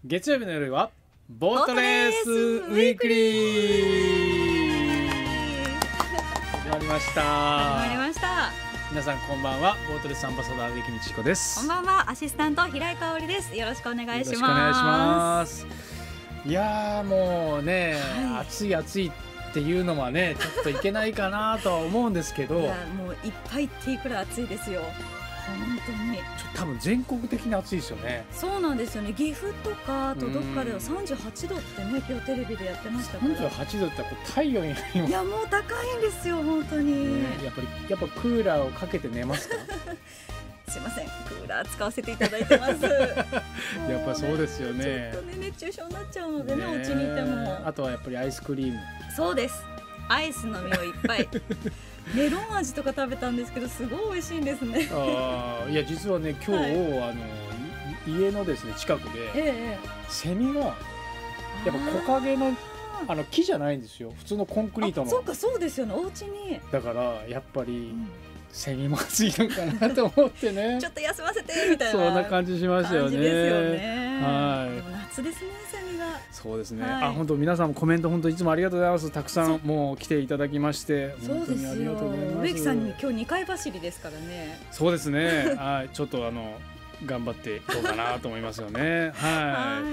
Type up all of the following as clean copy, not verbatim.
月曜日の夜はボートレースウィークリー始まりました。 始まりました。 皆さんこんばんは。ボートレースアンバサダー植木道子です。 こんばんは。アシスタント平井香織です。よろしくお願いします。 よろしくお願いします。いやーもうね、 はい、 暑い暑いっていうのはねちょっといけないかなとは思うんですけどいやもういっぱいっていいくらい暑いですよ。本当に多分全国的に暑いですよね。 そうなんですよね。岐阜とかあとどっかでは38度ってね今日テレビでやってましたから。 38度ってこう太陽にいやもう高いんですよ本当に、 やっぱクーラーをかけて寝ますか？ すいません、クーラー使わせていただいてますやっぱそうですよね。 ちょっとね熱中症になっちゃうのでねお家にいても。 あとはやっぱりアイスクリーム。そうです。アイスの実をいっぱいメロン味とか食べたんですけどすごい美味しいんですね。 いや実はね今日、家のですね近くで、セミがやっぱ木陰の木じゃないんですよ。普通のコンクリートの。 そうかそうですよね。お家にだからやっぱり、セミも暑いのかなと思ってねちょっと休ませてみたいなそんな感じしましたよね。 ですよね。 はい。 でも夏ですねセミが。 そうですね。本当皆さんもコメント本当いつもありがとうございます。たくさんもう来ていただきまして本当にありがとうございます。 植木さんに今日2回走りですからね。 そうですね。はい。ちょっと頑張っていこうかなと思いますよね。はい。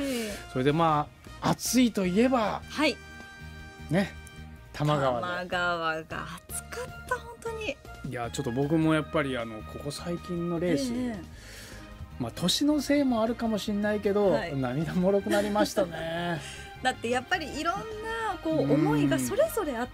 それで暑いといえばね多摩川が暑かった本当に。 いやちょっと僕もやっぱりここ最近のレース、年のせいもあるかもしれないけど、涙もろくなりましたねだってやっぱりいろんな思いがそれぞれあって、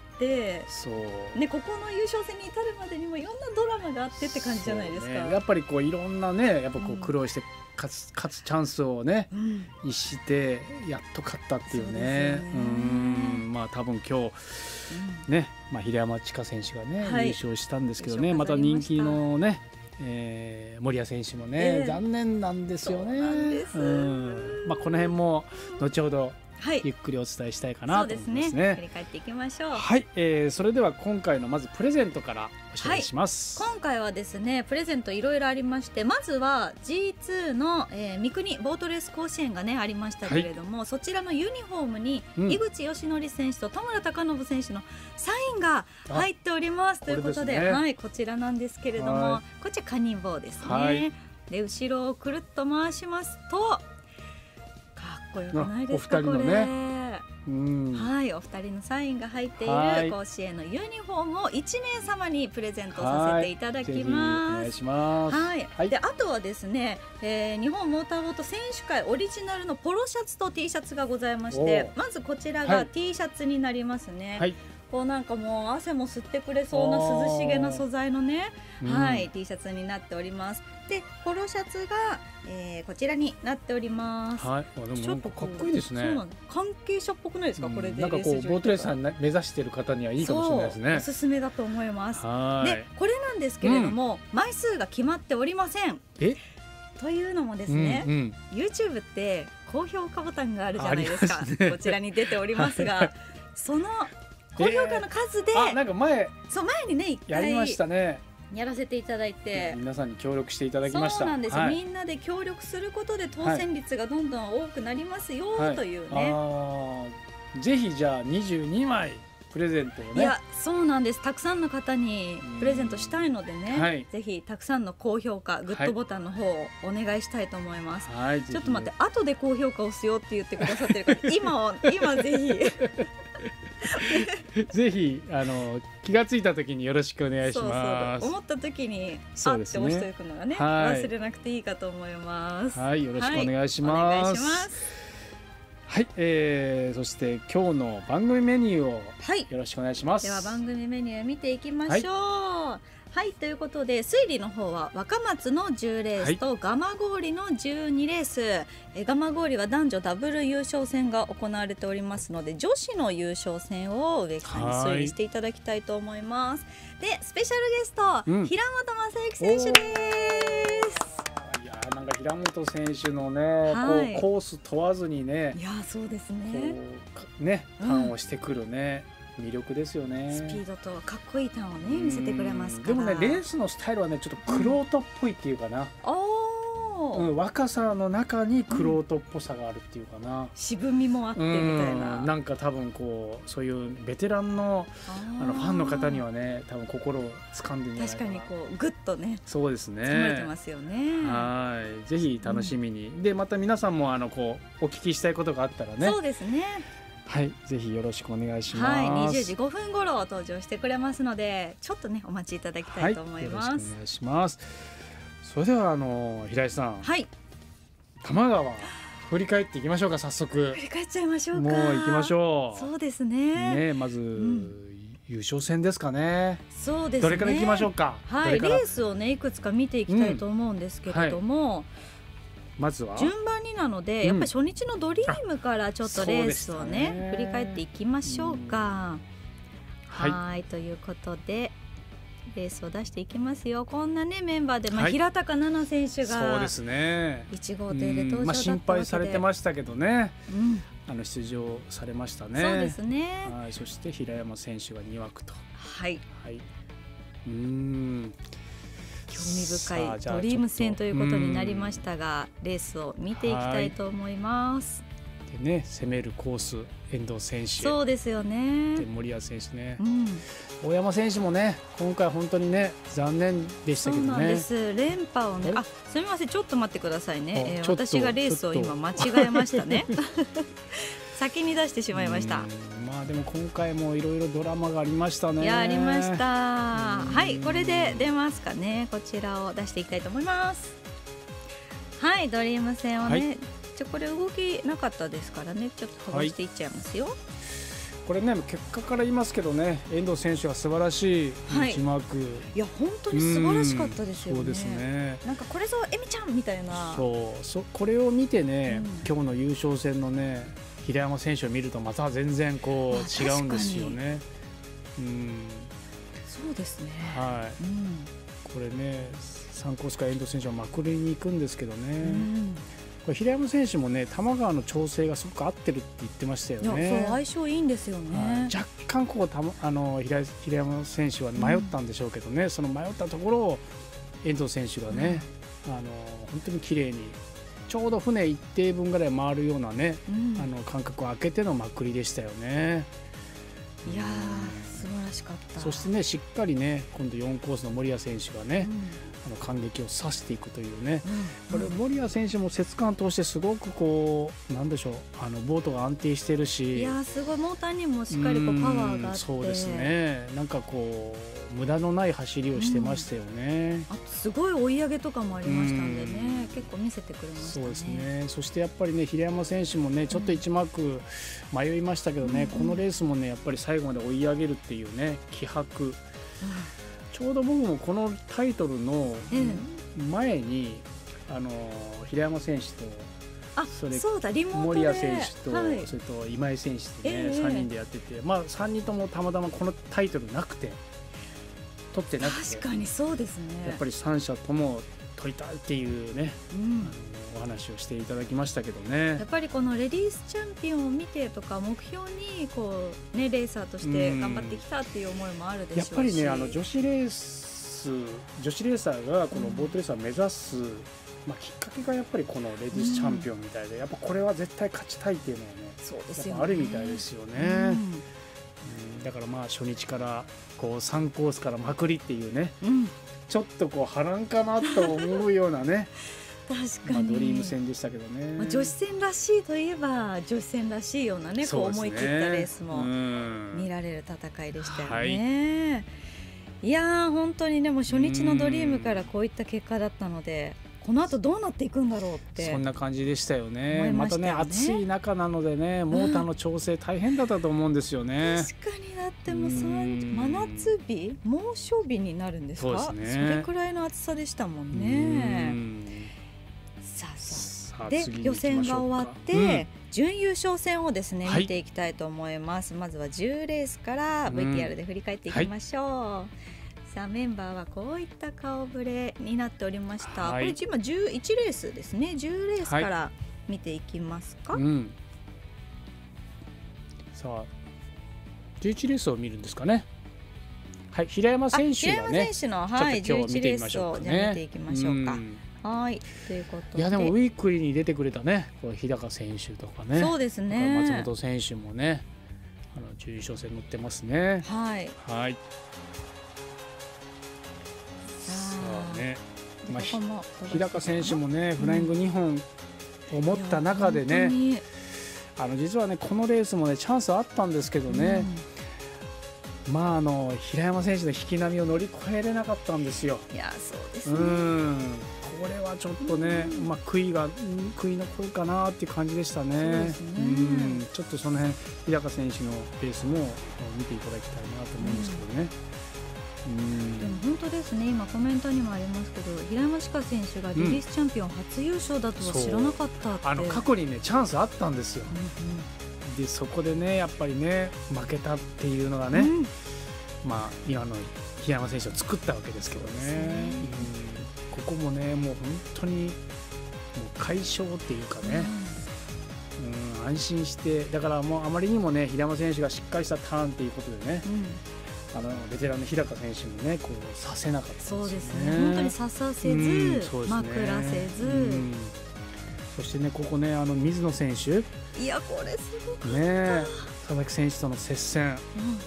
ね、ここの優勝戦に至るまでにもいろんなドラマがあってって感じじゃないですか。 やっぱりいろんなねやっぱ苦労して勝つチャンスをね、逸してやっと勝ったっていうね。多分今日ね、平山千佳選手がね優勝したんですけどね、また人気のね森谷選手もね残念なんですよね。この辺も後ほどゆっくりお伝えしたいかなと思いますね。 振り返っていきましょう。 はい、それでは今回のまずプレゼントからお知らせします。 今回はですねプレゼントいろいろありまして、まずは G2 の、三国ボートレース甲子園がねありましたけれども、そちらのユニフォームに井口義則選手と田村貴信選手のサインが入っておりますということで、こちらなんですけれども、こっちはカニ棒ですね。で後ろをくるっと回しますとかっこよくないですかこれ。はい、お二人のサインが入っている甲子園のユニフォームを1名様にプレゼントさせていただきます。であとはですね、日本モーターボート選手会オリジナルのポロシャツと T シャツがございまして、まずこちらが T シャツになりますね。なんかもう汗も吸ってくれそうな涼しげな素材のね、T シャツになっております。でポロシャツが、こちらになっております。 ちょっとかっこいいですね。 関係者っぽくないですかこれで。 なんかボートレーサー目指している方にはいいかもしれないですね。 おすすめだと思います。でこれなんですけれども、枚数が決まっておりません。というのもですね、YouTube って高評価ボタンがあるじゃないですか。こちらに出ておりますが、その高評価の数でなんか前にねやりましたね。 やらせていただいて皆さんに協力していただきました。 そうなんですよ、みんなで協力することで当選率がどんどん多くなりますよというね。 ぜひじゃあ22枚プレゼントをね。 いやそうなんです。たくさんの方にプレゼントしたいのでね、ぜひたくさんの高評価グッドボタンの方をお願いしたいと思います。ちょっと待って、後で高評価を押すよって言ってくださってる方今ぜひぜひ気がついた時によろしくお願いします。 思った時にあって押しておくのがね、忘れなくていいかと思います。 よろしくお願いします。はい、そして今日の番組メニューをよろしくお願いします。 では番組メニュー見ていきましょう。ということで推理の方は若松の10レースと蒲郡の12レース、蒲郡は男女ダブル優勝戦が行われておりますので、女子の優勝戦を植木さんに推理していただきたいと思います。でスペシャルゲスト、平本真之選手です。 なんか平本選手のね、コース問わずにね、 そうですね。 ターンをしてくるね。魅力ですよね。 スピードとかっこいいターンをね見せてくれますから。 でもねレースのスタイルはねちょっと玄人っぽいっていうかな。 若さの中に玄人っぽさがあるっていうかな、 渋みもあってみたいな、 なんか多分こうそういうベテランのファンの方にはね多分心を掴んでるんじゃないかな。 確かにこうグッとねそうですね、 掴まれてますよね。 はい、ぜひ楽しみに、でまた皆さんもこうお聞きしたいことがあったらね、 そうですね、 はい、ぜひよろしくお願いします。 はい、20時5分頃登場してくれますので、ちょっとねお待ちいただきたいと思います。 はい、よろしくお願いします。それでは平井さん、 はい、 多摩川振り返っていきましょうか。早速振り返っちゃいましょうか。 もう行きましょう。 そうですね。 まず、優勝戦ですかね。 そうですね。 どれから行きましょうか。 はい、レースをねいくつか見ていきたいと思うんですけれども、 まずは順番になので、やっぱり初日のドリームからちょっとレースをね振り返っていきましょうか。はい、ということでレースを出していきますよ。こんなねメンバーで、平高奈々選手がそうですね 1号艇で登場だったわけで、 心配されてましたけどね、出場されましたね。 そうですね。 はい、そして平山選手が2枠と、 はい、 はい、 興味深いドリーム戦ということになりましたが、レースを見ていきたいと思います。 でね、攻めるコース遠藤選手、 そうですよね。 で森谷選手ね、大山選手もね今回本当にね残念でしたけどね。 そうなんです。連覇をね、すみません、ちょっと待ってくださいね。私がレースを今間違えましたね。先に出してしまいました。 まあでも今回もいろいろドラマがありましたね。 いや、ありました。はい、これで出ますかね。こちらを出していきたいと思います。はい、ドリーム戦をね、これ動きなかったですからね、ちょっと飛ばしていっちゃいますよ。 これね、結果から言いますけどね、遠藤選手は素晴らしい内マーク、 いや本当に素晴らしかったですよね。 そうですね。 なんかこれぞエミちゃんみたいな。 これを見てね、今日の優勝戦のね平山選手を見るとまた全然こう違うんですよね。 そうですね。 はい。これね、3コースから遠藤選手はまくりに行くんですけどね。これ平山選手もね、多摩川の調整がすごく合ってるって言ってましたよね。 そう、相性いいんですよね。 若干こう平山選手は迷ったんでしょうけどね、その迷ったところを遠藤選手がね、本当に綺麗にちょうど船1艇分ぐらい回るようなね、間隔を空けてのまくりでしたよね。 いやー、素晴らしかった。 そしてね、しっかりね今度4コースの森谷選手がね、感激をさしていくというね、これ森谷選手も節間通してすごくこうなんでしょう、ボートが安定してるし、 いやすごい、モーターにもしっかりこうパワーがあって、 そうですね、なんかこう無駄のない走りをしてましたよね。 あとすごい追い上げとかもありましたんでね、結構見せてくれましたね。 そうですね。そしてやっぱりね、平山選手もねちょっと1マーク迷いましたけどね、このレースもねやっぱり最後まで追い上げるっていうね気迫、ちょうど僕もこのタイトルの前に、平山選手とそうだ、リモートで森谷選手と、それと今井選手とね、3人でやってて、まあ3人ともたまたまこのタイトルなくて取ってなくて、 確かにそうですね。 やっぱり3社とも取りたいっていうね、お話をしていただきましたけどね。 やっぱりこのレディースチャンピオンを見てとか目標にこうねレーサーとして頑張ってきたっていう思いもあるでしょうし、 やっぱりね女子レーサーがこのボートレーサーを目指す、きっかけがやっぱりこのレディースチャンピオンみたいで、やっぱこれは絶対勝ちたいっていうのはね、 そうですよね、 やっぱあるみたいですよね。だから初日からこう3コースからまくりっていうね、ちょっとこう波乱かなと思うようなね確かに、 ドリーム戦でしたけどね。 女子戦らしいといえば女子戦らしいようなね、こう思い切ったレースも見られる戦いでしたよね。いやー本当にね、もう初日のドリームからこういった結果だったので、この後どうなっていくんだろうってそんな感じでしたよね。またね暑い中なのでね、モーターの調整大変だったと思うんですよね。 確かに、だってもう真夏日、猛暑日になるんですか。それくらいの暑さでしたもんね。さあで予選が終わって、準優勝戦をですね見ていきたいと思います。まずは10レースから VTR で振り返っていきましょう。さあメンバーはこういった顔ぶれになっておりました。これ今11レースですね。10レースから見ていきますか。 さあ11レースを見るんですかね。はい、平山選手がね、 平山選手の、11レースをじゃあ見ていきましょうか。 はい、ということで、 いやでもウィークリーに出てくれたね、こう日高選手とかね、 そうですね、 松本選手もね、準優勝戦乗ってますね。 はい、 はい。さあね、まあ、日高選手もね、フライング2本を持った中でね、実はねこのレースもねチャンスあったんですけどね、まあ平山選手の引き波を乗り越えれなかったんですよ。 いやそうですね、 これはちょっとね、まあ、悔い残るかなっていう感じでしたね。ちょっとその辺日高選手のレースも見ていただきたいなと思うんですけどね。 でも本当ですね、今コメントにもありますけど、平山歯科選手がレディースチャンピオン初優勝だとは知らなかったって、 過去にねチャンスあったんですよ。でそこでねやっぱりね負けたっていうのがね、まあ今の平山選手を作ったわけですけどね。ここもねもう本当にもう快勝っていうかね、安心して、だからもうあまりにもね平山選手がしっかりしたターンっていうことでね、ベテランの日高選手もねこうさせなかったですね。そうですね、 本当にささせず、枕らせず、 そしてねここね水野選手、 いやこれすごくね佐々木選手との接戦、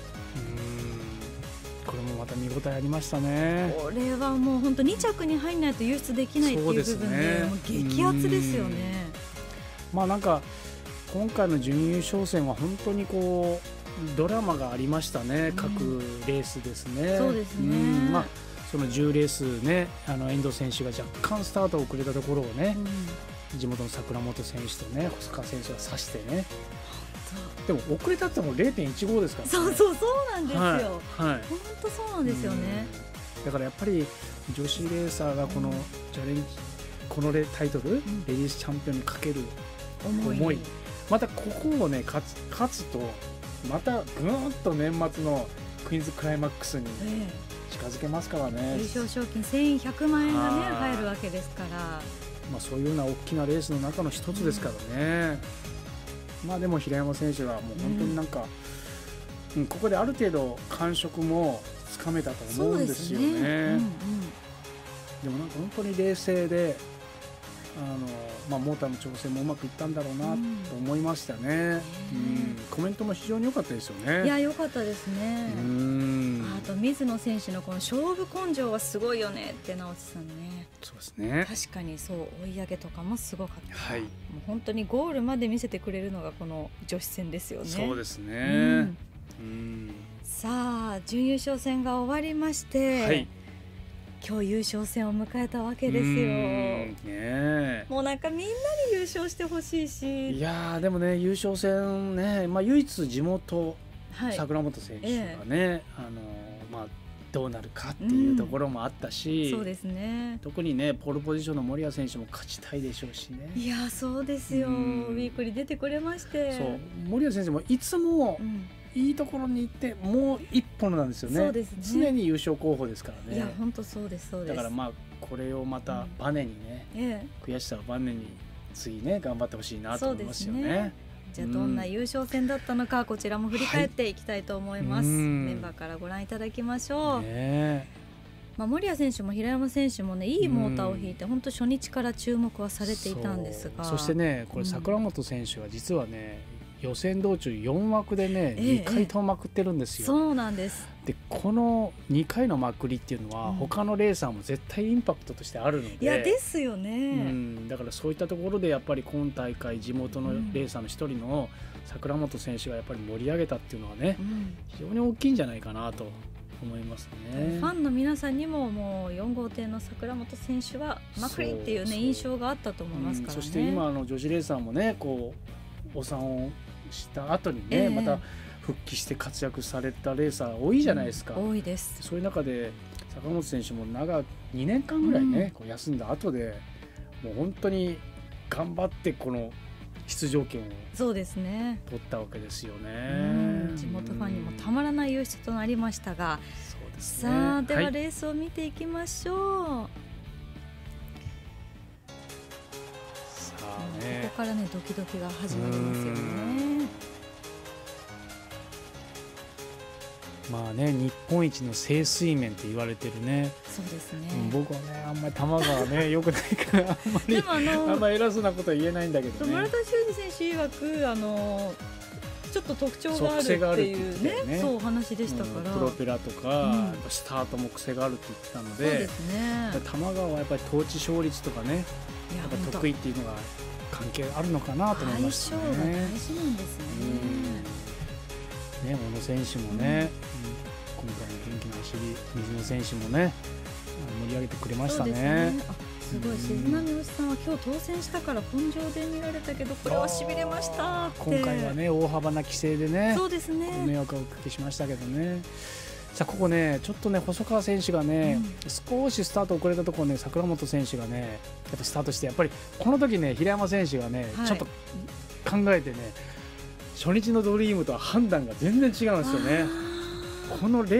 これもまた見応えありましたね。 これはもう本当2着に入らないと優出できないっていう部分でもう激アツですよね。まあなんか今回の準優勝戦は本当にこうドラマがありましたね、各レースですね。 そうですね、 まあその10レースね遠藤選手が若干スタート遅れたところをね、地元の櫻本選手とね細川選手が指してね、でも遅れたっても 0.15 ですからね。そうなんですよ、本当そうなんですよね。だからやっぱり女子レーサーがこのチャレンジ、このタイトル、レディースチャンピオンにかける思い、またここをね勝つとまたぐーんと年末のクイーンズクライマックスに近づけますからね。 優勝賞金1100万円がね入るわけですから、 まあそういうような大きなレースの中の一つですからね。まあでも平山選手はもう本当になんか、ここである程度感触もつかめたと思うんですよね。でもなんか本当に冷静でモーターの調整もうまくいったんだろうなと思いましたね。コメントも非常に良かったですよね。 いや良かったですね。あと水野選手のこの勝負根性はすごいよねって直地さんね。 そうですね。 確かにそう、追い上げとかもすごかった。もう本当にゴールまで見せてくれるのがこの女子戦ですよね。 そうですね。 さあ準優勝戦が終わりまして。今日優勝戦を迎えたわけですよ。もうなんかみんなに優勝してほしいし、 いやでもね優勝戦ね、唯一地元、櫻本選手がね、どうなるかっていうところもあったし、 そうですね、 特にねポールポジションの森谷選手も勝ちたいでしょうしね。 いやそうですよ、ウィークリー出てくれまして、 そう森谷選手もいつも、いいところに行ってもう一本なんですよね。 そうですね、 常に優勝候補ですからね。 いや本当そうですそうです。 だからこれをまたバネにね、悔しさをバネに次ね頑張ってほしいなと思いますよね。 じゃあどんな優勝戦だったのか、こちらも振り返っていきたいと思います。メンバーからご覧いただきましょう。森谷選手も平山選手もねいいモーターを引いて本当初日から注目はされていたんですが、 そしてねこれ櫻本選手は実はね、予選道中4枠でね、2回ともまくってるんですよ。 そうなんです。 でこの2回のまくりっていうのは、他のレーサーも絶対インパクトとしてあるので、 いやですよね、 だからそういったところでやっぱり今大会地元のレーサーの一人の櫻本選手がやっぱり盛り上げたっていうのはね、非常に大きいんじゃないかなと思いますね。 ファンの皆さんにももう4号艇の櫻本選手はまくりっていうね印象があったと思いますからね。 そして今女子レーサーもねこうお産をした後にね、また復帰して活躍されたレーサー多いじゃないですか。 多いです。 そういう中で坂本選手も2年間ぐらいね、こう休んだ後でもう本当に頑張ってこの出場権をそうですね取ったわけですよね。 地元ファンにもたまらない優勝となりましたが、 そうですね、 さあではレースを見ていきましょう。ここからねドキドキが始まりますよね。 まあね、日本一の清水面って言われてるね。 そうですね、 僕はねあんまり球がね良くないからあんまりでもあんまり偉そうなことは言えないんだけどね。 村田修司選手曰くちょっと特徴があるっていうね、そうお話でしたから、 プロペラとか、スタートも癖があるって言ってたので、 そうですね、 玉川はやっぱり統治勝率とかね、やっぱ得意っていうのが関係あるのかなと思いましたね。 相性が大事なんですね。 小野選手もね、今回の元気な走り、水野選手もね盛り上げてくれましたね。 すごい、静波推しさんは今日当選したから本場で見られたけどこれはしびれましたって。 今回はね大幅な規制でね、 そうですね、 ご迷惑をおかけしましたけどね。さあここねちょっとね細川選手がね、少しスタート遅れたところね、櫻本選手がねやっぱスタートして、やっぱりこの時ね平山選手がね、ちょっと考えてね、初日のドリームとは判断が全然違うんですよね。この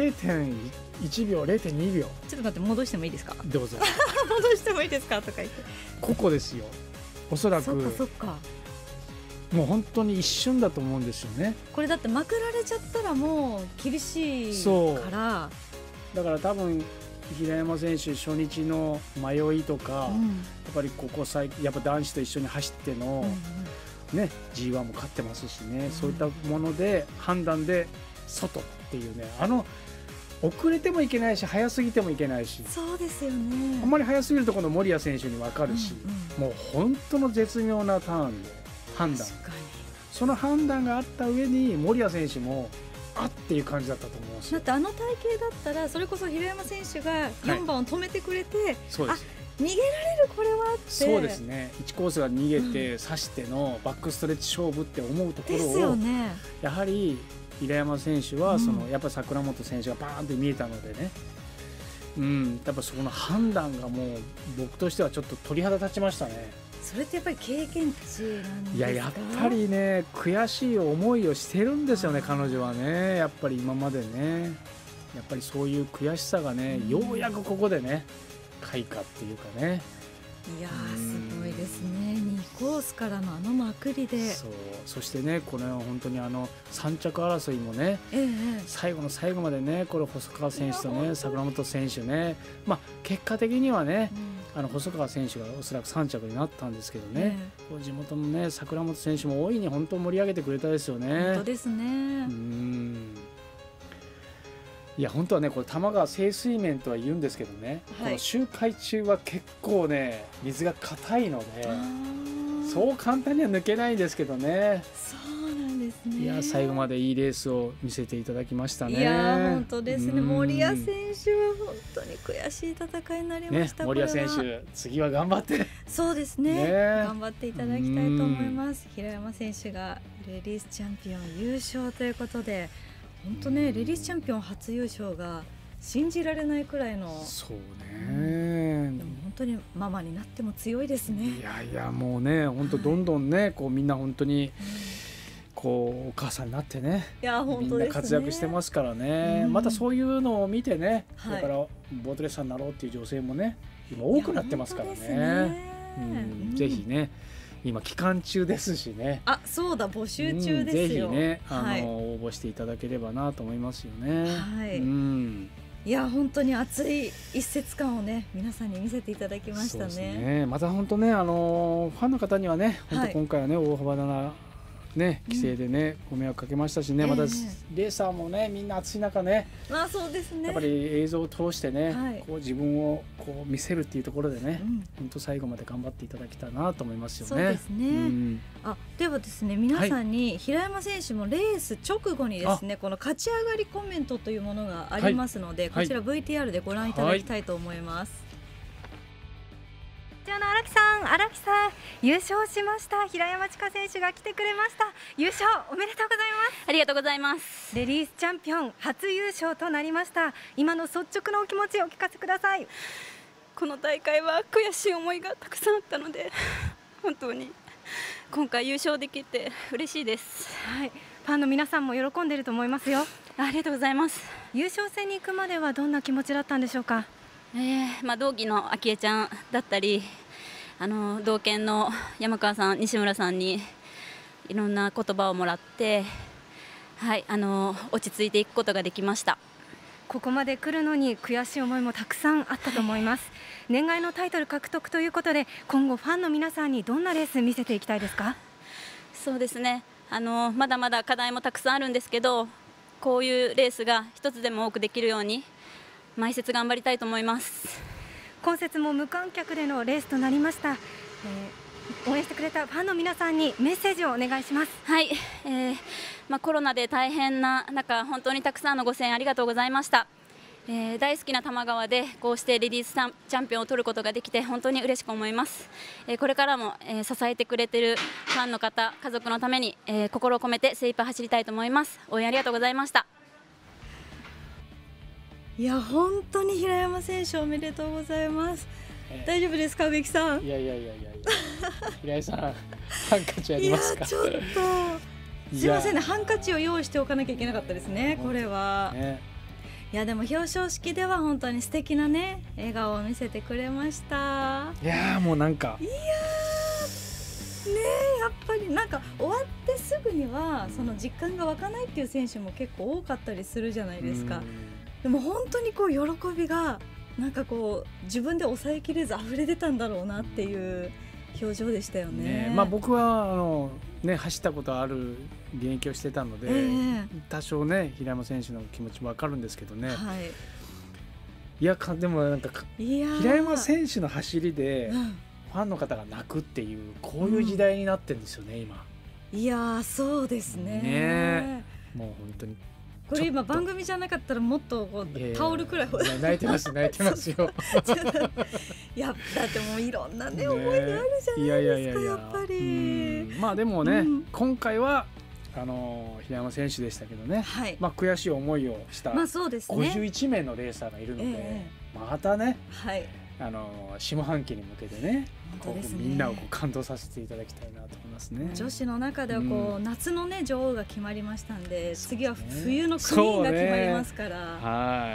0.1 秒 0.2 秒、 ちょっと待って、戻してもいいですか。 どうぞ戻してもいいですかとか言って、 ここですよ。おそらくそっかもう本当に一瞬だと思うんですよね。 これだってまくられちゃったらもう厳しいから、 だから多分平山選手初日の迷いとか、やっぱりここ最近やっぱ男子と一緒に走っての、ね G1 も勝ってますしね、そういったもので判断で外っていうね、遅れてもいけないし早すぎてもいけないし、 そうですよね、 あんまり早すぎるとこの森谷選手に分かるし、もう本当の絶妙なターンで判断、その判断があった上に森谷選手もあっていう感じだったと思うし、 だって体型だったらそれこそ平山選手が4番を止めてくれて、 そうです、 逃げられるこれはって、 そうですね、1コースが逃げて刺してのバックストレッチ勝負って思うところを、 ですよね、 やはり平山選手はやっぱり櫻本選手がバーンって見えたのでね、やっぱそこの判断がもう僕としてはちょっと鳥肌立ちましたね。 それってやっぱり経験値なんですか。 いや、やっぱりね悔しい思いをしてるんですよね、彼女はね。やっぱり今までね、やっぱりそういう悔しさがね、ようやくここでね開花っていうかね。 いやーすごいですね、2コースからのまくりで、 そしてねこれは本当に3着争いもね、最後の最後までね、これ細川選手とね櫻本選手ね、結果的にはね、細川選手がおそらく3着になったんですけどね、地元のね櫻本選手も大いに本当盛り上げてくれたですよね。 本当ですね。 いや本当はねこれ玉川清水面とは言うんですけどね、この周回中は結構ね水が硬いのでそう簡単には抜けないんですけどね。 そうなんですね。 いや最後までいいレースを見せていただきましたね。 いや本当ですね、森谷選手は本当に悔しい戦いになりました、 森谷選手次は頑張ってそうですね、頑張っていただきたいと思います。平山選手がレディースチャンピオン優勝ということで、本当ねレディースチャンピオン初優勝が信じられないくらいの、 そうね、 でも本当にママになっても強いですね。 いやもうね本当どんどんねこうみんな本当にこうお母さんになってね、みんな活躍してますからね、またそういうのを見てね、だからボートレーサーになろうっていう女性もね今多くなってますからね。ぜひね今期間中ですしね、 そうだ募集中ですよ、 ぜひね応募していただければなと思いますよね。 いや本当に熱い一節感をね皆さんに見せていただきましたね。 そうですね、また本当ねファンの方にはね本当今回はね大幅なね規制でねご迷惑かけましたしね、またレーサーもねみんな暑い中ね、 そうですね、 やっぱり映像を通してねこう自分をこう見せるっていうところでね、本当最後まで頑張っていただきたいなと思いますよね。 そうですね、ではですね皆さんに平山選手もレース直後にですねこの勝ち上がりコメントというものがありますので、こちら VTR でご覧いただきたいと思います。 荒木さん優勝しました。平山千佳選手が来てくれました。優勝おめでとうございます。 ありがとうございます。 レディースチャンピオン初優勝となりました。今の率直なお気持ちをお聞かせください。 この大会は悔しい思いがたくさんあったので本当に今回優勝できて嬉しいです。 ファンの皆さんも喜んでいると思いますよ。 ありがとうございます。 優勝戦に行くまではどんな気持ちだったんでしょうか。 同期の昭恵ちゃんだったり同県の山川さん西村さんにいろんな言葉をもらってはい、落ち着いていくことができました。 ここまで来るのに悔しい思いもたくさんあったと思います。念願のタイトル獲得ということで、今後ファンの皆さんにどんなレース見せていきたいですか？ そうですね、まだまだ課題もたくさんあるんですけど、こういうレースが一つでも多くできるように毎節頑張りたいと思います。 今節も無観客でのレースとなりました。応援してくれたファンの皆さんにメッセージをお願いします。 はい、コロナで大変な中、本当にたくさんのご声援ありがとうございました。大好きな玉川でこうしてレディースチャンピオンを取ることができて本当に嬉しく思います。これからも、支えてくれているファンの方、家族のために、心を込めて精一杯走りたいと思います。応援ありがとうございました。 いや本当に平山選手おめでとうございます。大丈夫ですか植木さん？ いや平井さんハンカチありますか？ いやちょっとすいませんね、ハンカチを用意しておかなきゃいけなかったですね、これは。いやでも表彰式では本当に素敵なね笑顔を見せてくれました。 いやもうなんかいやねやっぱりなんか終わってすぐにはその実感が湧かないっていう選手も結構多かったりするじゃないですか。でも本当にこう喜びがなんかこう自分で抑えきれず溢れ出たんだろうなっていう表情でしたよね。 僕は走ったことある現役をしてたので、多少ね平山選手の気持ちも分かるんですけどね、いやでもなんか平山選手の走りでファンの方が泣くっていうこういう時代になってるんですよね、今。 いやそうですね。 もう本当にこれ今番組じゃなかったらもっとこうタオルくらい泣いてますよいやだってもういろんなね思いがあるじゃないですか、やっぱり。 でもね、今回は平山選手でしたけどね、悔しい思いをした51名のレーサーがいるので、またね下半期に向けてねみんなを感動させていただきたいなと思いますね。 女子の中では夏のね女王が決まりましたんで、次は冬のクイーンが決まりますから、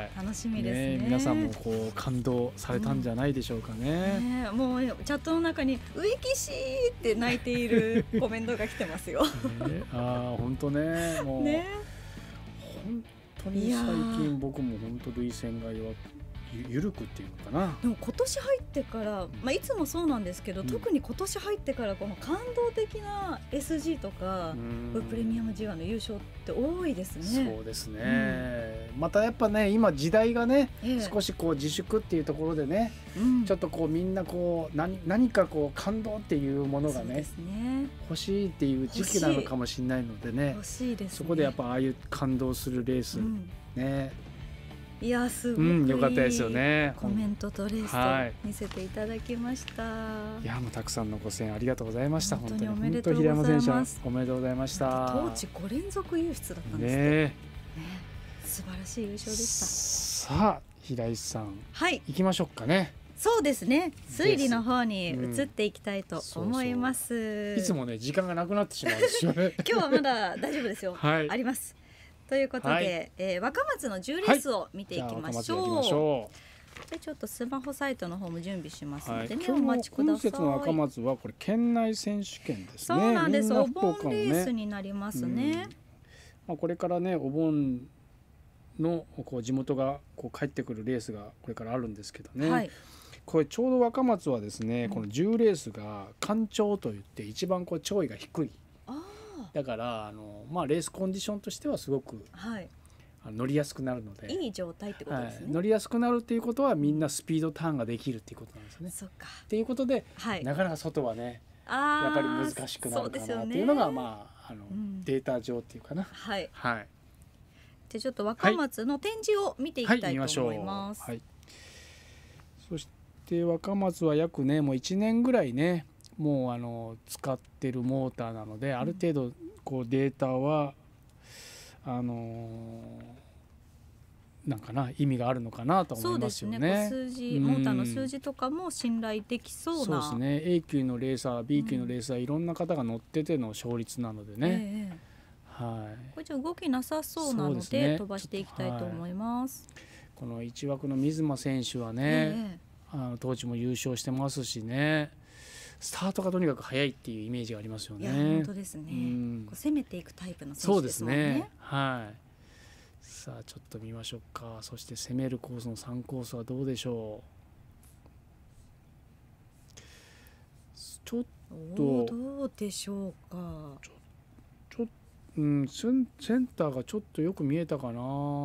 楽しみですね。 皆さんも感動されたんじゃないでしょうかね。 もうチャットの中に植木氏って泣いているコメントが来てますよ。 本当ね、もう本当に最近僕も本当涙腺が緩くっていうのかな。 でも今年入ってから、いつもそうなんですけど、特に今年入ってからこの感動的な SG とかプレミアム G1 の優勝って多いですね。 そうですね、またやっぱね今時代がね、少し自粛っていうところでね、ちょっとみんな何か感動っていうものがね欲しいっていう時期なのかもしれないのでね、 欲しいですね。 そこでやっぱああいう感動するレース、ね、 いやすごく良かったですよね。 コメントとレースと見せていただきました。 いやもうたくさんのご声援ありがとうございました。 本当におめでとうございます。 平山選手おめでとうございました。 当地5連続優出だったんですね。素晴らしい優勝でした。 さあ平井さん、行きましょうかね。 そうですね、推理の方に移っていきたいと思います。 いつもね時間がなくなってしまうんですよね。 今日はまだ大丈夫ですよ。あります。ということで、若松の10レースを見ていきましょう。でちょっとスマホサイトの方も準備しますのでね、お待ちください。 今節の若松はこれ県内選手権ですね。 そうなんです。お盆レースになりますね。 これからねお盆の地元が帰ってくるレースがこれからあるんですけどね、これちょうど若松はですね、この10レースが干潮といって一番潮位が低い。だからレースコンディションとしてはすごく、乗りやすくなるのでいい状態ってことですね。 乗りやすくなるっていうことはみんなスピードターンができるっていうことなんですね。 そっかっていうことで、なかなか外はねやっぱり難しくなるかなっていうのがデータ上っていうかな。じゃあちょっと若松の展示を見ていきたいと思います。 そして若松は約ねもう1年ぐらいねもう使ってるモーターなので、ある程度データはなんかな意味があるのかなと思いますよね。 そうですね。モーターの数字とかも信頼できそうな。 そうですね。A 級のレーサー B 級のレーサー、いろんな方が乗ってての勝率なのでね。 これじゃ動きなさそうなので飛ばしていきたいと思います。 この1枠の水間選手はね、当時も優勝してますしね。 スタートがとにかく速いっていうイメージがありますよね。 いや本当ですね、こう攻めていくタイプの選手ですもんね。 そうですね、はい。さあちょっと見ましょうか。そして攻めるコースの3コースはどうでしょう。ちょっとどうでしょうか。 センターがちょっとよく見えたかな、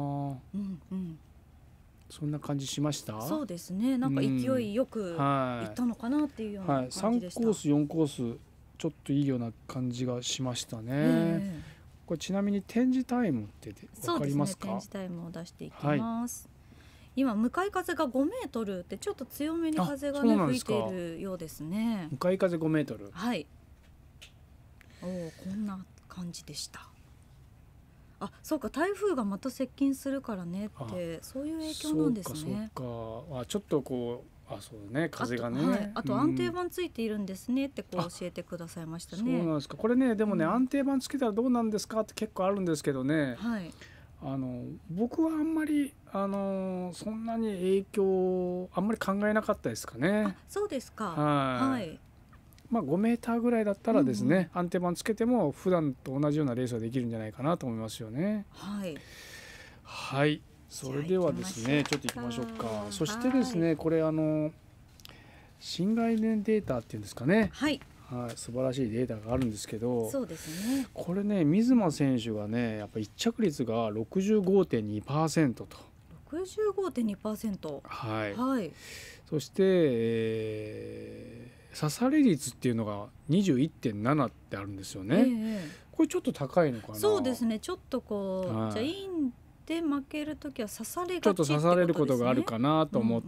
そんな感じしました。 そうですね、なんか勢いよくいったのかなっていうような感じでした。 3コース4コースちょっといいような感じがしましたね。これちなみに展示タイムって分かりますか？ そうですね、展示タイムを出していきます。今向かい風が5メートルってちょっと強めに風がね吹いているようですね。 向かい風5メートル。 はい。こんな感じでした。そうか、台風がまた接近するからねってそういう影響なんですね。 そうかちょっとこうそうね、風がね。 あと安定板ついているんですねってこう教えてくださいましたね。 そうなんですか。これねでもね、安定板つけたらどうなんですかって結構あるんですけどね。 はい。 僕はあんまりそんなに影響あんまり考えなかったですかね。 そうですか。 はい。5メーターぐらいだったらですね、安定板つけても普段と同じようなレースができるんじゃないかなと思いますよね。 はい。 はい。それではですね、ちょっと行きましょうか。そしてですね、これ新概念データっていうんですかね。 はい。 素晴らしいデータがあるんですけど、 そうですね。 これね、水間選手がね、やっぱ一着率が 65.2% と。 65.2%。 はい。 はい。 そして、刺され率っていうのが 21.7 ってあるんですよね。これちょっと高いのかな。 そうですね。ちょっとこう、じゃあインで負けるときは刺されがちちょっと刺されることがあるかなと思って、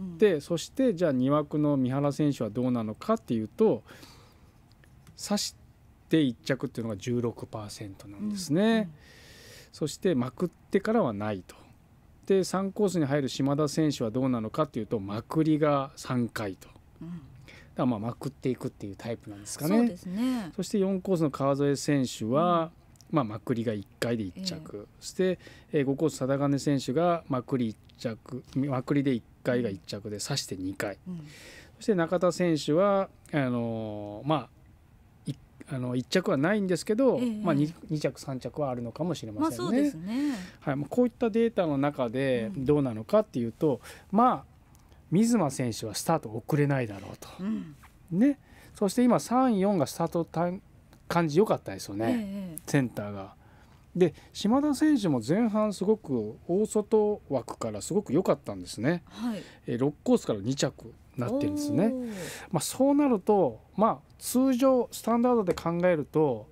そしてじゃあ2枠の三原選手はどうなのかっていうと、刺して1着っていうのが 16% なんですね。そしてまくってからはないと。で3コースに入る島田選手はどうなのかっていうと、まくりが3回と。だからまくっていくっていうタイプなんですかね。 そうですね。 そして4コースの川添選手は、まくりが1回で1着、そして5コース貞金選手がまくり1着、まくりで1回が1着で刺して2回、そして中田選手は1着はないんですけど、2着3着はあるのかもしれませんね。 そうですね。 はい、こういったデータの中でどうなのかっていうと、水間選手はスタート遅れないだろうと、ね。そして今3、4がスタート感じ良かったですよね、センターが。で島田選手も前半すごく大外枠からすごく良かったんですね。6コースから2着なってるんですね。そうなると通常スタンダードで考えると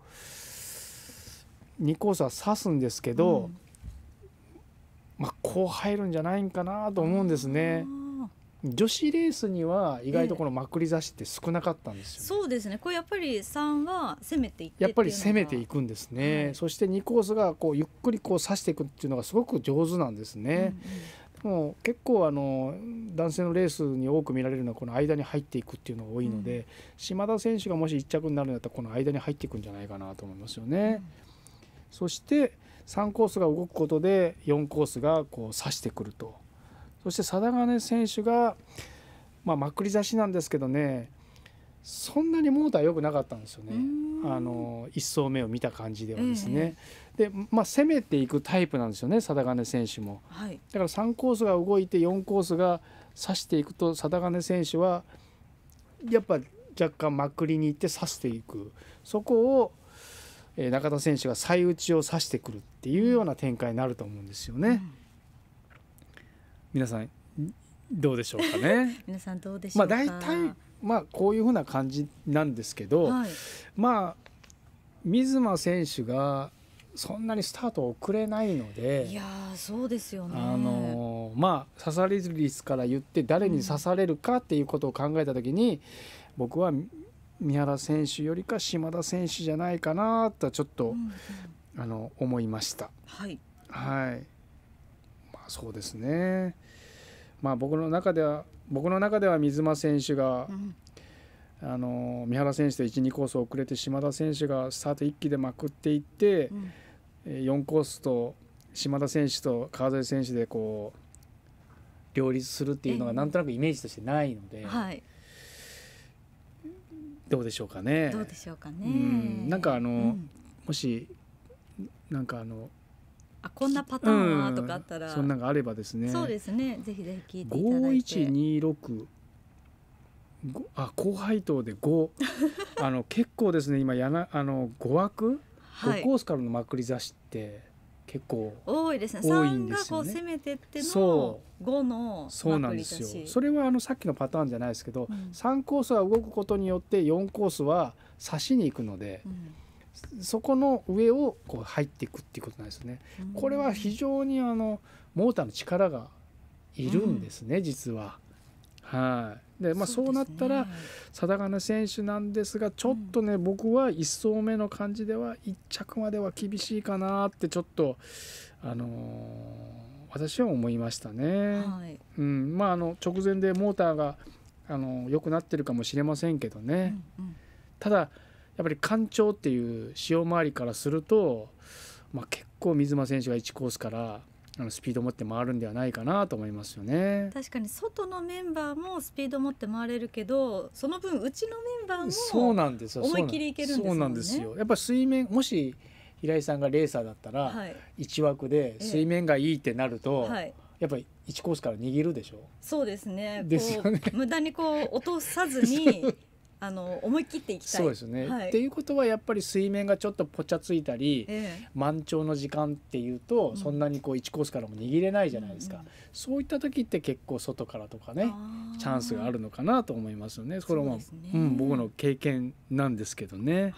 2コースは刺すんですけど、こう入るんじゃないんかなと思うんですね。女子レースには意外とこのまくり刺しって少なかったんですよね。 そうですね。これやっぱり3は攻めていってやっぱり攻めていくんですね。そして2コースがこうゆっくりこう刺していくっていうのがすごく上手なんですね。もう結構男性のレースに多く見られるのはこの間に入っていくっていうのが多いので、島田選手がもし1着になるんだったらこの間に入っていくんじゃないかなと思いますよね。そして3コースが動くことで4コースがこう刺してくると。そして貞金選手がまくり刺しなんですけどね、そんなにモーター良くなかったんですよね。1走目を見た感じではですね。で攻めていくタイプなんですよね、貞金選手も。だから3コースが動いて4コースが刺していくと、貞金選手はやっぱ若干まくりに行って刺していく、そこを中田選手が最打ちを刺してくるっていうような展開になると思うんですよね。皆さんどうでしょうかね。 皆さんどうでしょうか。 大体こういう風な感じなんですけど、水間選手がそんなにスタート遅れないので、 いやそうですよね。 刺され率から言って誰に刺されるかっていうことを考えた時に、僕は三原選手よりか島田選手じゃないかなとちょっと、思いました。そうですね。僕の中では水間選手が、三原選手と 1,2 コース遅れて島田選手がスタート1期でまくっていって、4コースと島田選手と川添選手でこう両立するっていうのがなんとなくイメージとしてないので、 どうでしょうかね。 どうでしょうかね。 なんかもしなんかこんなパターンはとかあったら、 そんなのがあればですね。 そうですね。ぜひぜひ聞いていただいて。 5126高配当で5結構ですね今5枠、5コースからのまくり差しって結構多いですね。 多いんですよね。 3が攻めてってのそう 5のそうなんですよ。それはさっきのパターンじゃないですけど、3コースは動くことによって4コースは差しに行くので、そこの上をこう入っていくっていうことなんですね。これは非常にモーターの力がいるんですね、実は。でそうなったら定金選手なんですが、ちょっとね、僕は1走目の感じでは1着までは厳しいかなってちょっと私は思いましたね。直前でモーターが良くなってるかもしれませんけどね、ただやっぱり干潮っていう潮回りからすると、結構水間選手が1コースからスピードを持って回るんではないかなと思いますよね。 確かに外のメンバーもスピードを持って回れるけど、その分うちのメンバーもそうなんですよ、 思い切りいけるんですもんね。 そうなんですよ。やっぱ水面、もし平井さんがレーサーだったら、1枠で水面がいいってなると、やっぱり1コースから逃げるでしょ。 そうですね。 ですよね。 無駄に落とさずに思い切っていきたい。 そうですね。っていうことはやっぱり水面がちょっとぽちゃついたり、満潮の時間っていうと、そんなに1コースからも握れないじゃないですか。そういった時って結構外からとかねチャンスがあるのかなと思いますよね。それは僕の経験なんですけどね。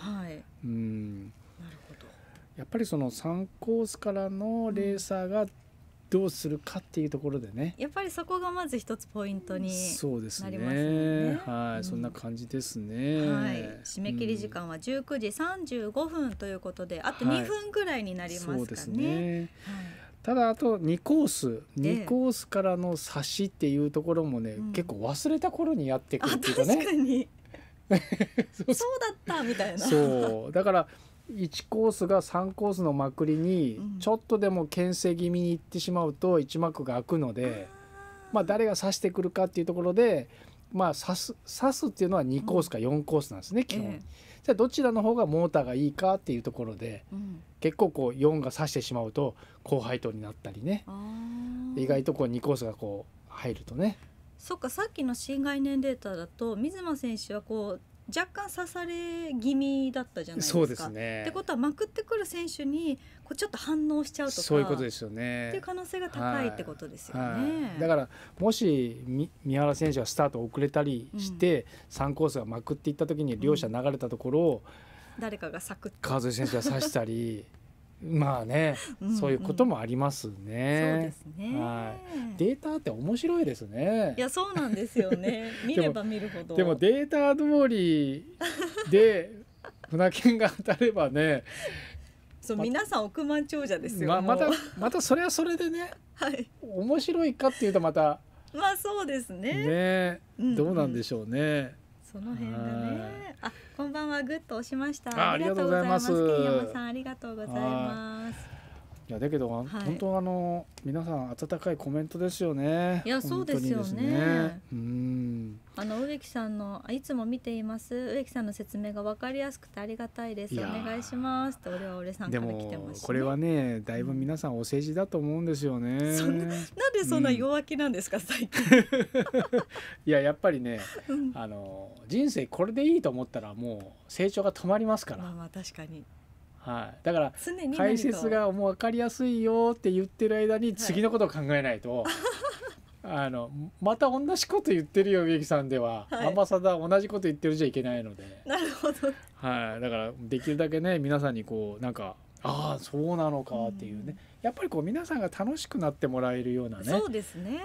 やっぱりその3コースからのレーサーがどうするかっていうところでね、 やっぱりそこがまず一つポイントになりますよね。 そうですね。そんな感じですね。 締め切り時間は19時35分ということで、あと2分ぐらいになりますかね。そうですね。 ただあと2コースからの差しっていうところもね、結構忘れた頃にやってくるっていうかね。 確かにそうだったみたいな。 そうだから1コースが3コースのまくりにちょっとでも牽制気味に行ってしまうと1幕が開くので、誰が刺してくるかっていうところで、刺すっていうのは2コースか4コースなんですね、基本。じゃあどちらの方がモーターがいいかっていうところで、結構4が刺してしまうと高配当になったりね、意外と2コースが入るとね。 そっか、さっきの新概念データだと水間選手は若干刺され気味だったじゃないですか。 そうですね。 ってことはまくってくる選手にちょっと反応しちゃうとか、 そういうことですよね。 っていう可能性が高いってことですよね。 だからもし三原選手がスタート遅れたりして3コースがまくっていった時に両者流れたところを誰かがサクッと川添選手が刺したりそういうこともありますね。 そうですね。 データって面白いですね。 いや、そうなんですよね。見れば見るほど。 でもデータ通りで船券が当たればね、 皆さん億万長者ですよ。 またそれはそれでね、面白いかっていうとまたそうですね。 どうなんでしょうね。 その辺がね。こんばんは、グッと押しました。 ありがとうございます。 ケンヤマさん、ありがとうございます。 いやだけど、本当皆さん温かいコメントですよね。 いや、そうですよね。植木さんのいつも見ています。植木さんの説明が分かりやすくてありがたいです。お願いします。と俺さんから来てますしね。 これはね、だいぶ皆さんお世辞だと思うんですよね。 なんでそんな弱気なんですか、最近。 いや、やっぱりね、人生これでいいと思ったらもう成長が止まりますから。 確かに。 だから解説がもう分かりやすいよって言ってる間に次のことを考えないと、また同じこと言ってるよ植木さんでは、アンバサダー同じこと言ってるじゃいけないので。 なるほど。 だからできるだけね、皆さんになんかそうなのかっていうね、やっぱり皆さんが楽しくなってもらえるようなね。 そうですね。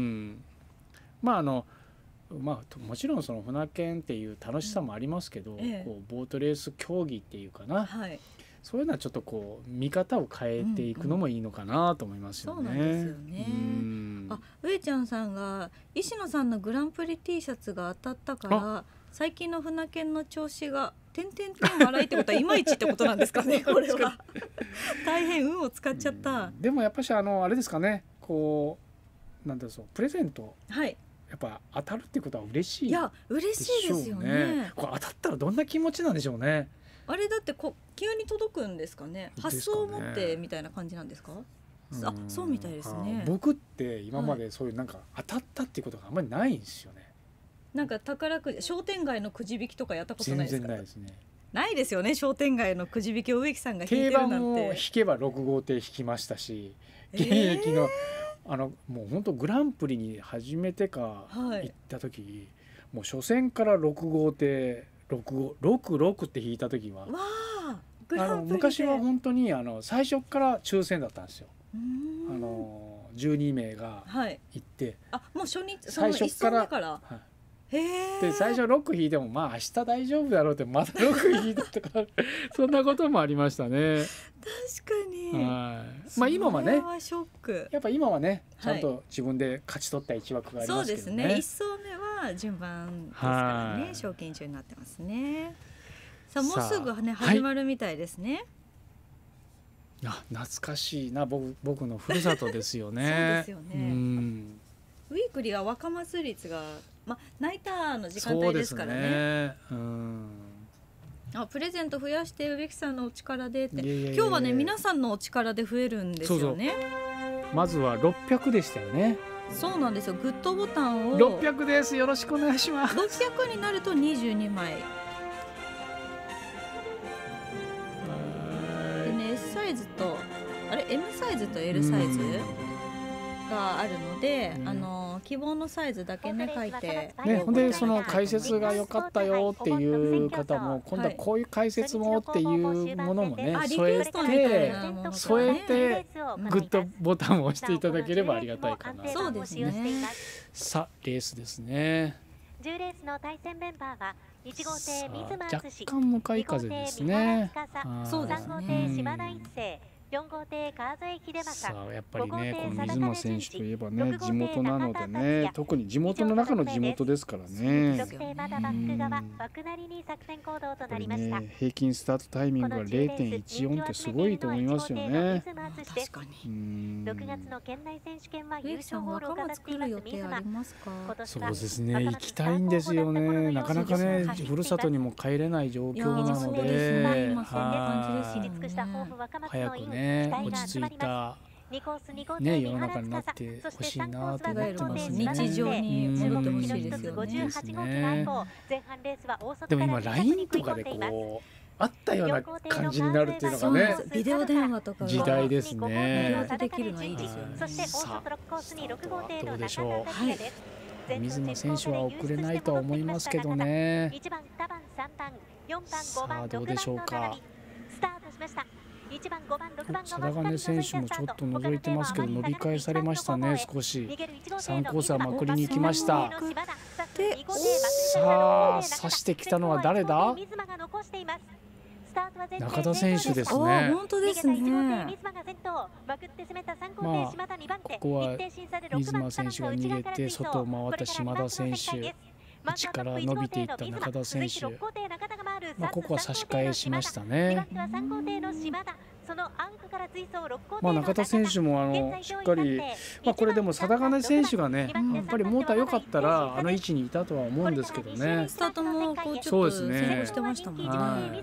もちろんその船券っていう楽しさもありますけど、ボートレース競技っていうかな、そういうのはちょっと見方を変えていくのもいいのかなと思いますよね。 そうなんですよね。上ちゃんさんが石野さんのグランプリ T シャツが当たったから最近の船券の調子が笑いってことはいまいちってことなんですかね。これは大変運を使っちゃった。 でもやっぱしあれですかね、なんだろう、プレゼント、ややっぱ当たるってことは嬉しいいや嬉しいですよね。 これ当たったらどんな気持ちなんでしょうね。 あれだって急に届くんですかね。発想を持ってみたいな感じなんですか。あ、そうみたいですね。 僕って今までそういうなんか当たったっていうことがあんまりないんですよね。 なんか宝くじ商店街のくじ引きとかやったことないですか。 全然ないですね。 ないですよね。商店街のくじ引きを植木さんが引いてるなんて。 競馬も引けば6号艇引きましたし、現役のもう本当グランプリに初めてか行った時、もう初戦から6号艇66って引いた時は、昔は本当に最初から抽選だったんですよ。12名が行って、 もう初日最初から。で最初6引いてもまあ明日大丈夫だろうってまた6引いたとかそんなこともありましたね。 確かに。 まあ今はね、 ショック。 やっぱ今はねちゃんと自分で勝ち取った1枠がありますけどね。 そうですね。1走目は順番ですからね、賞金中になってますね。さあもうすぐね始まるみたいですね。 懐かしいな、僕のふるさとですよね。 そうですよね。ウィークリーは若松率がナイターの時間帯ですからね。プレゼント増やして植木さんのお力でって、今日はね皆さんのお力で増えるんですよね。 まずは600でしたよね。 そうなんですよ。グッドボタンを 600です。よろしくお願いします。 600になると22枚でね、S サイズとM サイズと L サイズがあるので、希望のサイズだけね書いて、 ほんでその解説が良かったよっていう方も今度はこういう解説もっていうものもね添えてグッドボタンを押していただければありがたいかな。 そうですね。 さあレースですね。 10レースの対戦メンバーは1号艇水間若干向かい風ですね。 そうですね。 3号艇島田一世、4号艇川添秀正。 さあやっぱりねこの水間選手といえばね地元なのでね、特に地元の中の地元ですからね。平均スタートタイミングが 0.14 ってすごいと思いますよね。 確かに。 6月の県内選手権は優植木さん勝ホールを若松来る予定ありますか。 そうですね、行きたいんですよね。なかなかねふるさとにも帰れない状況なので、早くね落ち着いたね世の中になってほしいなと思ってますね。 日常に戻ってほしいですよね。 でも今 LINE とかでこうあったような感じになるっていうのがね、 ビデオ電話とか時代ですね。 無料でできるのはいいですよね。 さあどうでしょう。水野選手は遅れないとは思いますけどね。さあどうでしょうか。定金選手もちょっと覗いてますけど伸び返されましたね。少し3コースはまくりに行きました。さあ刺してきたのは誰だ。中田選手ですね。 本当ですね。 まあここは水間選手が逃げて外を回った島田選手、内から伸びていった中田選手、まあここは差し替えしましたね。まあ中田選手もしっかり、まあこれでも定金選手がねやっぱりモーター良かったら位置にいたとは思うんですけどね。 スタートもこうちょっと成功してましたもんね。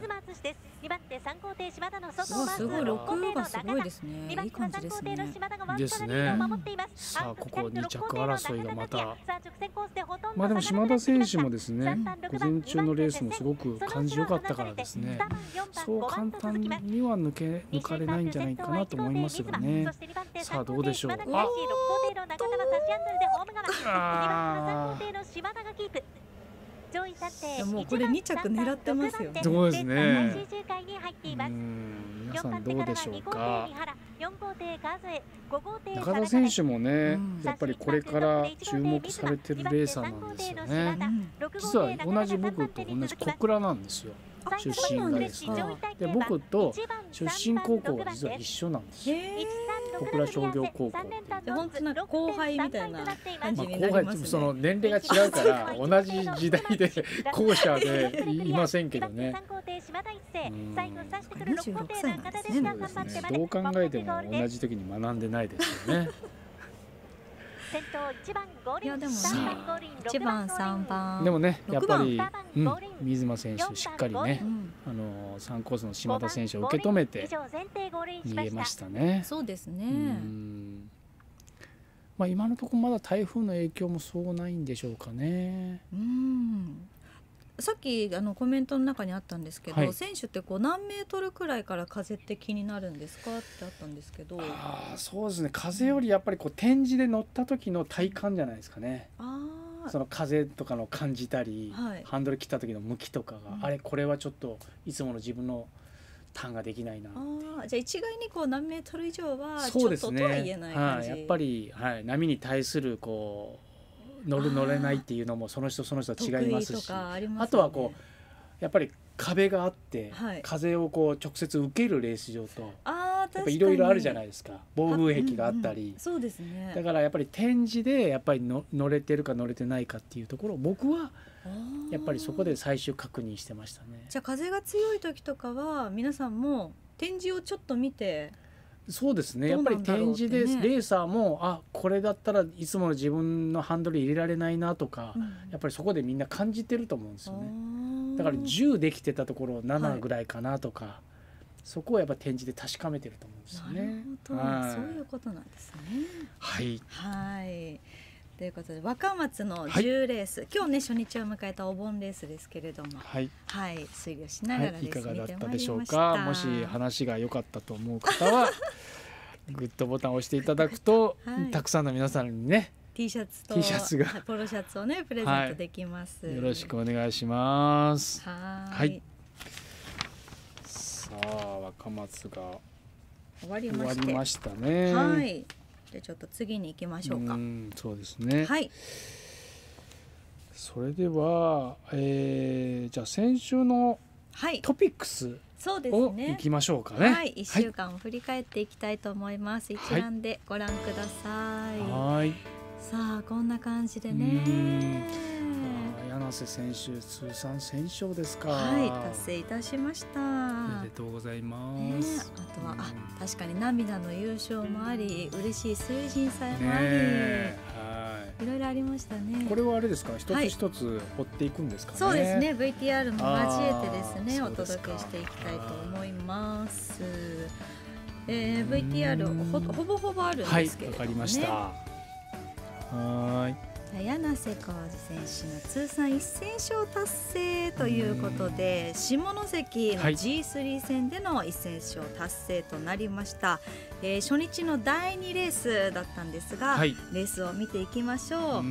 すごい6がすごいですね。いい感じですね。 ですね。さあここ2着争いがまた、まあでも島田選手もですね午前中のレースもすごく感じ良かったからですね、そう簡単には抜かれないんじゃないかなと思いますがね。さあどうでしょう。 もうこれ2着狙ってますよね。 そうですね。皆さんどうでしょうか。中田選手もねやっぱりこれから注目されてるレーサーなんですよね。実は同じ僕と同じ小倉なんですよ。出身がですね。で僕と出身高校が実は一緒なんですよ。小倉商業高校っていう。 本当なんか後輩みたいな感じになりますね。 その年齢が違うから同じ時代で校舎でいませんけどね。 26歳なんですね。 どう考えても同じ時に学んでないですよね。 いやでもね1番3番でもねやっぱり、 うん水間選手しっかりね、3コースの島田選手を受け止めて逃げましたね。 そうですね。 まあ、今のところまだ台風の影響もそうないんでしょうかね。 さっきコメントの中にあったんですけど、 はい、 選手ってこう何メートルくらいから風って気になるんですかってあったんですけど。 そうですね、風よりやっぱりこう展示で乗った時の体感じゃないですかね。その風とかの感じたり、ハンドル切った時の向きとかが、あれこれはちょっといつもの自分のターンができないな。 じゃあ一概にこう何メートル以上はちょっととは言えない感じ。 やっぱり、波に対するこう乗る乗れないっていうのもその人その人違いますし、あとはこうやっぱり壁があって、風をこう直接受けるレース場とやっぱいろいろあるじゃないですか。暴風壁があったり、 そうですね。 だからやっぱり展示でやっぱり乗れてるか乗れてないかっていうところを僕はやっぱりそこで最終確認してましたね。 じゃあ風が強い時とかは皆さんも展示をちょっと見て。 そうですね、やっぱり展示でレーサーもこれだったらいつもの自分のハンドル入れられないなとか、やっぱりそこでみんな感じてると思うんですよね。だから10できてたところ7ぐらいかなとか、そこをやっぱ展示で確かめてると思うんですよね。 なるほど、そういうことなんですね。はい。ということで若松の10レース、今日ね初日を迎えたお盆レースですけれども、推理をしながらレース見てまいりました。 いかがだったでしょうか。もし話が良かったと思う方はグッドボタンを押していただくと、たくさんの皆さんにね T シャツとポロシャツをねプレゼントできます。 よろしくお願いします。さあ若松が終わりましたね。 じゃあちょっと次に行きましょうか。 そうですね。それでは、じゃあ先週のトピックスをいきましょうかね。 1週間を振り返っていきたいと思います。一覧でご覧ください。さあこんな感じでね。 柳瀬選手通算1000勝ですか。 達成いたしました。 おめでとうございます。 あとは確かに涙の優勝もあり、嬉しい水神祭もあり、いろいろありましたね。 これはあれですか、一つ一つ追っていくんですかね。 そうですね、 VTR も交えてですねお届けしていきたいと思います。VTR ほぼほぼあるんですけれどもね。わかりました。柳瀬浩二選手の通算1000勝達成ということで、下関の G3 戦での1000勝達成となりました。初日の第2レースだったんですが、レースを見ていきましょう。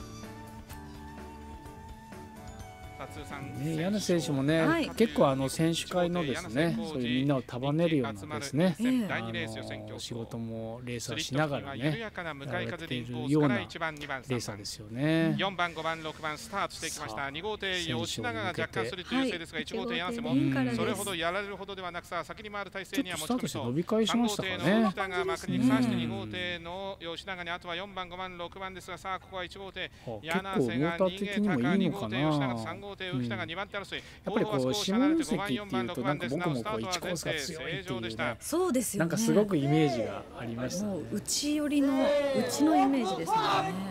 柳選手もね、結構選手会のですね、そういうみんなを束ねるようなですね、仕事もレーサーしながらねやっているようなレーサーですよね。 4番5番6番スタートしてきました。2号艇吉永が若干スリット優勢ですが、1号艇柳瀬もそれほどやられるほどではなく、先に回る体勢には持ち込みそう。3号艇の北が幕にふさわして2号艇の吉永に、あとは4番5番6番ですが、さあここは1号艇柳瀬が逃げたか、2号艇吉永3号艇浮田が2番手争い。 やっぱりこう下関っていうとなんか僕もこう1コースが強いっていうね、 そうですよね、 なんかすごくイメージがありましたね。 内寄りの内のイメージですね。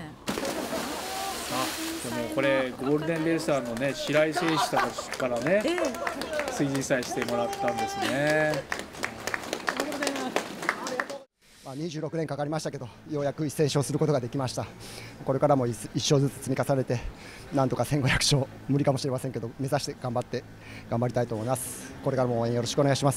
でもこれゴールデンレーサーのね白井選手たちからね、推薦さえしてもらったんですね。 26年かかりましたけど、ようやく1000勝することができました。これからも1勝ずつ積み重ねて、なんとか1500勝、無理かもしれませんけど目指して頑張りたいと思います。これからも応援よろしくお願いします。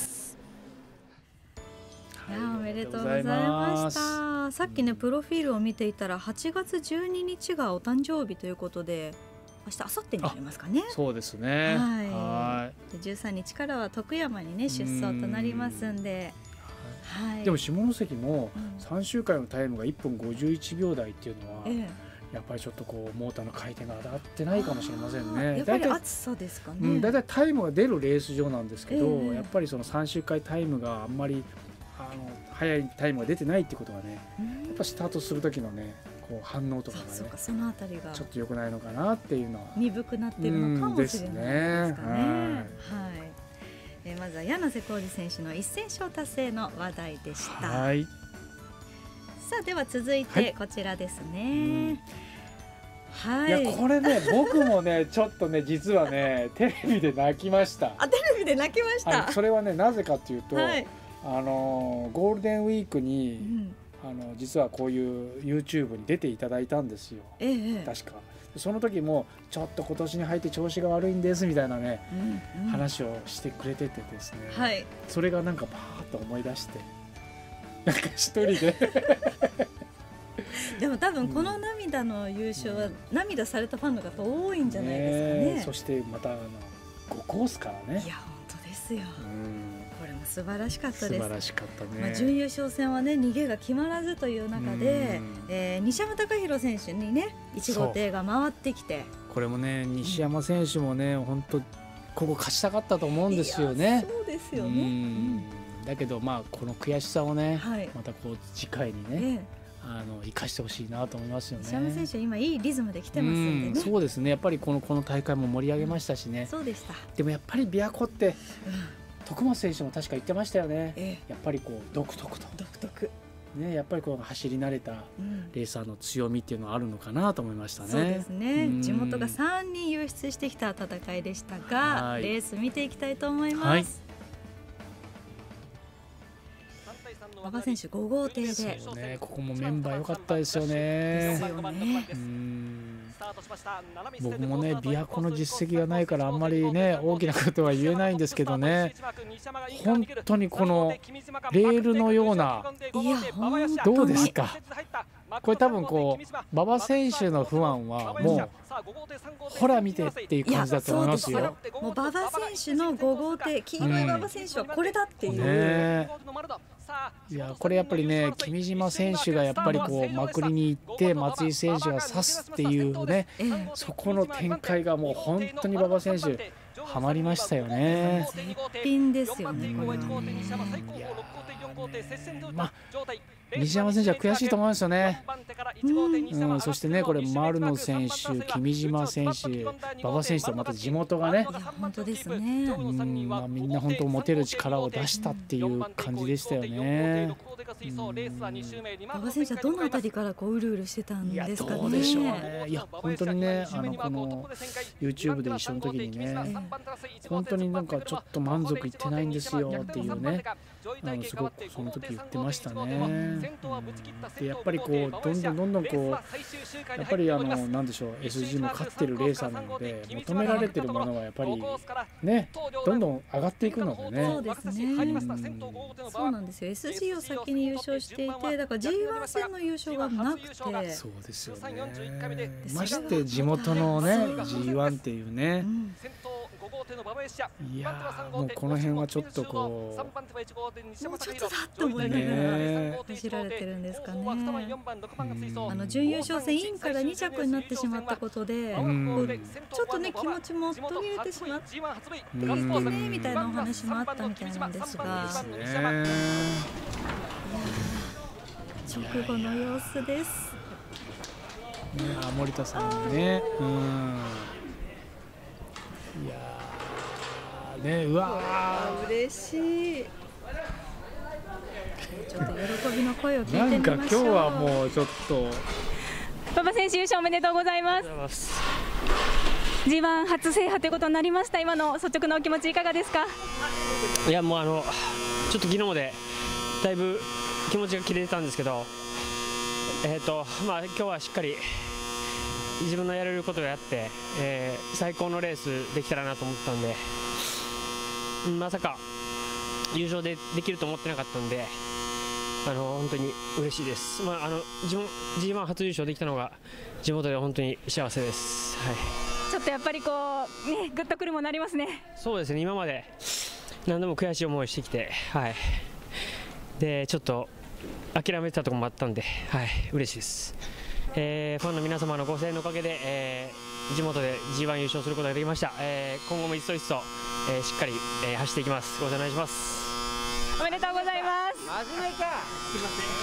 おめでとうございました。さっきねプロフィールを見ていたら8月12日がお誕生日ということで、明日明後日になりますかね。 そうですね。 で13日からは徳山にね出走となりますんで。 でも下関も3周回のタイムが1分51秒台っていうのは、やっぱりちょっとこうモーターの回転が当たってないかもしれませんね。 やっぱり暑さですかね。 だいたいタイムが出るレース場なんですけど、やっぱりその3周回タイムがあんまり速いタイムが出てないってことはね、やっぱスタートする時のねこう反応とかがね、 そのあたりがちょっと良くないのかなっていうのは鈍くなってるのかもしれないですかね。まずは柳瀬浩二選手の1000勝達成の話題でした。ささあでは続いてこちらですね。はい、 いやこれね僕もねちょっとね実はねテレビで泣きました。 あ、テレビで泣きました。 それはねなぜかというと、はい、ゴールデンウィークに、実はこういう YouTube に出ていただいたんですよ、確か。その時もちょっと今年に入って調子が悪いんですみたいなね、話をしてくれててですね、 はい、 それがなんかパーッと思い出してなんか一人ででも多分この涙の優勝は涙されたファンの方多いんじゃないですかね。 そしてまた5コースからね。 いや本当ですよ。これも素晴らしかったです。 素晴らしかったね。 準優勝戦はね逃げが決まらずという中で、西山隆弘選手にね1号艇が回ってきて、 これもね西山選手もね本当ここ勝ちたかったと思うんですよね。 そうですよね。 だけどまあこの悔しさをね、またこう次回にね。生かしてほしいなと思いますよね。 西山選手今いいリズムで来てますんでね。 そうですね。やっぱりこの大会も盛り上げましたしね。 そうでした。 でもやっぱり琵琶湖って、徳松選手も確か言ってましたよね。やっぱりこう独特と。 独特。 ね、やっぱりこう走り慣れたレーサーの強みっていうのはあるのかなと思いましたね。 そうですね。地元が3人輸出してきた戦いでしたが、レース見ていきたいと思います。馬場選手5号艇で、 ね、ここもメンバー良かったですよね。僕もね琵琶湖の実績がないからあんまりね大きなことは言えないんですけどね、本当にこのレールのような、どうですかこれ。多分こう馬場選手の不安はもうほら見てっていう感じだと思いますよ。 もう馬場選手の5号艇、黄色い馬場選手はこれだっていう、 いやこれやっぱりね君島選手がやっぱりこうまくりに行って松井選手が刺すっていうね、そこの展開がもう本当に馬場選手ハマりましたよね。 絶品ですよね。 まあ西山選手は悔しいと思いますよね。そしてねこれ丸野選手、君島選手、馬場選手とまた地元がね、 本当ですね。 みんな本当持てる力を出したっていう感じでしたよね。 馬場選手はどのあたりからこううるうるしてたんですかね。 どうでしょうね。いや本当にねこの YouTube で一緒の時にね本当になんかちょっと満足いってないんですよっていうねすごくその時言ってましたね。でやっぱりこうどんどんこうやっぱりなんでしょう SG も勝ってるレーサーなので求められてるものはやっぱりねどんどん上がっていくのでね。 そうですね。そうなんですよ。SG を先に優勝していて、だから G1 戦の優勝がなくて。そうですよね。まして地元のね G1 っていうね。いやもうこの辺はちょっとこうもうちょっとだって思いながら走られてるんですかね。準優勝戦インから2着になってしまったことで、ちょっとね気持ちも途切れてしまってねみたいなお話もあったみたいなんですが、直後の様子です。 森田さんね、いやね、うわ嬉しい。ちょっと喜びの声を聞いてみましょう。 なんか今日はもうちょっと馬場選手優勝おめでとうございます。G1 初制覇ということになりました。今の率直なお気持ちいかがですか。 いやもうちょっと昨日までだいぶ気持ちが切れてたんですけど、まあ今日はしっかり自分のやれることをやって、最高のレースできたらなと思ったんで、まさか優勝できると思ってなかったんで、本当に嬉しいです。G1 初優勝できたのが地元で本当に幸せです。はい、 ちょっとやっぱりこうねグッとくるものありますね。 そうですね。今まで何度も悔しい思いしてきて、はい、でちょっと諦めてたところもあったんで、はい、嬉しいです。ファンの皆様のご声援のおかげで、地元で G1 優勝することができました。今後も一層一層、しっかり、走っていきます。ご声援お願いします。 おめでとうございます。 真面目か。すみません。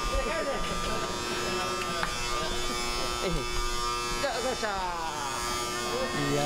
いや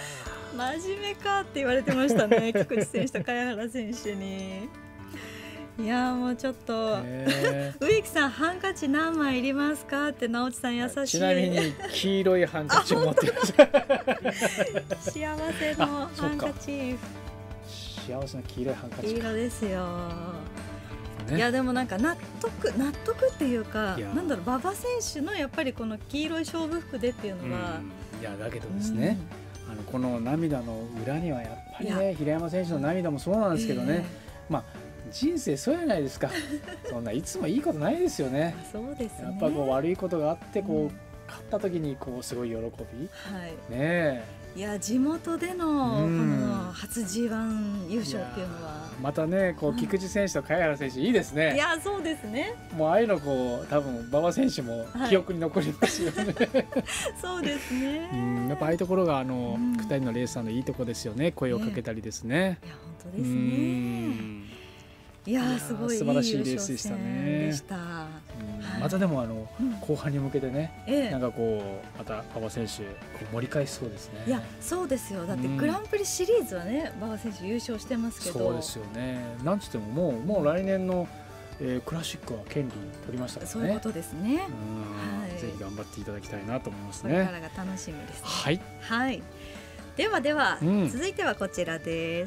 真面目かって言われてましたね菊池選手と茅原選手に。 いやもうちょっと植木さんハンカチ何枚いりますかって直内さん優しい。 ちなみに黄色いハンカチを持ってます幸せのハンカチ。 幸せな黄色いハンカチ。 黄色ですよ。いやでもなんか納得っていうか、なんだろう、馬場選手のやっぱりこの黄色い勝負服でっていうのは、 いやだけどですね、この涙の裏にはやっぱりね、平山選手の涙もそうなんですけどね、まあ人生そうじゃないですか。そんないつもいいことないですよね。 そうですね。 やっぱこう悪いことがあってこう勝った時にこうすごい喜び、ねえ。 いや地元でのこの初 G1 優勝っていうのはまたね、こう菊池選手と貝原選手いいですね。 いやそうですね。 もうああいうのこう多分馬場選手も記憶に残りますよね。 そうですね。 やっぱああいうところが2人のレーサーのいいとこですよね。声をかけたりですね。 いや本当ですね。いやすごい素晴らしいレースでしたね。またでも後半に向けてね、なんかこうまた馬場選手盛り返しそうですね。 いやそうですよ。だってグランプリシリーズはね馬場選手優勝してますけど。 そうですよね。なんつってももう来年のクラシックは権利取りましたからね。 そういうことですね。 ぜひ頑張っていただきたいなと思いますね。 これからが楽しみですね。 はいはい。では続いてはこちらです。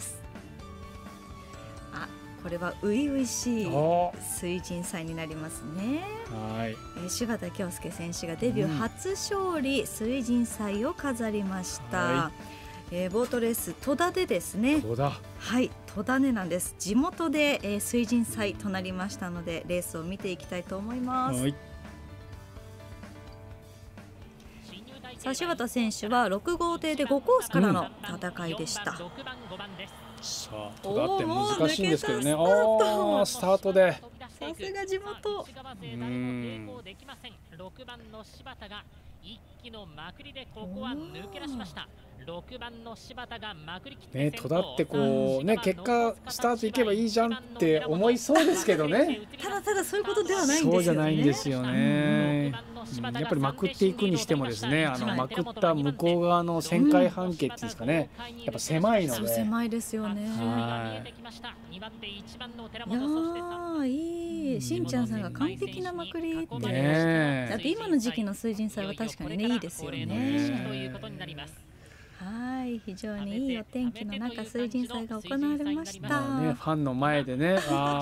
これは初々しい水神祭になりますね。柴田恭介選手がデビュー初勝利、水神祭を飾りました。ボートレース戸田でですね。はい、戸田根なんです。地元で、水神祭となりましたのでレースを見ていきたいと思います。さあ柴田選手は6号艇で5コースからの戦いでした。 さあ戸田って難しいんですけどね。スタートでさすが地元。 6番の柴田が一気のまくりでここは抜け出しました。6番の柴田がまくり切って戸田ってこうね、結果スタートいけばいいじゃんって思いそうですけどね。 ただそういうことではないんですよね。 そうじゃないんですよね。やっぱりまくっていくにしてもですね、まくった向こう側の旋回半径っていうんですかね、やっぱ狭いので。 狭いですよね。いやいい、しんちゃんさんが完璧なまくりって。だって今の時期の水神祭は確かにねいいですよね。はい、非常にいいお天気の中水神祭が行われました。 ファンの前でね、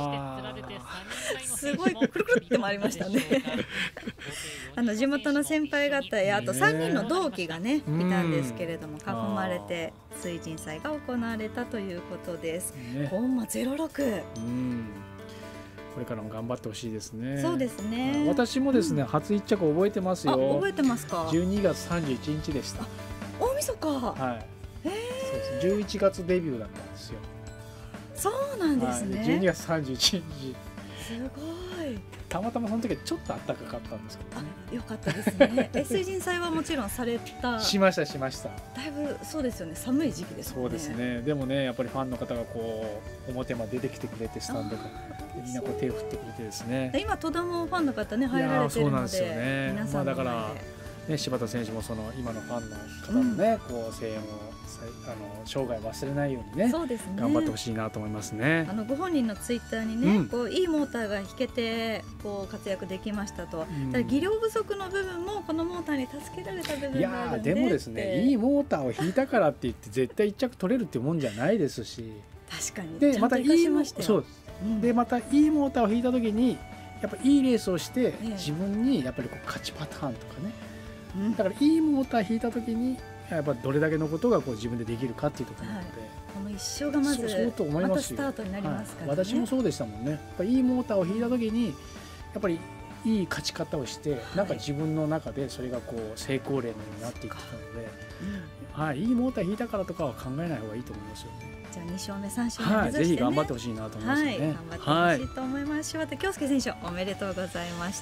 すごいくるくるって回りましたね。地元の先輩方やあと3人の同期がねいたんですけれども、囲まれて水神祭が行われたということです。コンマ06。 これからも頑張ってほしいですね。 そうですね。 私もですね、初一着覚えてますよ。 覚えてますか。 12月31日でした。 大晦日。 はい。11月デビューだったんですよ。 そうなんですね。 12月31日。すごい。 たまたまその時はちょっと暖かかったんですけどね。 よかったですね。水神祭はもちろんされた。 しました。 だいぶそうですよね。寒い時期ですね。 そうですね。でもね、やっぱりファンの方がこう表まで出てきてくれて、スタンドがみんなこう手を振ってくれてですね。 今戸田もファンの方ね入られてるので、皆さんだからね、柴田選手もその今のファンの方のね、こう声援を生涯忘れないようにね、 そうですね、 頑張ってほしいなと思いますね。 ご本人のツイッターにね、こういいモーターが引けてこう活躍できましたと。ただ技量不足の部分もこのモーターに助けられた部分があるんで。 でもですね、いいモーターを引いたからって言って絶対一着取れるっていうもんじゃないですし。 確かに。 でまたいいモーターを引いた時にやっぱいいレースをして自分にやっぱりこう勝ちパターンとかね。だからいいモーター引いた時にやっぱどれだけのことがこう自分でできるかっていうところなので、 この一生がまずまたスタートになりますからね。 私もそうでしたもんね。やっぱいいモーターを引いた時にやっぱりいい勝ち方をしてなんか自分の中でそれがこう成功例のようになっていってたので、いいモーター引いたからとかは考えない方がいいと思いますよね。 じゃあ2勝目3勝目目指してね、 ぜひ頑張ってほしいなと思いますね。 頑張ってほしいと思います。柴田恭介選手おめでとうございました。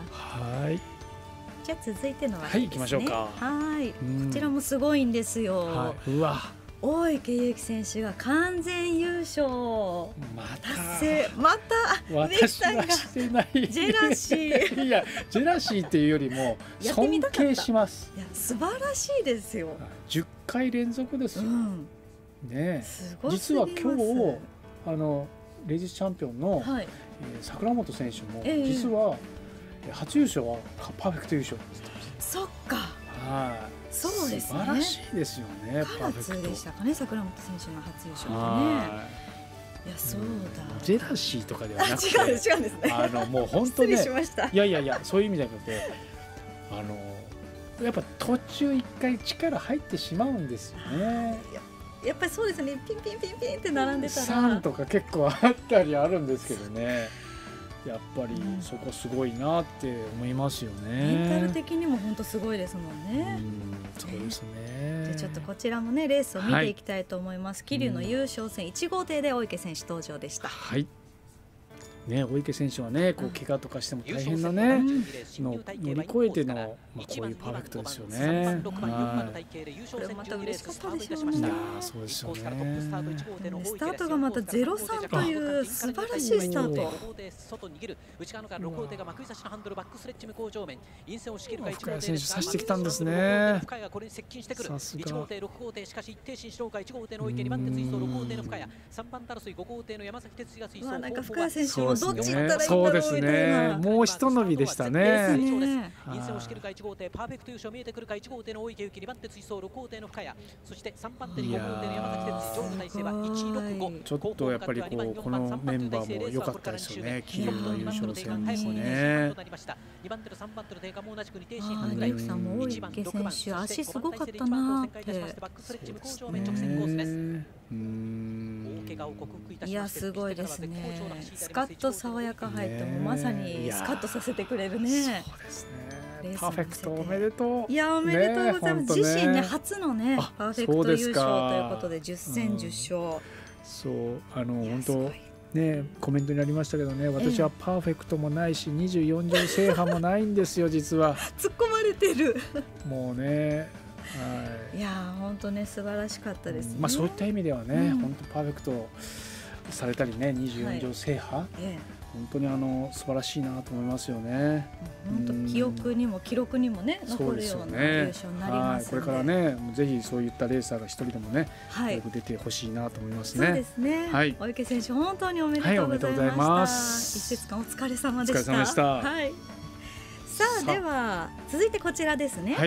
じゃあ続いての話ですね。 行きましょうか。 こちらもすごいんですよ。大池優希選手が完全優勝達成。また私はしてない。 ジェラシー。 いやジェラシーっていうよりも尊敬します。 いや素晴らしいですよ。 10回連続ですよ。ね、実は今日レディースチャンピオンの、桜本選手も実は初優勝はパーフェクト優勝って言ってました。 そっか。 はい。 そうですね。 素晴らしいですよね。 パーフェクトでしたかね、桜本選手の初優勝ってね。いや、そうだ。 ジェラシーとかではなくて、 違うんですね。 もう本当ね。 失礼しました。 いやそういう意味じゃなくて、やっぱ途中一回力入ってしまうんですよね。 やっぱりそうですね。ピンピンピンピンって並んでたら。 3とか結構あったりあるんですけどね。やっぱりそこすごいなって思いますよね。 メンタル的にも本当すごいですもんね。 そうですね。 じゃあちょっとこちらもねレースを見ていきたいと思います。桐生の優勝戦1号艇で大池選手登場でした。 はい。ね、大池選手はね、こう怪我とかしても大変なね、乗り越えてのこういうパーフェクトですよね。 これまた嬉しかったでしょうね。 いや、そうですよね。 スタートがまた03という素晴らしいスタート。 深谷選手差してきたんですね。 さすが。なんか深谷選手もどっち行ったらいいんだろうみたいな。 そうですね。もう一伸びでしたね。 陰線を仕切るか1号艇パーフェクト優勝見えてくるか1号艇の大池由紀2番手追走6号艇の深谷、そして3番手に5号艇の山崎哲司、上位の体制は165。 ちょっとやっぱりこのメンバーも良かったですよね。桐生の優勝戦ですね。 2番手と3番手の定価も同じく2停止半ぐらい。さんも大池選手足すごかったなって。いや、すごいですね。スカッと爽やか入ってもまさにスカッとさせてくれるね。 そうですね。パーフェクトおめでとう。 いや、おめでとうございます。自身ね初のねパーフェクト優勝ということで10戦10勝。 そう、本当ね、コメントにありましたけどね、私はパーフェクトもないし24条制覇もないんですよ実は。 突っ込まれてる。 もうね。 いや、本当ね素晴らしかったですね。 まあそういった意味ではね、本当パーフェクトされたりね、24条制覇、本当に素晴らしいなと思いますよね。 本当記憶にも記録にもね残るような優勝になりますので、 これからねぜひそういったレーサーが一人でもね、よく出てほしいなと思いますね。 そうですね。大池選手本当におめでとうございました。一節間お疲れ様でした。 お疲れ様でした。 はい。さあでは続いてこちらですね。はい。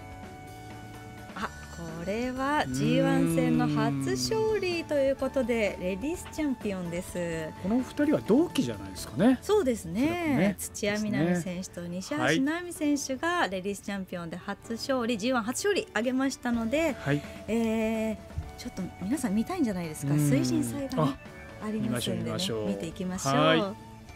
これは G1 戦の初勝利ということでレディースチャンピオンです。 この2人は同期じゃないですかね。 そうですね。土屋みなみ選手と西橋奈美選手がレディースチャンピオンで初勝利、G1 初勝利挙げましたので、ちょっと皆さん見たいんじゃないですか。推進祭がねありますのでね、見ていきましょう。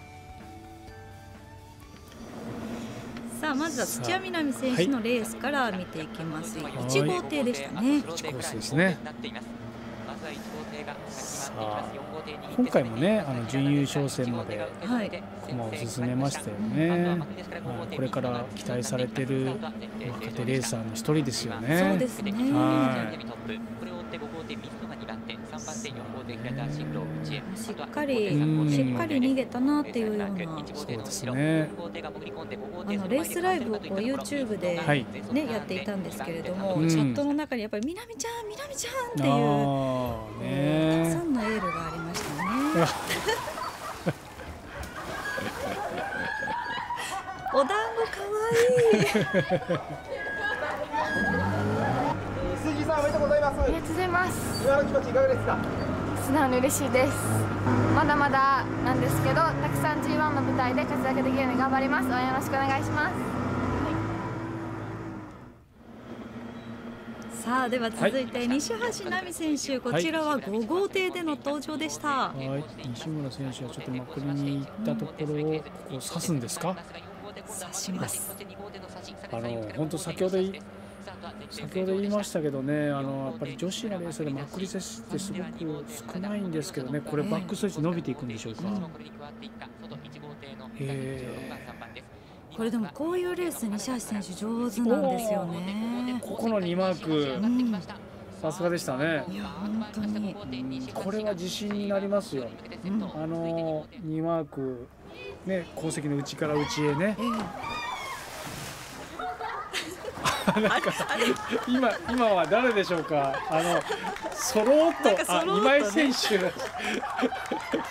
さあまずは土屋みなみ選手のレースから見ていきます。1号艇でしたね。 1コースですね。さあ今回もね準優勝戦まで駒を進めましたよね。これから期待されている若手レーサーの一人ですよね。 そうですね。しっかり逃げたなっていうような。 そうですね。 レースライブをこう YouTube でねやっていたんですけれども、チャットの中にやっぱりみなみちゃんみなみちゃんっていうたくさんのエールがありましたね。お団子かわいい。 水木さんおめでとうございます。 ありがとうございます。 今の気持ちいかがですか。 素直に嬉しいです。まだまだなんですけど、たくさん G1 の舞台で活躍できるように頑張ります。応援よろしくお願いします。 さあでは続いて西橋奈美選手、こちらは5号艇での登場でした。 西村選手はちょっとまくりに行ったところをここ指すんですか。 指します。 本当先ほど言いましたけどね、やっぱり女子のレースでまくり接ってすごく少ないんですけどね、これバックストレッチ伸びていくんでしょうか。 これでもこういうレース西橋選手上手なんですよね。 ここの2マーク、さすがでしたね。 いや本当にこれは自信になりますよ。2マークね、鉱石の内から内へね。なんか今は誰でしょうか。そろっと今井選手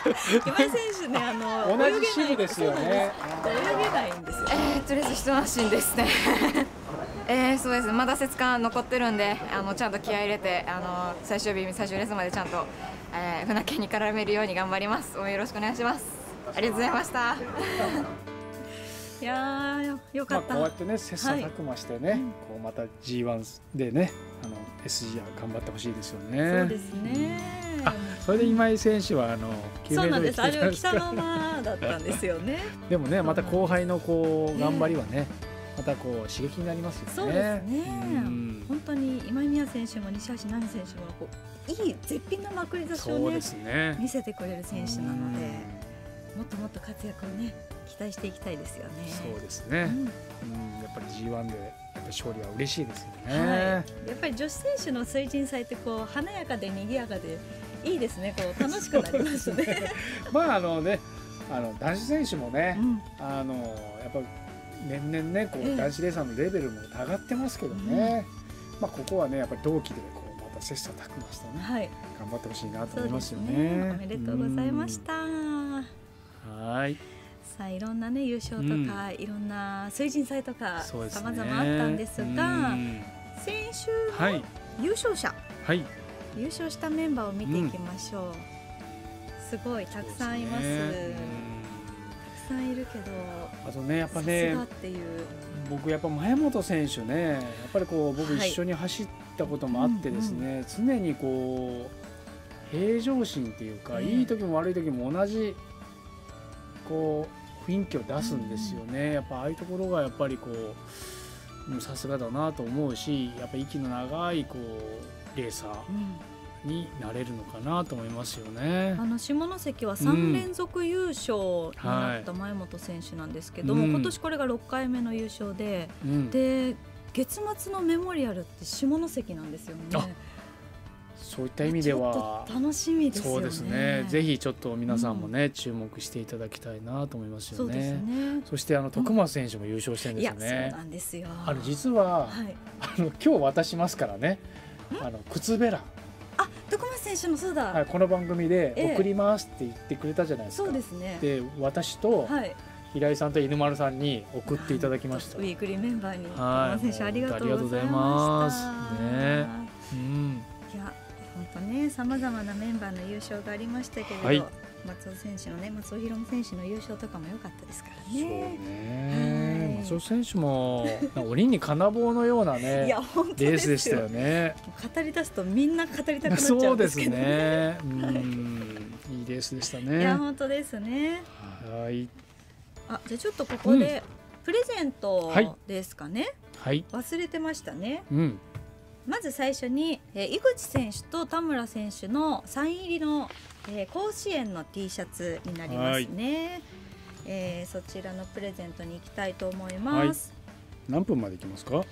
今井選手ね、 同じ支部ですよね。 泳げないんですよ。 とりあえず一安心ですね。そうですね、まだ節間残ってるんで、ちゃんと気合い入れて、最終日、最終レースまでちゃんと、船券に絡めるように頑張ります。応援よろしくお願いします。ありがとうございました。 いやー、よかった。 こうやってね、切磋琢磨してね、こうまた G1 でね、SGR 頑張ってほしいですよね。 そうですね。 それで今井選手はそうなんです。あれは北の間だったんですよね。 でもね、また後輩のこう頑張りはね、またこう刺激になりますよね。 そうですね。本当に今井美也選手も西橋奈美選手もこういい絶品なまくり差しをね見せてくれる選手なので、もっともっと活躍をね期待していきたいですよね。 そうですね。やっぱり G1 でやっぱり勝利は嬉しいですよね。 やっぱり女子選手の水神祭ってこう華やかで賑やかでいいですね。こう楽しくなりますね。 まあね、男子選手もね、やっぱ年々ね、こう男子レーサーのレベルも上がってますけどね。まあここはね、やっぱり同期でこうまた切磋琢磨してね、頑張ってほしいなと思いますよね。 おめでとうございました。 はい。 さあいろんなね優勝とか、いろんな水神祭とかさまざまあったんですが、先週の優勝者、優勝したメンバーを見ていきましょう。すごいたくさんいます。たくさんいるけど、 あとね、やっぱね、僕やっぱ前本選手ね、やっぱりこう僕一緒に走ったこともあってですね、常にこう平常心っていうか、いい時も悪い時も同じこう雰囲気を出すんですよね。やっぱああいうところがやっぱりこうさすがだなと思うし、やっぱ息の長いこうレーサーになれるのかなと思いますよね。 下関は3連続優勝になった前本選手なんですけども、今年これが6回目の優勝で、で月末のメモリアルって下関なんですよね。 そういった意味では楽しみですよね。 そうですね。ぜひちょっと皆さんもね、注目していただきたいなと思いますよね。 そうですね。 そして徳松選手も優勝してるんですよね。 いや、そうなんですよ。 実は、今日渡しますからね。靴べら。 徳松選手もそうだ。 この番組で送りますって言ってくれたじゃないですか。 そうですね。 で、私と平井さんと犬丸さんに送っていただきました。 ウィークリーメンバーに徳松選手ありがとうございました。 ね。 いや、本当ね、さまざまなメンバーの優勝がありましたけれど、松尾選手のね、松尾弘美選手の優勝とかも良かったですからね。 そうね。松尾選手も鬼に金棒のようなねレースでしたよね。 語り出すとみんな語りたくなっちゃうんですけどね。 そうですね。いいレースでしたね。 いや、本当ですね。 はい。 じゃあちょっとここでプレゼントですかね。忘れてましたね。まず最初に、井口選手と田村選手のサイン入りの、甲子園の T シャツになりますね。そちらのプレゼントに行きたいと思います。 何分まで行きますか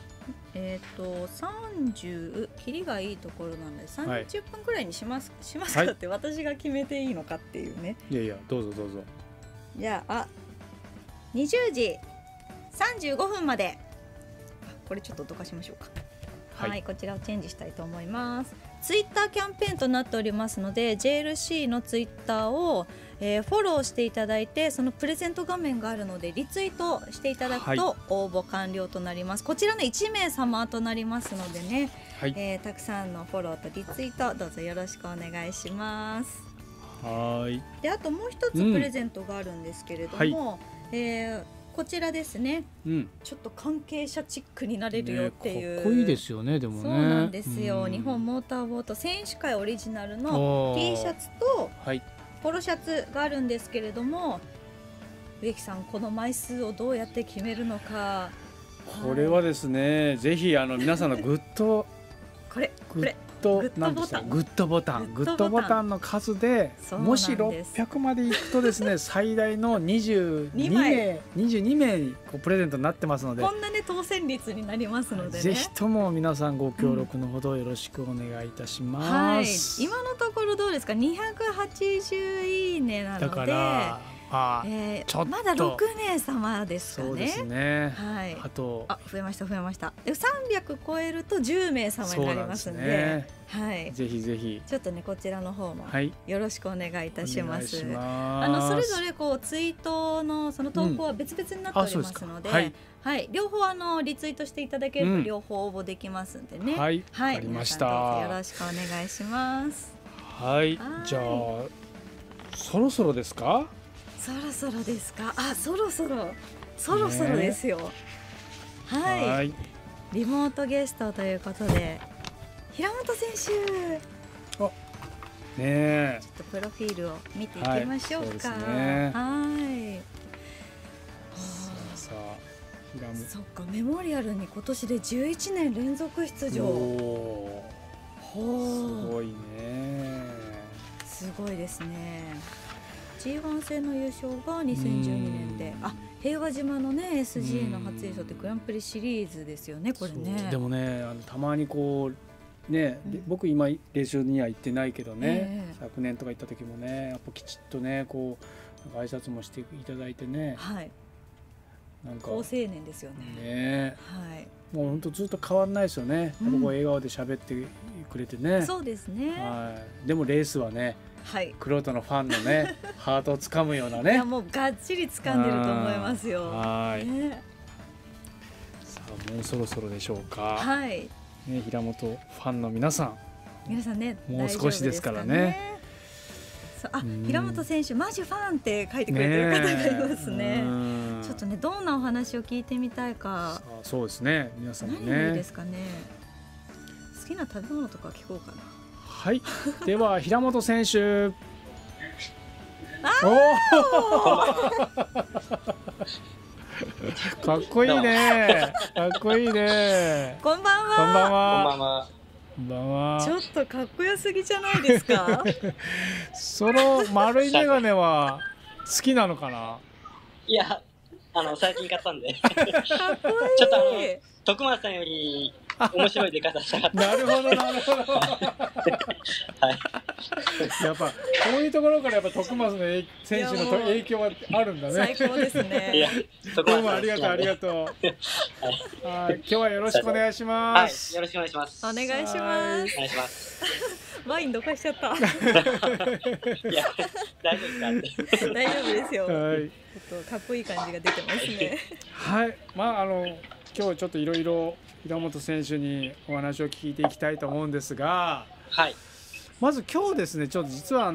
？30キリがいいところなので30分くらいにしますかって私が決めていいのかっていうね。 いやいや、どうぞどうぞ。 じゃあ20時35分まで、これちょっとどかしましょうか。はい、こちらをチェンジしたいと思います。ツイッターキャンペーンとなっておりますので、 JLC のツイッターを、フォローしていただいて、そのプレゼント画面があるのでリツイートしていただくと応募完了となります。こちらね、1名様となりますのでね、たくさんのフォローとリツイートどうぞよろしくお願いします。で、あともう一つプレゼントがあるんですけれども、こちらですね、ちょっと関係者チックになれるよっていう、 かっこいいですよね。でもね、 そうなんですよ。日本モーターボート選手会オリジナルの T シャツとポロシャツがあるんですけれども、植木さん、この枚数をどうやって決めるのか。 これはですね、ぜひ皆さんのグッドこれグッドボタンの数で、もし600までいくとですね、最大の22名にプレゼントになってますので、 こんなね当選率になりますのでね、 ぜひとも皆さんご協力のほどよろしくお願いいたします。 今のところどうですか？280いいねなので、 だからまだ6名様ですかね。 そうですね。 はい。 あと増えました。で300超えると10名様になりますんで、はい。 ぜひぜひ。 ちょっとねこちらの方もよろしくお願いいたします。それぞれこうツイートのその投稿は別々になっておりますので、はい、両方リツイートしていただければ両方応募できますんでね。 はい。わかりました。 よろしくお願いします。 はい。じゃあそろそろですか？ そろそろですよ。はい。リモートゲストということで平本選手。 ねえ。 ちょっとプロフィールを見ていきましょうか。はい。 さあ、 そっか、メモリアルに今年で11年連続出場。 すごいね。 すごいですね。G1 戦の優勝が2012年で、平和島のね SG の初優勝ってグランプリシリーズですよね、これね。 でもね、たまにこうね、僕今練習には行ってないけどね、昨年とか行った時もね、やっぱきちっとねこう挨拶もしていただいてね、 なんか好青年ですよね。もう本当ずっと変わんないですよね。やっぱこう笑顔で喋ってくれてね。 そうですね。 でもレースはね、玄人のファンのねハートをつかむようなね。 いやもうがっちり掴んでると思いますよ。 さあもうそろそろでしょうか。平本ファンの皆さんね、 もう少しですからね。 平本選手マジファンって書いてくれてる方がいますね。ちょっとねどんなお話を聞いてみたいか。 そうですね、皆さんもね。 何がいいですかね。好きな食べ物とか聞こうかな。 はい、では平本選手。かっこいいね。かっこいいね。 こんばんは。 こんばんは。こんばんは。こんばんは。 ちょっとかっこよすぎじゃないですか。 その丸いメガネは好きなのかな。 いや、最近買ったんで。 かっこいい。 ちょっと徳松さんより面白い出方したかった。 なるほどなるほど。やっぱこういうところからやっぱ徳松の選手の影響はあるんだね。 最高ですね。 いや、 どうもありがとうありがとう。今日はよろしくお願いします。 よろしくお願いします。 お願いします。お願いします。 ワインどかしちゃった。 いや、大丈夫ですか。 大丈夫ですよ。ちょっとかっこいい感じが出てますね。 はい、今日ちょっといろいろ平本選手にお話を聞いていきたいと思うんですが、まず今日ですね、ちょっと実は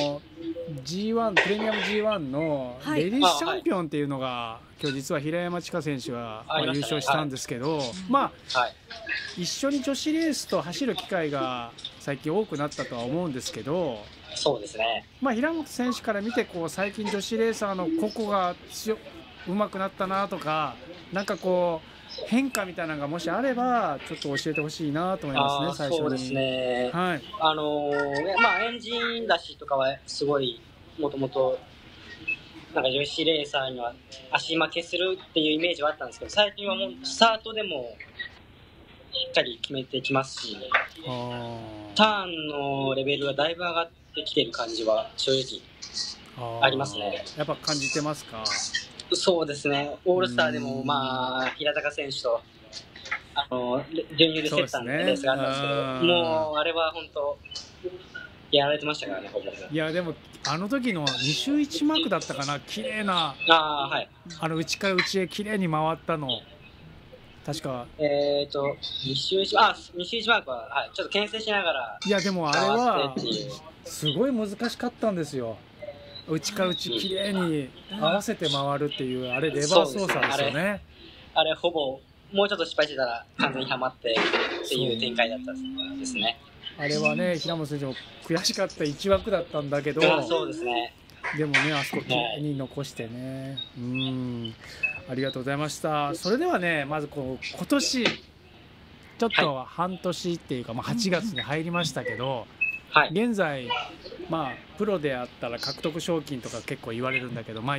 G1 プレミアム G1 のレディースチャンピオンっていうのが今日実は平山千佳選手が優勝したんですけど、一緒に女子レースと走る機会が最近多くなったとは思うんですけど、 そうですね。 平本選手から見てこう最近女子レーサーの個々がうまくなったなとか、なんかこう変化みたいなのがもしあればちょっと教えてほしいなと思いますね。最初に。 そうですね。エンジン出しとかはすごいもともとなんか女子レーサーには足負けするっていうイメージはあったんですけど、最近はもうスタートでもしっかり決めてきますし、ターンのレベルがだいぶ上がってきてる感じは正直ありますね。 やっぱ感じてますか？ そうですね。オールスターでも平坂選手と準優で競ったレースがあったんですけど、もうあれは本当やられてましたからね。 いやでもあの時の2周1マークだったかな、綺麗な内から内へ綺麗に回ったの確か 2周1マークは、ちょっと牽制しながら。 いやでもあれはすごい難しかったんですよ。内から内綺麗に合わせて回るっていう、あれレバー操作ですよね。 あれほぼもうちょっと失敗してたら完全にはまってっていう展開だったんですね。 あれはね、平本選手も悔しかった1枠だったんだけど、 そうですね。 でもね、あそこ綺麗に残してね、ありがとうございました。それではね、まず今年ちょっと半年っていうか、8月に入りましたけど、現在プロであったら獲得賞金とか結構言われるんだけど、今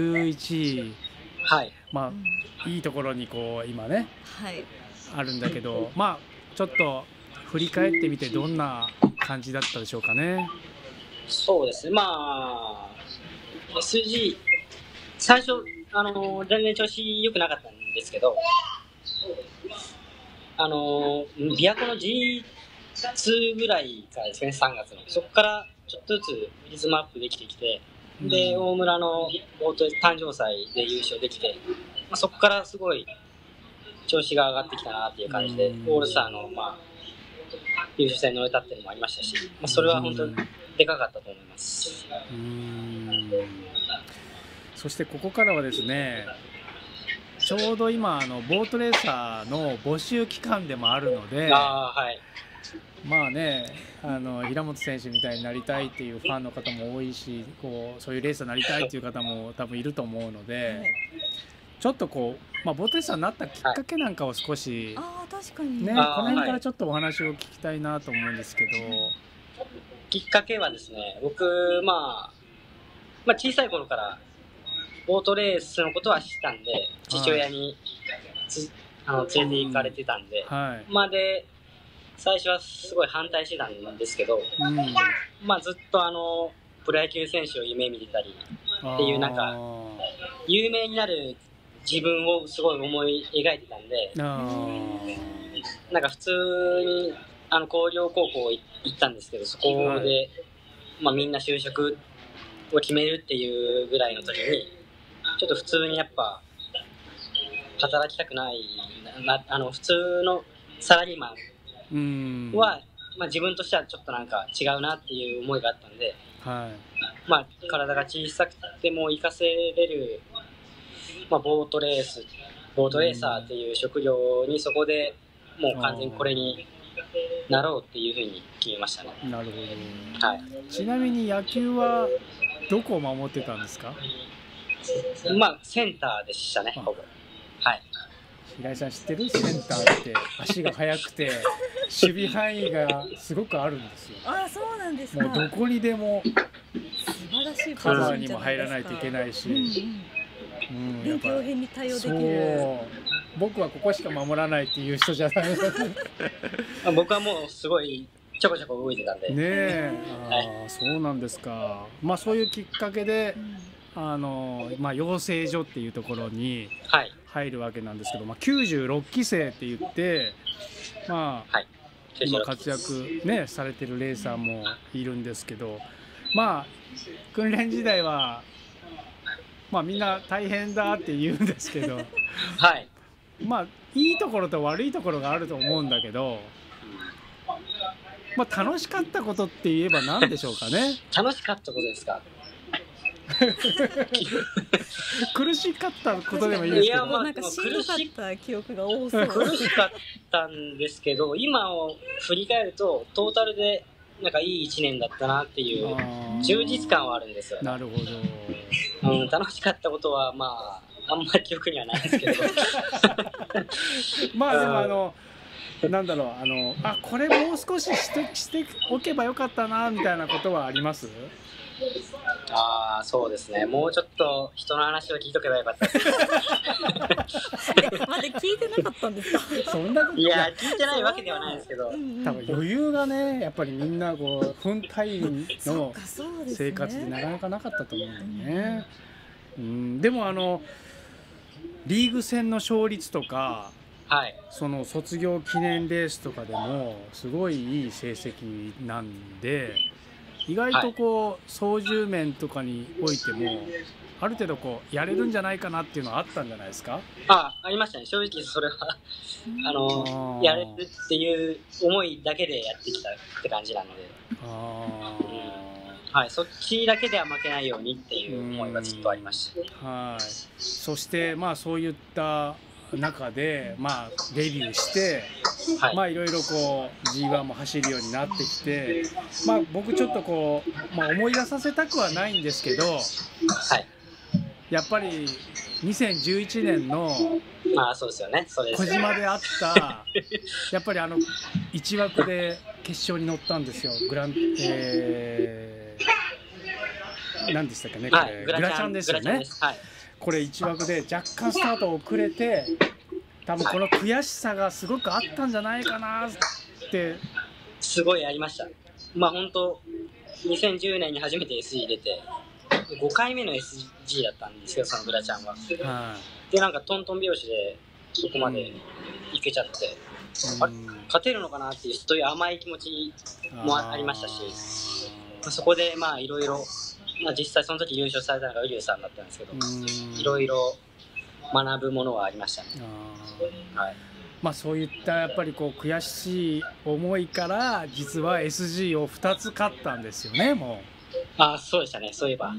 11位、いいところにこう今ね、あるんだけど、ちょっと振り返ってみてどんな感じだったでしょうかね。 そうですね。 SG、最初、全然調子良くなかったんですけど、琵琶湖の G2 ぐらいからですね、3月の。そこからちょっとずつリズムアップできてきて、で、大村の誕生祭で優勝できて、そこからすごい調子が上がってきたなっていう感じで、オールスターの、優勝戦に乗れたっていうのもありましたし、それは本当にでかかったと思います。 そしてここからはですね、ちょうど今ボートレーサーの募集期間でもあるので、まあね、平本選手みたいになりたいっていうファンの方も多いし、そういうレーサーになりたいっていう方も多分いると思うので、ちょっとボートレーサーになったきっかけなんかを少し、 確かにね、この辺からちょっとお話を聞きたいなと思うんですけど。 きっかけはですね、僕、小さい頃からボートレースのことは知ったんで、父親に連れて行かれてたんで、で、最初はすごい反対してたんですけど、ずっとプロ野球選手を夢見てたりっていう、なんか、有名になる自分をすごい思い描いてたんで、なんか普通に広陵高校行ったんですけど、そこで、みんな就職を決めるっていうぐらいの時に、ちょっと普通にやっぱ働きたくない普通のサラリーマンは、自分としてはちょっとなんか違うなっていう思いがあったんで、体が小さくても活かせれる、ボートレーサーっていう職業にそこでもう完全にこれになろうっていうふうに決めましたね。 なるほど。ちなみに野球はどこを守ってたんですか？ センターでしたね、ほぼ。 平井さん知ってる？センターって足が速くて守備範囲がすごくあるんですよ。 そうなんですか。 もうどこにでも素晴らしいカバーにも入らないといけないし、 臨機応変に対応できる。 僕はここしか守らないっていう人じゃない。 僕はもうすごいちょこちょこ動いてたんで。 ねえ、そうなんですか。そういうきっかけで。養成所っていうところに入るわけなんですけど、96期生って言って、今活躍ねされてるレーサーもいるんですけど、訓練時代はみんな大変だって言うんですけど、いいところと悪いところがあると思うんだけど、楽しかったことって言えば何でしょうかね。 楽しかったことですか？ 苦しかったことでもいいですけど、 なんかしんどかった記憶が多そう。 苦しかったんですけど、今を振り返るとトータルでなんかいい1年だったなっていう充実感はあるんですよ。 なるほど。楽しかったことはあんまり記憶にはないですけど。 でもなんだろう、これもう少ししておけばよかったなみたいなことはあります？ そうですね。もうちょっと人の話を聞いとけばよかったです。 まだ聞いてなかったんですか？ そんなこと。 いや、聞いてないわけではないですけど。 多分余裕がね、やっぱりみんな分単位の生活でなかなかなかったと思うんだよね。でもリーグ戦の勝率とか、その卒業記念レースとかでもすごいいい成績なんで。意外と操縦面とかにおいてもある程度やれるんじゃないかなっていうのはあったんじゃないですか？ ありましたね。正直それはやれるっていう思いだけでやってきたって感じなので、そっちだけでは負けないようにっていう思いはずっとありました。 そしてそういった中でデビューして、いろいろG1 も走るようになってきて、僕ちょっと思い出させたくはないんですけど、やっぱり2011年のそうですよね。 小島であったやっぱり1枠で決勝に乗ったんですよ。何でしたっけね、これグラチャンですよね。これ1枠で若干スタート遅れて、多分この悔しさがすごくあったんじゃないかなって。 すごいありました。本当2010年に初めて SE 出て 5回目の SG だったんですよ、そのグラちゃんは。でなんかトントン拍子でそこまでいけちゃって、あれ勝てるのかなっていうそういう甘い気持ちもありましたし、そこでまあいろいろ、実際その時優勝されたのが瓜生さんだったんですけど、いろいろ学ぶものはありましたね。はい、 まあそういったやっぱりこう悔しい思いから実は SG を2つ勝ったんですよね、もう。 そうでしたね、そういえば。はい。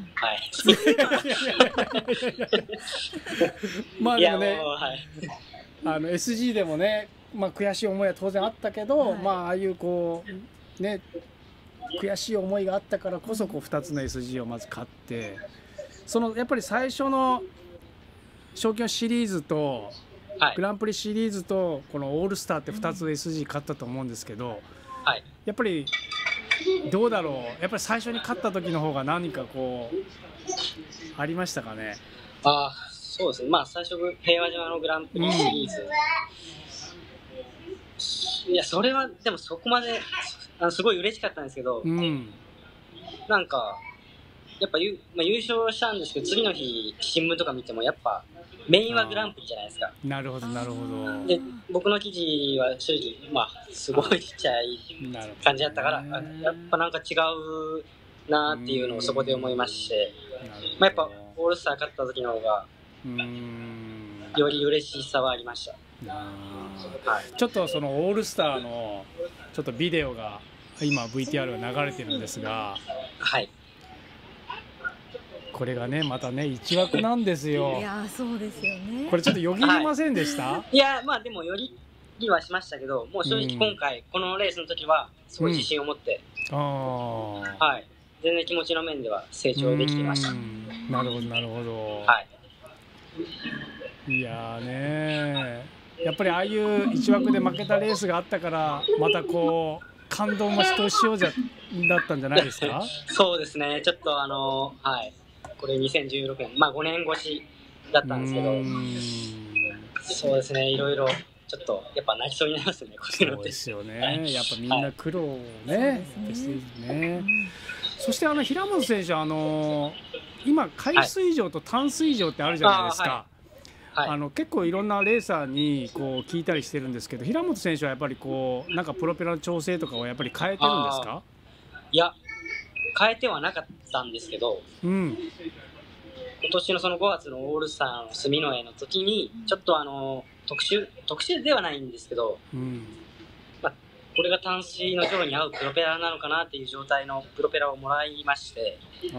まあでもね、SG でもね、まあ悔しい思いは当然あったけど、まあああいうこうね、悔しい思いがあったからこそこう2つの SG をまず勝って、そのやっぱり最初の賞金シリーズとグランプリシリーズとこのオールスターって2つ SG 勝ったと思うんですけど、やっぱりどうだろう、やっぱり最初に勝った時の方が何かこうありましたかね。 そうですね、まあ最初平和島のグランプリシリーズ、いやそれはでもそこまですごい嬉しかったんですけど、なんかやっぱ優勝したんですけど、次の日新聞とか見てもやっぱメインはグランプリじゃないですか。 なるほどなるほど。 で僕の記事は正直すごいちっちゃい感じだったから、やっぱなんか違うなっていうのをそこで思いまして、やっぱオールスター勝った時の方がより嬉しさはありました。 ちょっとそのオールスターのちょっとビデオが今 VTR が流れてるんですが、これがねまたね1枠なんですよ。 いやそうですよね。 これちょっとよぎりませんでした？ いやでもよりはしましたけど、もう正直今回このレースの時はすごい自信を持って、全然気持ちの面では成長できてました。 なるほどなるほど。いやね、やっぱりああいう1枠で負けたレースがあったからまたこう感動もひとしおだったんじゃないですか？ そうですね、ちょっとこれ2016年、5年越しだったんですけど、そうですね、いろいろちょっとやっぱ泣きそうになりますね、こういうのって。 そうですよね、やっぱみんな苦労をね、そして平本選手、今海水場と淡水場ってあるじゃないですか。結構いろんなレーサーにこう聞いたりしてるんですけど、平本選手はやっぱりこうなんかプロペラの調整とかをやっぱり変えてるんですか？ いや変えてはなかったんですけど、今年のその5月のオールスターの住之江の時にちょっと特殊ではないんですけど、これが淡水の上に合うプロペラなのかなっていう状態のプロペラをもらいまして、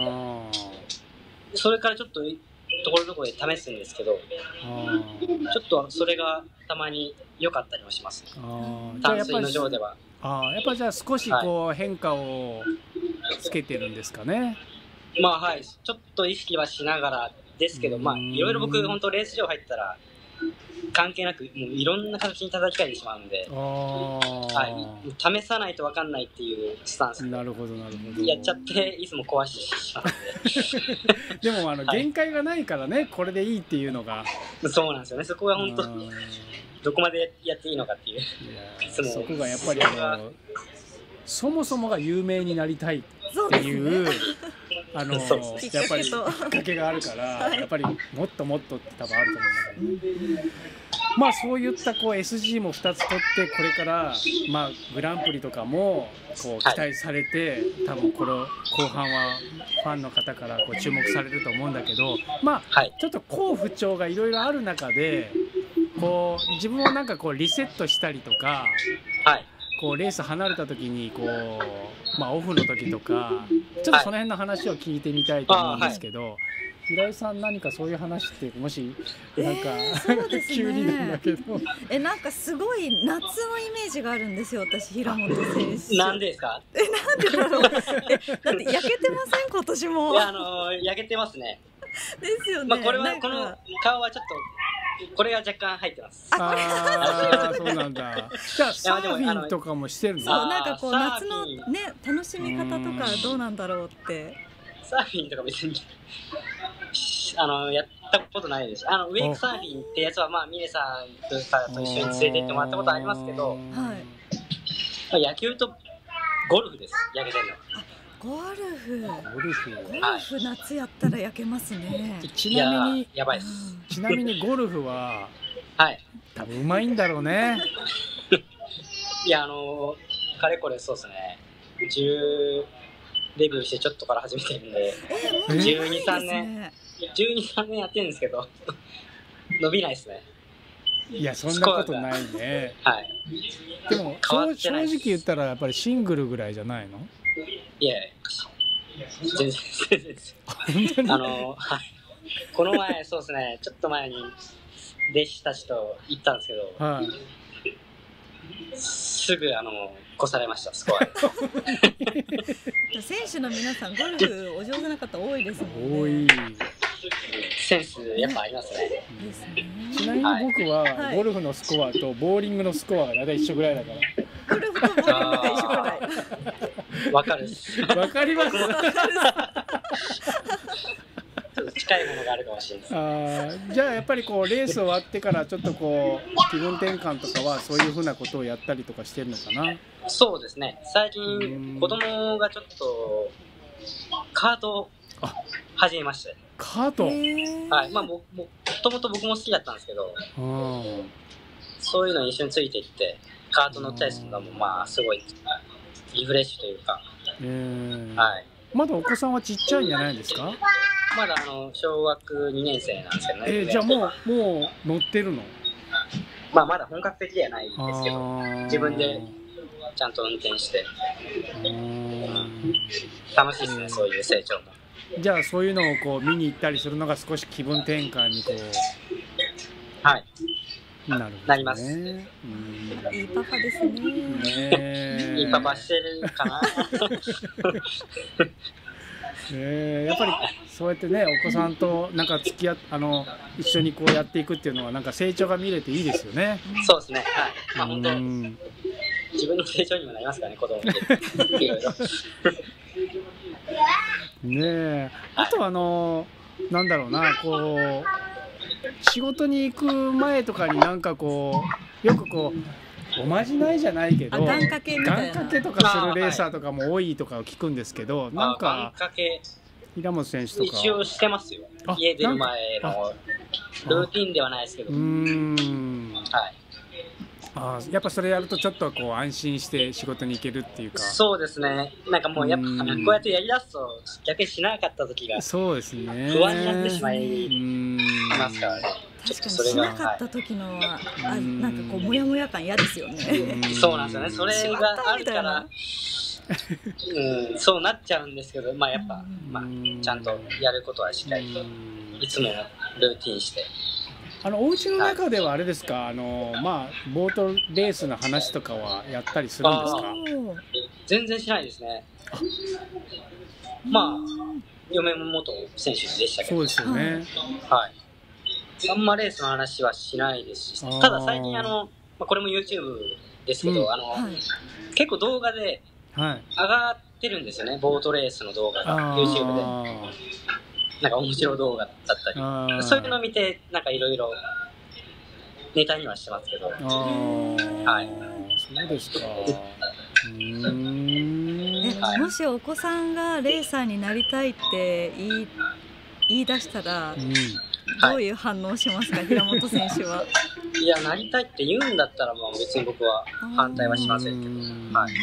それからちょっとところどころで試すんですけど、ちょっとそれがたまに良かったりもします。淡水の上では。 やっぱりじゃあ少しこう変化をつけてるんですかね。 ちょっと意識はしながらですけど、いろいろ僕本当レース場入ったら関係なくもういろんな形に叩き替えてしまうんで、試さないと分かんないっていうスタンスで、 なるほどなるほど、 やっちゃっていつも壊してしまうんででも限界がないからね、これでいいっていうのが。 そうなんですよね、そこが本当どこまでやっていいのかっていう、 そこがやっぱりそもそもが有名になりたいっていうやっぱりきっかけがあるから、やっぱりもっともっとって多分あると思うんだけど、そういったこう SG も2つ取ってこれからグランプリとかもこう期待されて、多分この後半はファンの方からこう注目されると思うんだけど、ちょっと好不調がいろいろある中でこう自分をなんかこうリセットしたりとか、こうレース離れた時にこう、オフの時とかちょっとその辺の話を聞いてみたいと思うんですけど、平井さん何かそういう話ってもしなんか、急になんだけどなんかすごい夏のイメージがあるんですよ、私平本選手。 なんでですか？ なんでだろう。だって焼けてません今年も？ 焼けてますね。 ですよね。 これはこの顔はちょっと。これが若干入ってます。 そうなんだ。じゃあサーフィンとかもしてるの？ そう、なんかこう夏のね楽しみ方とかどうなんだろうって。 サーフィンとか別にやったことないです。ウェイクサーフィンってやつは峰さんとかと一緒に連れて行ってもらったことありますけど、野球とゴルフです。焼けてるの。 ゴルフはい夏やったら焼けますね。 ちなみにやばいです。 ちなみにゴルフははい。 多分うまいんだろうね。 いやかれこれそうですね。10デビューしてちょっとから始めてるんで、12、3年やってるんですけど伸びないですね。 いやそんなことないね。 はい。 でも正直言ったらやっぱりシングルぐらいじゃないの？ いや全然はい。この前そうですね。ちょっと前に弟子たちと行ったんですけど、 はい、 すぐ越されましたスコア。 選手の皆さんゴルフお上手な方多いですもんね。 多い。 センスやっぱありますね。 ですね。 ちなみに僕はゴルフのスコアとボーリングのスコアが大体一緒ぐらいだから。 ゴルフとボーリングが一緒ぐらい。 わかるっす。 わかります。 ちょっと近いものがあるかもしれないです。 じゃあやっぱりこうレース終わってからちょっとこう気分転換とかはそういうふうなことをやったりとかしてるのかな。 そうですね。最近子供がちょっとカートを始めまして。 カート。 はい。まあもともと僕も好きだったんですけど、そういうのに一緒についていってカート乗ったりするのもまあすごいリフレッシュというか。はい。 まだお子さんはちっちゃいんじゃないんですか？ まだ小学2年生なんですけどね。 じゃあもう乗ってるの？ まあまだ本格的ではないんですけど、自分でちゃんと運転して楽しいですね、そういう成長も。 じゃあそういうのをこう見に行ったりするのが少し気分転換にこうはいなります。 いいパパですね。 いいパパしてるかな。 やっぱりそうやってねお子さんとなんか付き合っ一緒にこうやっていくっていうのはなんか成長が見れていいですよね。 そうですね。はい。まあ本当自分の成長にもなりますからね、子供って。いろいろ。 ねえ。あとなんだろうなこう仕事に行く前とかになんかこうよくこうおまじないじゃないけど願掛けとかするレーサーとかも多いとかを聞くんですけど、なんか平本選手とか一応してますよ。家出る前のルーティンではないですけど。はい。 やっぱそれやるとちょっとこう安心して仕事に行けるっていうか。 そうですね。なんかもうやっぱこうやってやりだすと逆にしなかった時がそうですね不安になってしまいますからね。 確かにしなかった時のはなんかこうモヤモヤ感嫌ですよね。 そうなんですよね。それがあるからそうなっちゃうんですけど、まあやっぱまあちゃんとやることはしっかりといつもルーティンして。 お家の中ではあれですか、まあボートレースの話とかはやったりするんですか？ 全然しないですね。まあ嫁も元選手でしたけど。 そうですよね。 はい。あんまレースの話はしないですし、ただ最近これも YouTube ですけど、結構動画で上がってるんですよね、ボートレースの動画が YouTube で。なんか面白動画だったり、そういうのを見てなんかいろいろネタにはしてますけど。はい。 そうですか。 もしお子さんがレーサーになりたいって言い出したら、どういう反応しますか、平本選手は。 いや、なりたいって言うんだったら、まあ別に僕は反対はしませんけど。はい。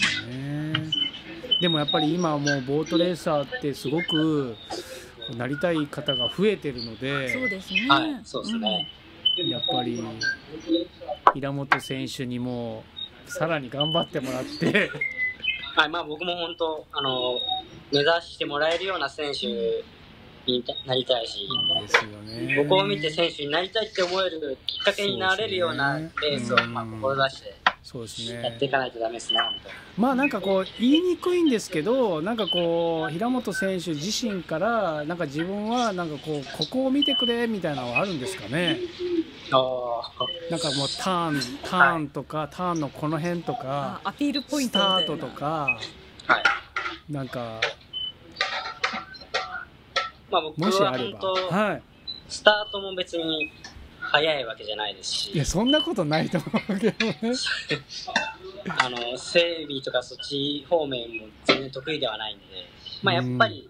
でもやっぱり今はもうボートレーサーってすごくなりたい方が増えてるので、 そうですね。 はい、そうですね。 やっぱり平本選手にもさらに頑張ってもらって、 はい、まあ僕も本当目指してもらえるような選手になりたいし、 ですよね。 僕を見て選手になりたいって思えるきっかけになれるようなレースをまあ志して。 そうですね。 やっていかないとダメですね。 まあなんかこう言いにくいんですけど、なんかこう平本選手自身からなんか自分はなんかこうここを見てくれみたいなのはあるんですかね。なんかもうターンとか、ターンのこの辺とかアピールポイントスタートとか、なんかまあ僕は本当スタートも別に早いわけじゃないですし。 いやそんなことないと思うけどね。 整備とかそっち方面も全然得意ではないんで、まあ、やっぱり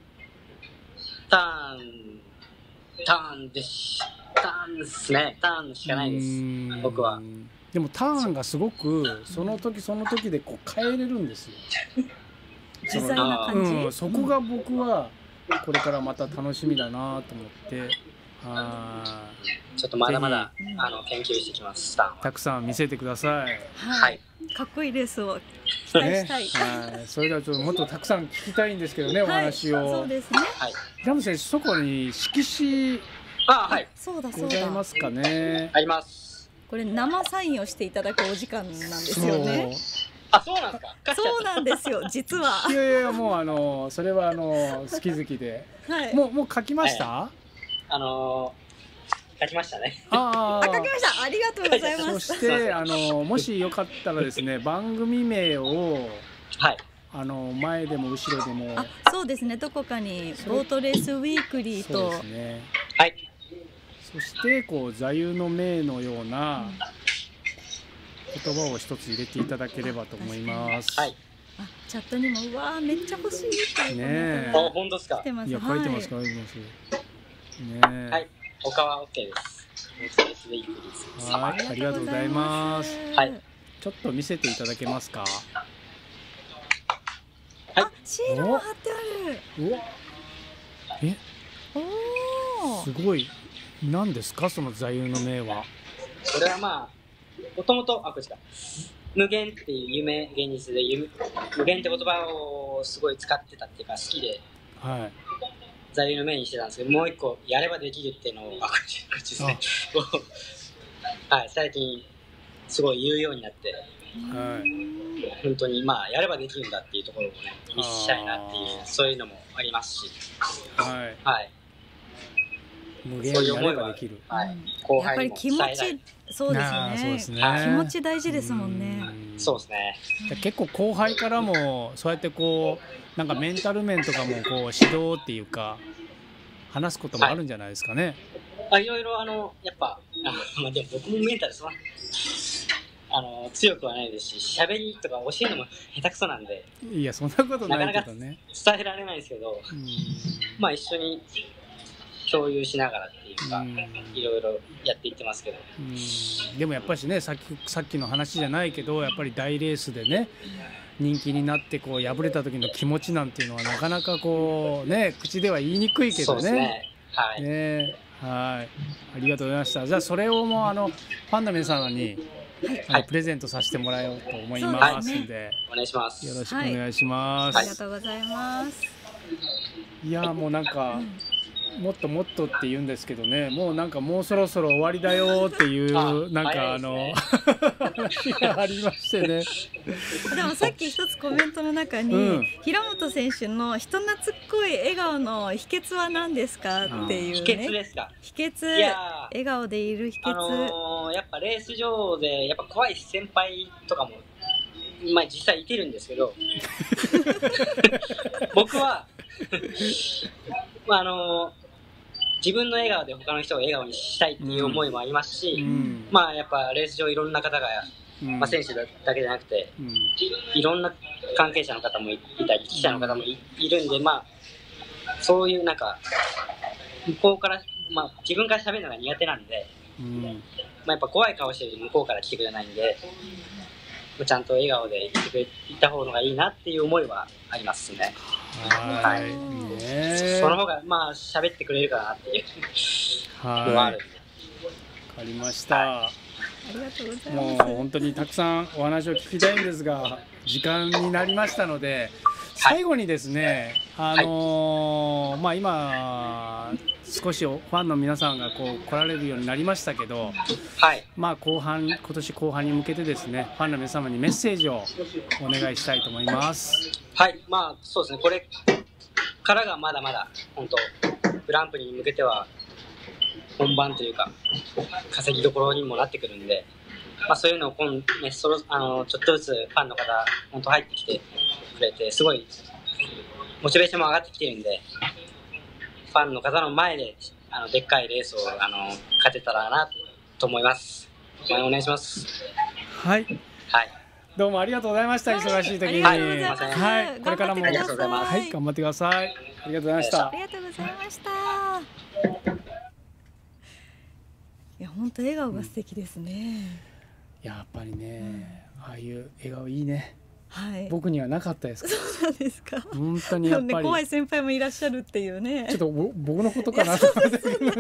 ターンですね。ターンしかないです、僕は。 でもターンがすごくその時その時でこう変えれるんですよ。 自在な感じ。 そこが僕はこれからまた楽しみだなと思って。 ちょっとまだまだ研究してきます。 たくさん見せてください。 はい。かっこいいレースを期待したい。 それではちょっともっとたくさん聞きたいんですけどね、お話を。 そうですね。 平野選手、そこに色紙ございますかね。 あります。 これ生サインをしていただくお時間なんですよね。 あ、そうなんですか。 そうなんですよ、実は。 いやいや、もうそれは好き好きで。もう書きました？ 書きましたね。 書きました。ありがとうございます。 そしてもしよかったらですね、番組名を前でも後ろでも。 そうですね。どこかにボートレースウィークリーと。 そうですね。 はい。 そしてこう座右の銘のような言葉を一つ入れていただければと思います。 はい。 チャットにもめっちゃ欲しいってね。あ、本当ですか。 いや、書いてますね。 はい。他は OK です。 はい、ありがとうございます。 はい。 ちょっと見せていただけますか。 はい。 シールも貼ってある。 うわ。すごい。何ですか、その座右の銘は。 これはもともとこっちか。無限っていう夢、現実で無限って言葉をすごい使ってたっていうか好きで。 はい。 座右の銘にしてたんですけど、もう一個やればできるっていうのを口ですね。はい、最近すごい言うようになって、本当にやればできるんだっていうところをね見せしたいなっていうそういうのもありますし、はい。 無限にやればできる。 やっぱり気持ち、そうですね。気持ち大事ですもんね。 そうですね。 結構後輩からもそうやってこうなんかメンタル面とかもこう指導っていうか話すこともあるんじゃないですかね。 いろいろやっぱでも僕もメンタル強くはないですし、喋りとか教えるのも下手くそなんで。 いや、そんなことないけどね。 伝えられないですけど、一緒に共有しながらっていうか、いろいろやっていってますけど。 でもやっぱりね、さっきの話じゃないけど、やっぱり大レースでね人気になってこう敗れた時の気持ちなんていうのはなかなかこうね口では言いにくいけどね。 そうですね。はい。 はい。ありがとうございました。じゃあそれをもうファンの皆さんにプレゼントさせてもらおうと思いますんで、 お願いします。 よろしくお願いします。 ありがとうございます。 いやもうなんか。もっともっとって言うんですけどね、もうなんかもうそろそろ終わりだよっていうなんか話がありましてね。 でもさっき一つコメントの中に、平本選手の人懐っこい笑顔の秘訣は何ですかっていうね。 秘訣ですか。 秘訣、笑顔でいる秘訣。 やっぱレース場でやっぱ怖い先輩とかも実際いてるんですけど僕は自分の笑顔で他の人を笑顔にしたいっていう思いもありますし、やっぱレース上いろんな方が、選手だけじゃなくて、いろんな関係者の方もいたり記者の方もいるんで、そういうなんか向こうから、自分から喋るのが苦手なんで、やっぱ怖い顔してる向こうから来てくれないんで、ちゃんと笑顔でいてくれた方がいいなっていう思いはありますね。はい。その方が喋ってくれるかなっていうのはあるんで。 わかりました。 ありがとうございます。 もう本当にたくさんお話を聞きたいんですが、時間になりましたので、最後にですね、今少しファンの皆さんがこう来られるようになりましたけど、今年後半に向けてですね、ファンの皆様にメッセージをお願いしたいと思います。 はい、そうですね。これからがまだまだ本当グランプリに向けては本番というか稼ぎどころにもなってくるんで、そういうのをちょっとずつファンの方本当入ってきてくれて、すごいモチベーションも上がってきてるんで、ファンの方の前ででっかいレースを勝てたらなと思います。お願いします。 はい。 はい。 どうもありがとうございました。忙しい時に。 ありがとうございます。 はい、これからも頑張ってください。 はい、頑張ってください。ありがとうございました。 ありがとうございました。いや、本当笑顔が素敵ですね。 やっぱりね、ああいう笑顔いいね。 はい。 僕にはなかったです。 そうなんですか。 本当にやっぱり。 怖い先輩もいらっしゃるっていうね。 ちょっと僕のことかなと思って。 そんな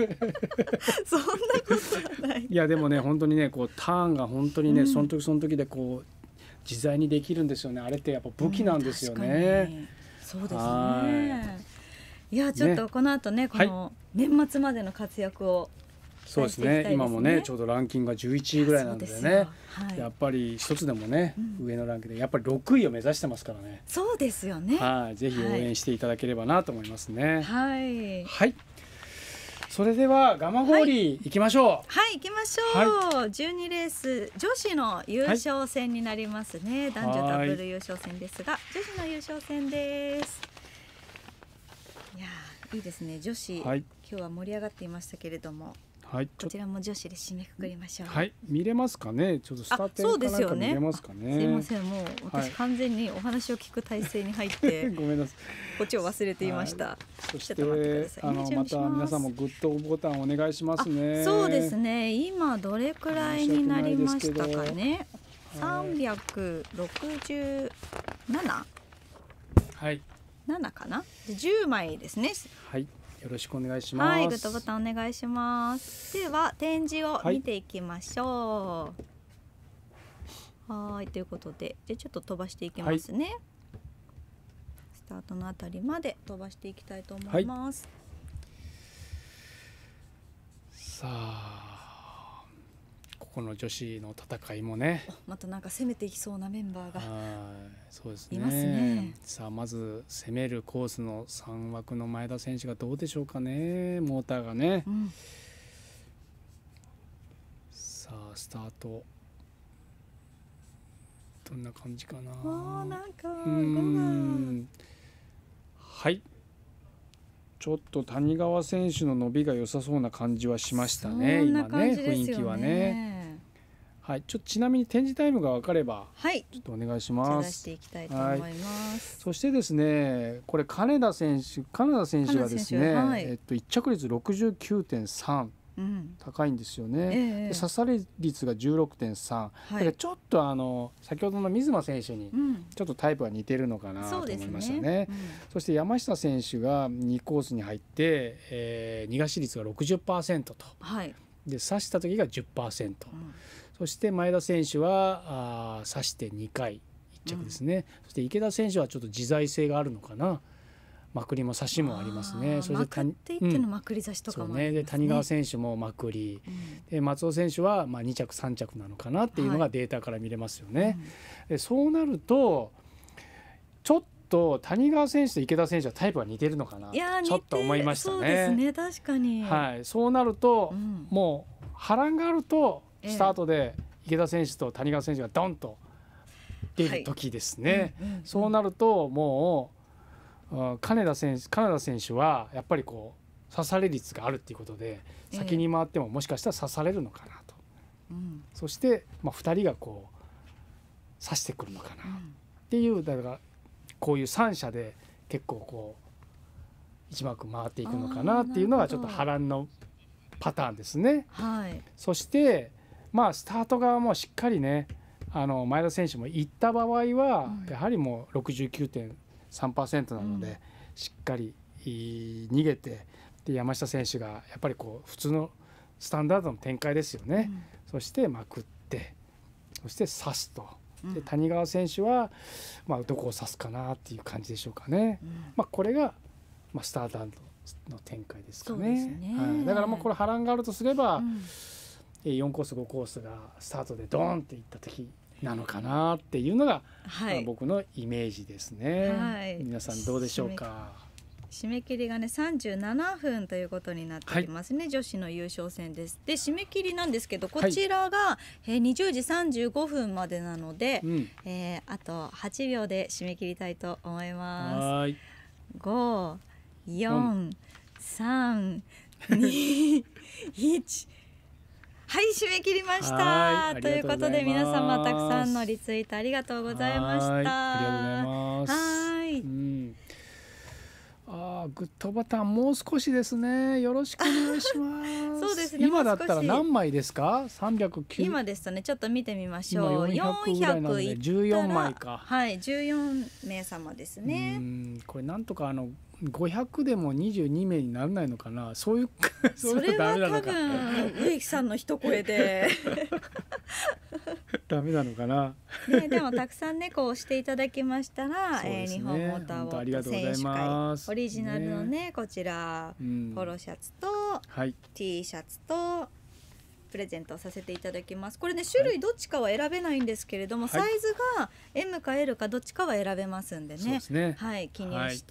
ことはない。 いやでもね、本当にね、こうターンが本当にね、その時その時でこう自在にできるんですよね。あれってやっぱ武器なんですよね。 そうですね。いや、ちょっとこの後ね、この年末までの活躍を。 そうですね。今もね、ちょうどランキングが11位ぐらいなんでね。やっぱり一つでもね、上のランクでやっぱり6位を目指してますからね。 そうですよね。 はい、ぜひ応援していただければなと思いますね。 はい。 はい。それではガマゴーリー行きましょう。 はい、行きましょう。12レース女子の優勝戦になりますね。男女ダブル優勝戦ですが、女子の優勝戦です。いや、いいですね。女子、今日は盛り上がっていましたけれども。はい、こちらも女子で締めくくりましょう。 はい、見れますかね。ちょっとスタートかなんか見れますかね。 すいません、もう私完全にお話を聞く体制に入ってごめんなさい。 こっちを忘れていました。 そしてまた皆さんもグッドボタンお願いしますね。 そうですね。今どれくらいになりましたかね。367。 はい。 7かな。10枚ですね。 はい。よろしくお願いします。 はい、グッドボタンお願いします。では展示を見ていきましょう。はい、ということで、じゃちょっと飛ばしていきますね。スタートのあたりまで飛ばしていきたいと思います。 さあ、ここの女子の戦いもね。 またなんか攻めていきそうなメンバーが。 そうですね。 いますね。 さあまず攻めるコースの3枠の前田選手がどうでしょうかね。モーターがね。さあスタートどんな感じかな。 なんかはい。ちょっと谷川選手の伸びが良さそうな感じはしましたね。今ね、雰囲気はね。はい、ちょっとちなみに展示タイムが分かれば、ちょっとお願いします。 していきたいと思います。 そしてですね、これ金田選手がですね、1着率 69.3、高いんですよね。刺され率が 16.3、だからちょっと先ほどの水間選手にちょっとタイプが似てるのかなと思いましたね。そして山下選手が2コースに入って、逃がし率が 60% と、で刺した時が 10%、そして前田選手は刺して2回1着ですね。そして池田選手はちょっと自在性があるのかな。まくりも刺しもありますね。 そしてまくり刺しとかもありますね。 で谷川選手もまくり、で松尾選手は2着3着なのかなっていうのがデータから見れますよね。でそうなるとちょっと谷川選手と池田選手はタイプが似てるのかな、ちょっと思いましたね。 そうですね、確かに。 はい、そうなると、もう波乱があるとスタートで池田選手と谷川選手がドンと出る時ですね。そうなるともう金田選手はやっぱりこう刺され率があるっていうことで、先に回ってももしかしたら刺されるのかなと、そして、2人がこう刺してくるのかなっていう、だからこういう3者で結構こう一幕回っていくのかなっていうのがちょっと波乱のパターンですね。そしてスタート側もしっかりね、前田選手も行った場合はやはりもう 69.3% なので、しっかり逃げて、で山下選手がやっぱりこう普通のスタンダードの展開ですよね。そしてまくって、そして刺すと、で谷川選手はどこを刺すかなっていう感じでしょうかね。これがスターダードの展開ですかね。だからこれ波乱があるとすれば、4コース5コースがスタートでドーンっていった時なのかなっていうのが、僕のイメージですね。皆さんどうでしょうか。 締め切りがね37分ということになっていますね、女子の優勝戦です。で締め切りなんですけど、こちらが、20時35分までなので、あと8秒で締め切りたいと思います。5、4、3、2、1 はい、締め切りました。ということで皆様たくさんのリツイートありがとうございました。 ありがとうございます。 はい。 グッドボタンもう少しですね。よろしくお願いします。 そうですね。 今だったら何枚ですか？309。 今ですとね、ちょっと見てみましょう。 400ぐらいなので14枚か。 はい、14名様ですね。 これなんとか500でも22名にならないのかな。そういうそれは多分植木さんの一声でダメなのかな。 ね、でもたくさんねこうしていただきましたら、日本モーターウォーク選手会オリジナルのねこちら、ポロシャツと、T シャツとプレゼントさせていただきます。これね種類どっちかは選べないんですけれども、サイズが M か L かどっちかは選べますんでね、はい、記入して、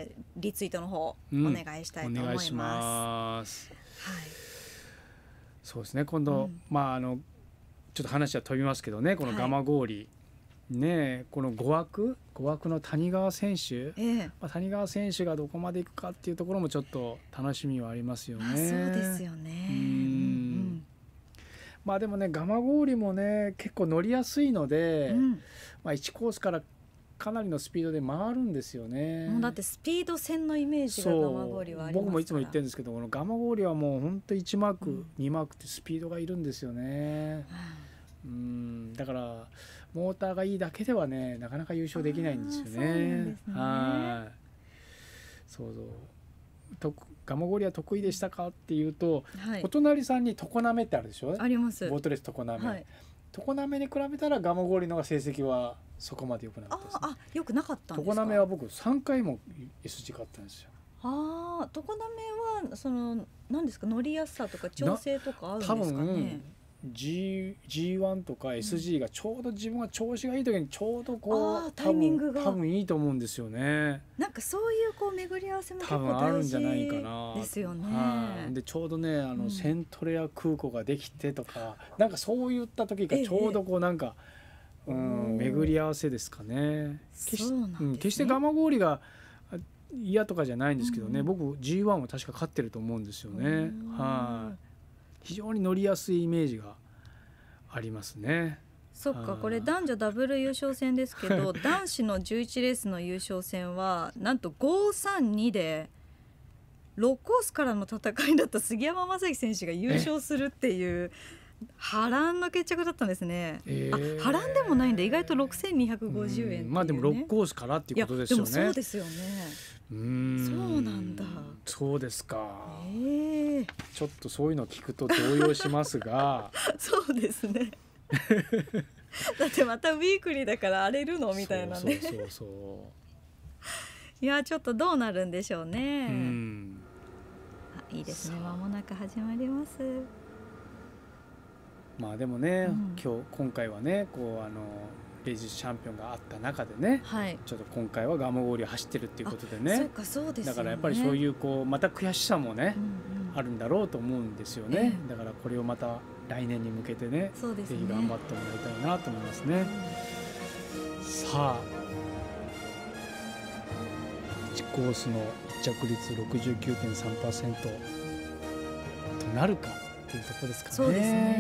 リツイートの方お願いしたいと思います。お願いします。はい、 そうですね。今度、ちょっと話は飛びますけどね、この蒲郡、ね、この5枠の谷川選手、谷川選手がどこまでいくかっていうところもちょっと楽しみはありますよね。 そうですよね。 でもね、蒲郡もね結構乗りやすいので、1コースからかなりのスピードで回るんですよね。 もうだってスピード線のイメージが蒲郡はありますから。 僕もいつも言ってるんですけど、この蒲郡はもう本当1マーク、2マークってスピードがいるんですよね。だからモーターがいいだけではねなかなか優勝できないんですよね。そうそう。蒲郡は得意でしたかっていうと、お隣さんに常滑ってあるでしょ。 あります。 ボートレース常滑。常滑に比べたら蒲郡のが成績はそこまで良くなかったですね。 良くなかったんですか。 常滑は僕3回も SG 勝ったんですよ。 常滑はその何ですか、乗りやすさとか調整とかあるんですかね。多分 G1 とか SG がちょうど自分が調子がいい時にちょうどこうタイミングが多分いいと思うんですよね。 なんかそういうこう巡り合わせも結構多分あるんじゃないかなですよね。 でちょうどねセントレア空港ができてとか、なんかそういった時がちょうどこうなんか巡り合わせですかね。決して蒲郡が嫌とかじゃないんですけどね、僕 G1 は確か勝ってると思うんですよね。非常に乗りやすいイメージがありますね。 そっか、これ男女ダブル優勝戦ですけど男子の11レースの優勝戦はなんと532で6コースからの戦いだった杉山雅樹選手が優勝するっていう波乱の決着だったんですね。波乱でもないんで意外と6250円、 でも6コースからっていうことですよね。 でもそうですよね。そうなんだ。 そうですか。ちょっとそういうのを聞くと動揺しますがそうですねだってまたウィークリーだから荒れるのみたいなね。いやちょっとどうなるんでしょうね。いいですね。間もなく始まります。 でもね、今回はねこうレジスチャンピオンがあった中でね、ちょっと今回は蒲郡を走ってるっていうことでね、だからやっぱりそういうこうまた悔しさもね、あるんだろうと思うんですよね。だからこれをまた来年に向けてね、ぜひ頑張ってもらいたいなと思いますね。さあ1コースの1着率 69.3% となるかっていうところですかね。 そうですね。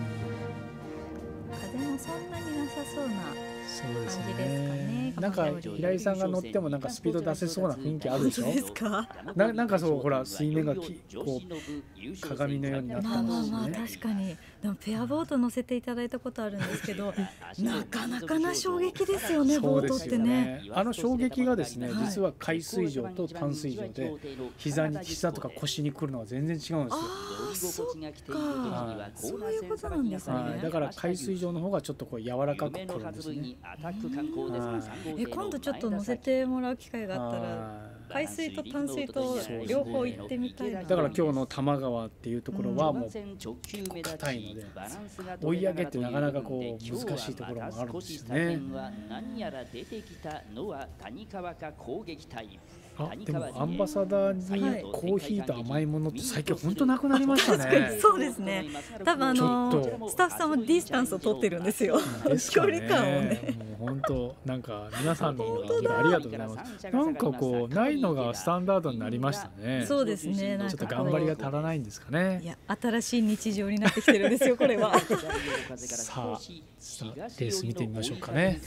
風もそんなになさそうな感じですかね。 なんか平井さんが乗ってもなんかスピード出せそうな雰囲気あるでしょ。なんかそうほら水面がこう鏡のようになってますね。 確かに。でもペアボート乗せていただいたことあるんですけどなかなかな衝撃ですよね。ボートってね。 衝撃がですね、実は海水上と淡水上で膝とか腰にくるのは全然違うんですよ。 そっか。そういうことなんですね。 だから海水上の方がちょっとこう柔らかくくるんですね。 今度ちょっと乗せてもらう機会があったら海水と淡水と両方行ってみたいな。 だから今日の多摩川っていうところはもう結構硬いので追い上げってなかなかこう難しいところもあるんですよね。 でもアンバサダーにコーヒーと甘いものって最近本当なくなりましたね。 確かにそうですね。多分スタッフさんもディスタンスを取ってるんですよ。距離感をね。 もう本当なんか皆さんのありがとうございます。なんかこうないのがスタンダードになりましたね。 そうですね。 ちょっと頑張りが足らないんですかね。 いや新しい日常になってきてるんですよこれは。 さあレース見てみましょうかね。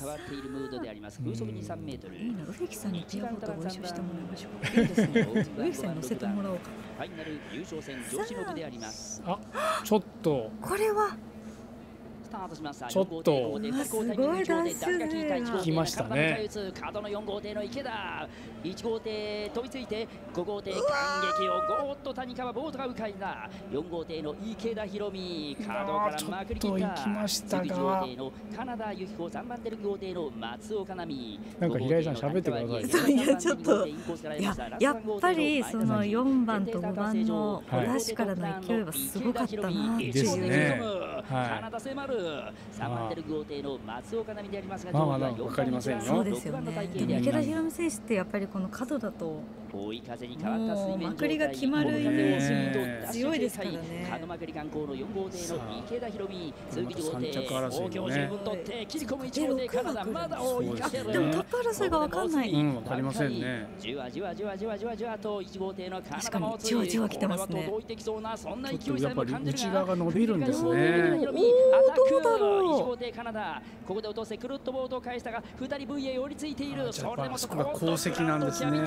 植木さんにペアフォトご一緒してもらいましょう。いいですね。植木さんに乗せてもらおうか。 ファイナル優勝戦女子6であります。 ちょっとこれはちょっとすごいダッシュで聞きましたね。 角の4号艇の池田、1号艇飛びついて5号艇感激をゴーッと谷川ボートが迂回だ。4号艇の池田博美、角からまくり切った。次号艇の金田由紀子、3番手6号艇の松岡奈美。 なんか平井さん喋ってください。 いやちょっとやっぱりその4番と5番のお出しからの勢いはすごかったなっていう。 ですね。 金田迫る。3番手6号艇の松岡奈美でありますが、 まだ分かりませんよ。 そうですよね。でも池田博美選手ってやっぱりこの角だと追い風に変わった水面まくりが決まるイメージ強いですからね。 角まくり観光の4号艇の池田博美、通気号艇東京十分取って切り込む1号艇カナダ、まだ追いかける。 でもトップ争いが分かんない。 分かりませんね。 じわじわじわじわじわじわと1号艇のカナダもじわじわ来てますね。 届いてきそうなそんな勢いさえも感じるが、内側が伸びるんですね。 どうだろう。 1号艇カナダ、ここで落としてくるっとボードを返したが2人 V へ寄りついている。 それでもそこが功績なんですね。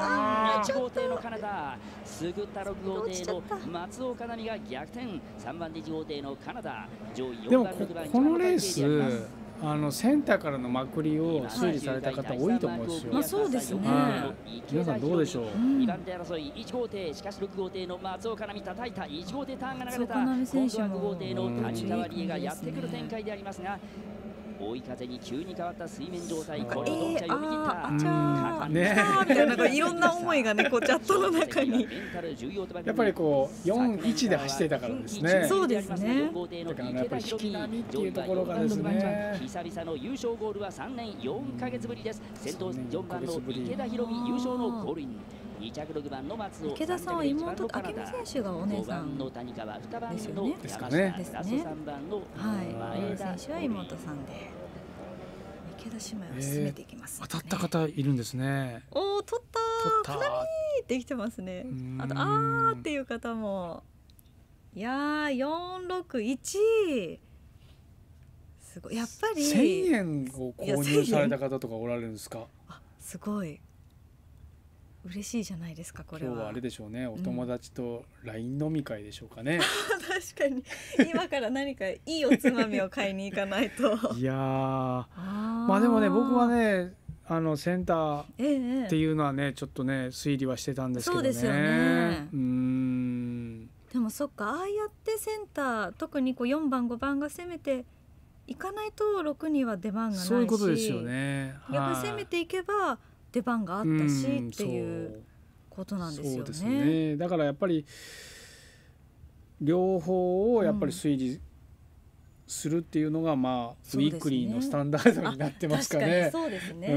1号艇のカナダ、すぐった6号艇の松岡奈美が逆転。3番で1号艇のカナダ、上位4番6番。 このレースセンターからのまくりを推理された方多いと思うんですよ。 まあそうですね。 皆さんどうでしょう。 2番手争い1号艇、しかし6号艇の松岡奈美叩いた。1号艇ターンが流れた。今度は5号艇の谷川理恵がやってくる展開でありますが、追い風に急に変わった水面状態、これをどっちゃ読み切った。 みたいななんかいろんな思いがねこうチャットの中に。 やっぱりこう4-1で走ってたからですね。 そうですね。 だからやっぱり引き波っていうところがですね。 久々の優勝ゴールは3年4ヶ月ぶりです。先頭4番の池田博美優勝のゴールイン。2着6番の松尾、 池田さんは妹明美選手がお姉さんですよね。 ですかね。 3番の前田選手は妹さんで、池田姉妹を進めていきます。 当たった方いるんですね。 おお、取ったー。かなりできてますね。あとっていう方も、いやー461。すごいやっぱり 1000円を購入された方とかおられるんですか。 すごい。嬉しいじゃないですかこれは。 今日はあれでしょうね、お友達と LINE 飲み会でしょうかね。 確かに今から何かいいおつまみを買いに行かないと。 いやまあでもね、僕はねセンターっていうのはね、ちょっとね推理はしてたんですけどね。 そうですよね。でもそっか、ああやってセンター、特にこう4番5番が攻めていかないと6には出番がないし、 そういうことですよね。 逆に攻めていけば出番があったしっていうことなんですよね。 そうですね。だからやっぱり両方をやっぱり推理するっていうのがまあウィークリーのスタンダードになってますかね。 そうですね。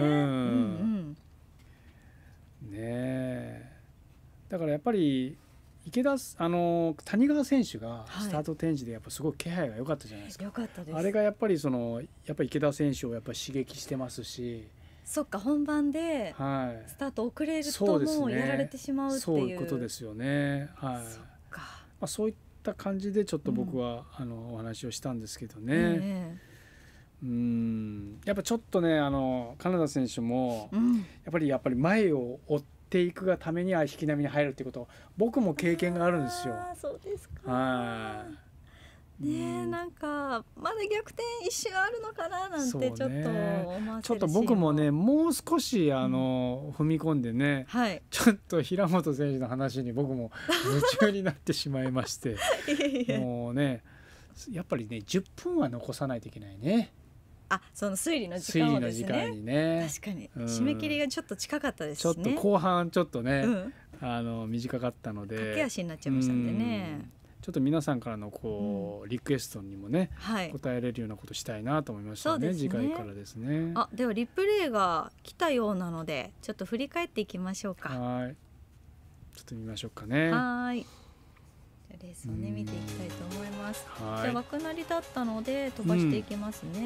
ねえ。だからやっぱり池田谷川選手がスタート展示でやっぱすごい気配が良かったじゃないですか。 良かったです。 あれがやっぱりやっぱり池田選手をやっぱり刺激してますし。 そっか、本番でスタート遅れるともうやられてしまうっていう、 そういうことですよね。はい。 そっか。 まあそういった感じでちょっと僕はお話をしたんですけどね。やっぱちょっとねカナダ選手もやっぱり前を追っていくがためには引き波に入るっていうこと、僕も経験があるんですよ。 そうですか。 はい。 ね、なんかまだ逆転一瞬あるのかななんてちょっと思わせる。 ちょっと僕もねもう少し踏み込んでね、ちょっと平本選手の話に僕も夢中になってしまいましてもうねやっぱりね10分は残さないといけないね。 その推理の時間をですね。 推理の時間にね。 確かに締め切りがちょっと近かったですしね。 ちょっと後半ちょっとね短かったので駆け足になっちゃいましたんでね。 ちちょっと皆さんからのこう、リクエストにもね、答えれるようなことしたいなと思いましたね。次回からですね。 ではリプレイが来たようなのでちょっと振り返っていきましょうか。 はい、ちょっと見ましょうかね。 はい。じゃレースをね見ていきたいと思います。じゃあ枠なりだったので飛ばしていきますね。こ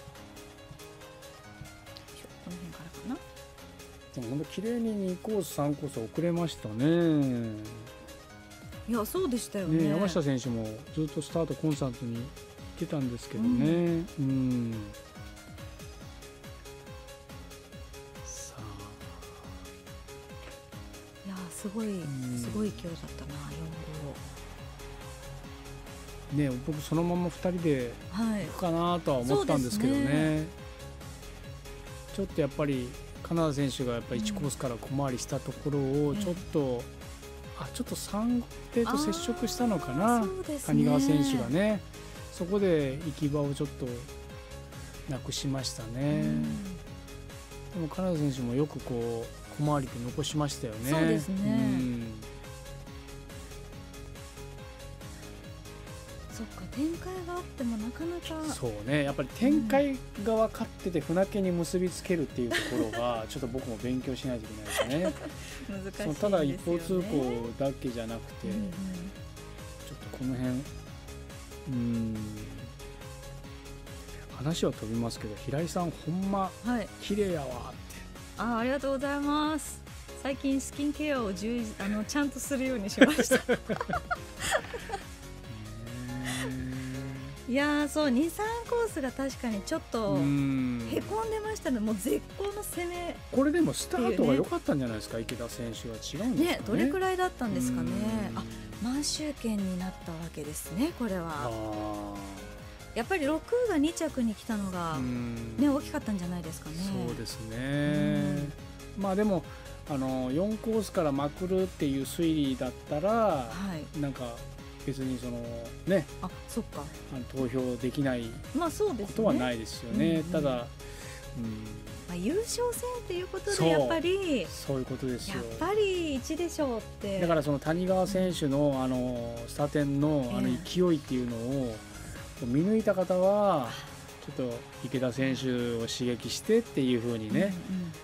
の辺からかな。 でも本当綺麗に2コース3コース遅れましたね。 いやそうでしたよね。 山下選手もずっとスタートコンスタントに行ってたんですけどね。さあ、 いやすごい勢いだったな。 4号ね、僕そのまま2人で行くかなとは思ったんですけどね。ちょっとやっぱりカナダ選手がやっぱり1コースから小回りしたところをちょっと、ちょっと3艇と接触したのかな、谷川選手がね。そこで行き場をちょっとなくしましたね。でもカナダ選手もよくこう小回りで残しましたよね。 そうですね。そっか、展開があってもなかなかそうね、やっぱり展開が分かってて船家に結びつけるっていうところがちょっと僕も勉強しないといけないですね。 難しいですよね。 ただ一方通行だけじゃなくて、ちょっとこの辺話は飛びますけど、平井さんほんま綺麗やわって。 ありがとうございます。最近スキンケアをちゃんとするようにしました。いやそう2、3コースが確かにちょっとへこんでましたね。もう絶好の攻め。 これでもスタートが良かったんじゃないですか、池田選手は。違うんですかね。 どれくらいだったんですかね。満州圏になったわけですね、これは。やっぱり6が2着に来たのが、ね、大きかったんじゃないですかね。 そうですね。まあでも4コースからまくるっていう推理だったら、なんか別にそのね、 そっか、 投票できないことはないですよね。ただ、 優勝戦っていうことでやっぱりそういうことですよ。 やっぱり1でしょうって。 だからその谷川選手のスタテンの勢いっていうのを見抜いた方はちょっと池田選手を刺激してっていう風にね。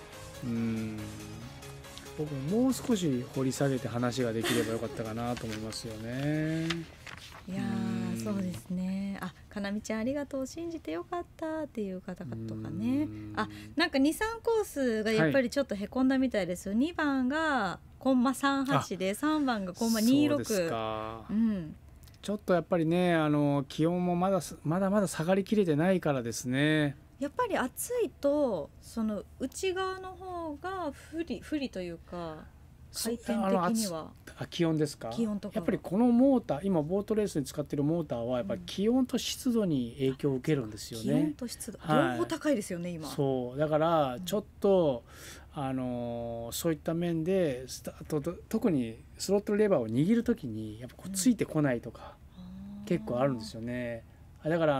僕ももう少し掘り下げて話ができればよかったかなと思いますよね。 いやそうですね。かなみちゃんありがとう、信じてよかったっていう方とかね。なんか 2,3 コースがやっぱりちょっとへこんだみたいですよ。2番がコンマ38で3番がコンマ26。そうですか。 ちょっとやっぱりね、気温もまだまだ下がりきれてないからですね。 やっぱり暑いとその内側の方が不利というか、回転的には。 気温ですか。 気温とかやっぱりこのモーター、今ボートレースに使っているモーターはやっぱり気温と湿度に影響を受けるんですよね。 気温と湿度、両方高いですよね今。 そうだからちょっと、そういった面で特にスロットルレバーを握るときにやっぱこうついてこないとか、結構あるんですよね。だから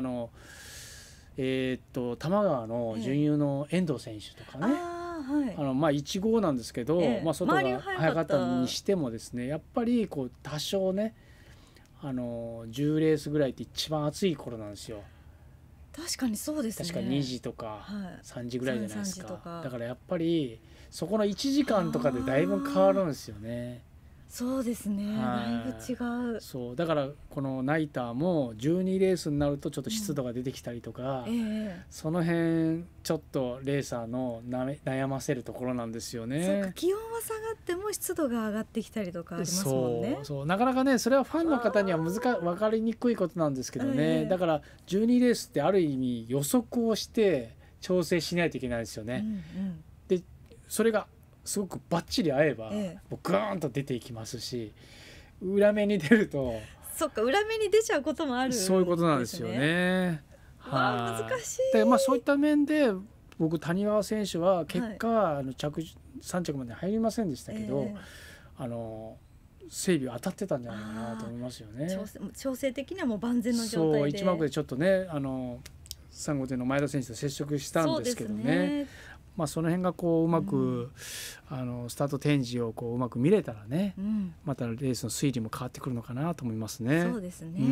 多摩川の準優の遠藤選手とかね、1号なんですけど、外が速かったにしてもですね、やっぱりこう多少ね、10レースぐらいって一番暑い頃なんですよ。 確かにそうですね。 確か2時とか3時ぐらいじゃないですか。だからやっぱりそこの1時間とかでだいぶ変わるんですよね。 そうですね、だいぶ違う。 そうだからこのナイターも12レースになるとちょっと湿度が出てきたりとか、その辺ちょっとレーサーの悩ませるところなんですよね。 そうか、気温は下がっても湿度が上がってきたりとかありますもんね。 そうなかなかね、それはファンの方には分かりにくいことなんですけどね。だから12レースってある意味予測をして調整しないといけないですよね。でそれがすごくバッチリ合えば、もうグーンと出ていきますし、裏目に出ると、 そっか、裏目に出ちゃうこともあるんですね。 そういうことなんですよね。 難しい。 でそういった面で僕谷川選手は結果、3着まで入りませんでしたけど、整備当たってたんじゃないかなと思いますよね。 調整的にはもう万全の状態で。 1幕でちょっとね3号艇の前田選手と接触したんですけどね。 まあ、その辺がこううまく、スタート展示をこううまく見れたらね、またレースの推理も変わってくるのかなと思いますね。 そうですね。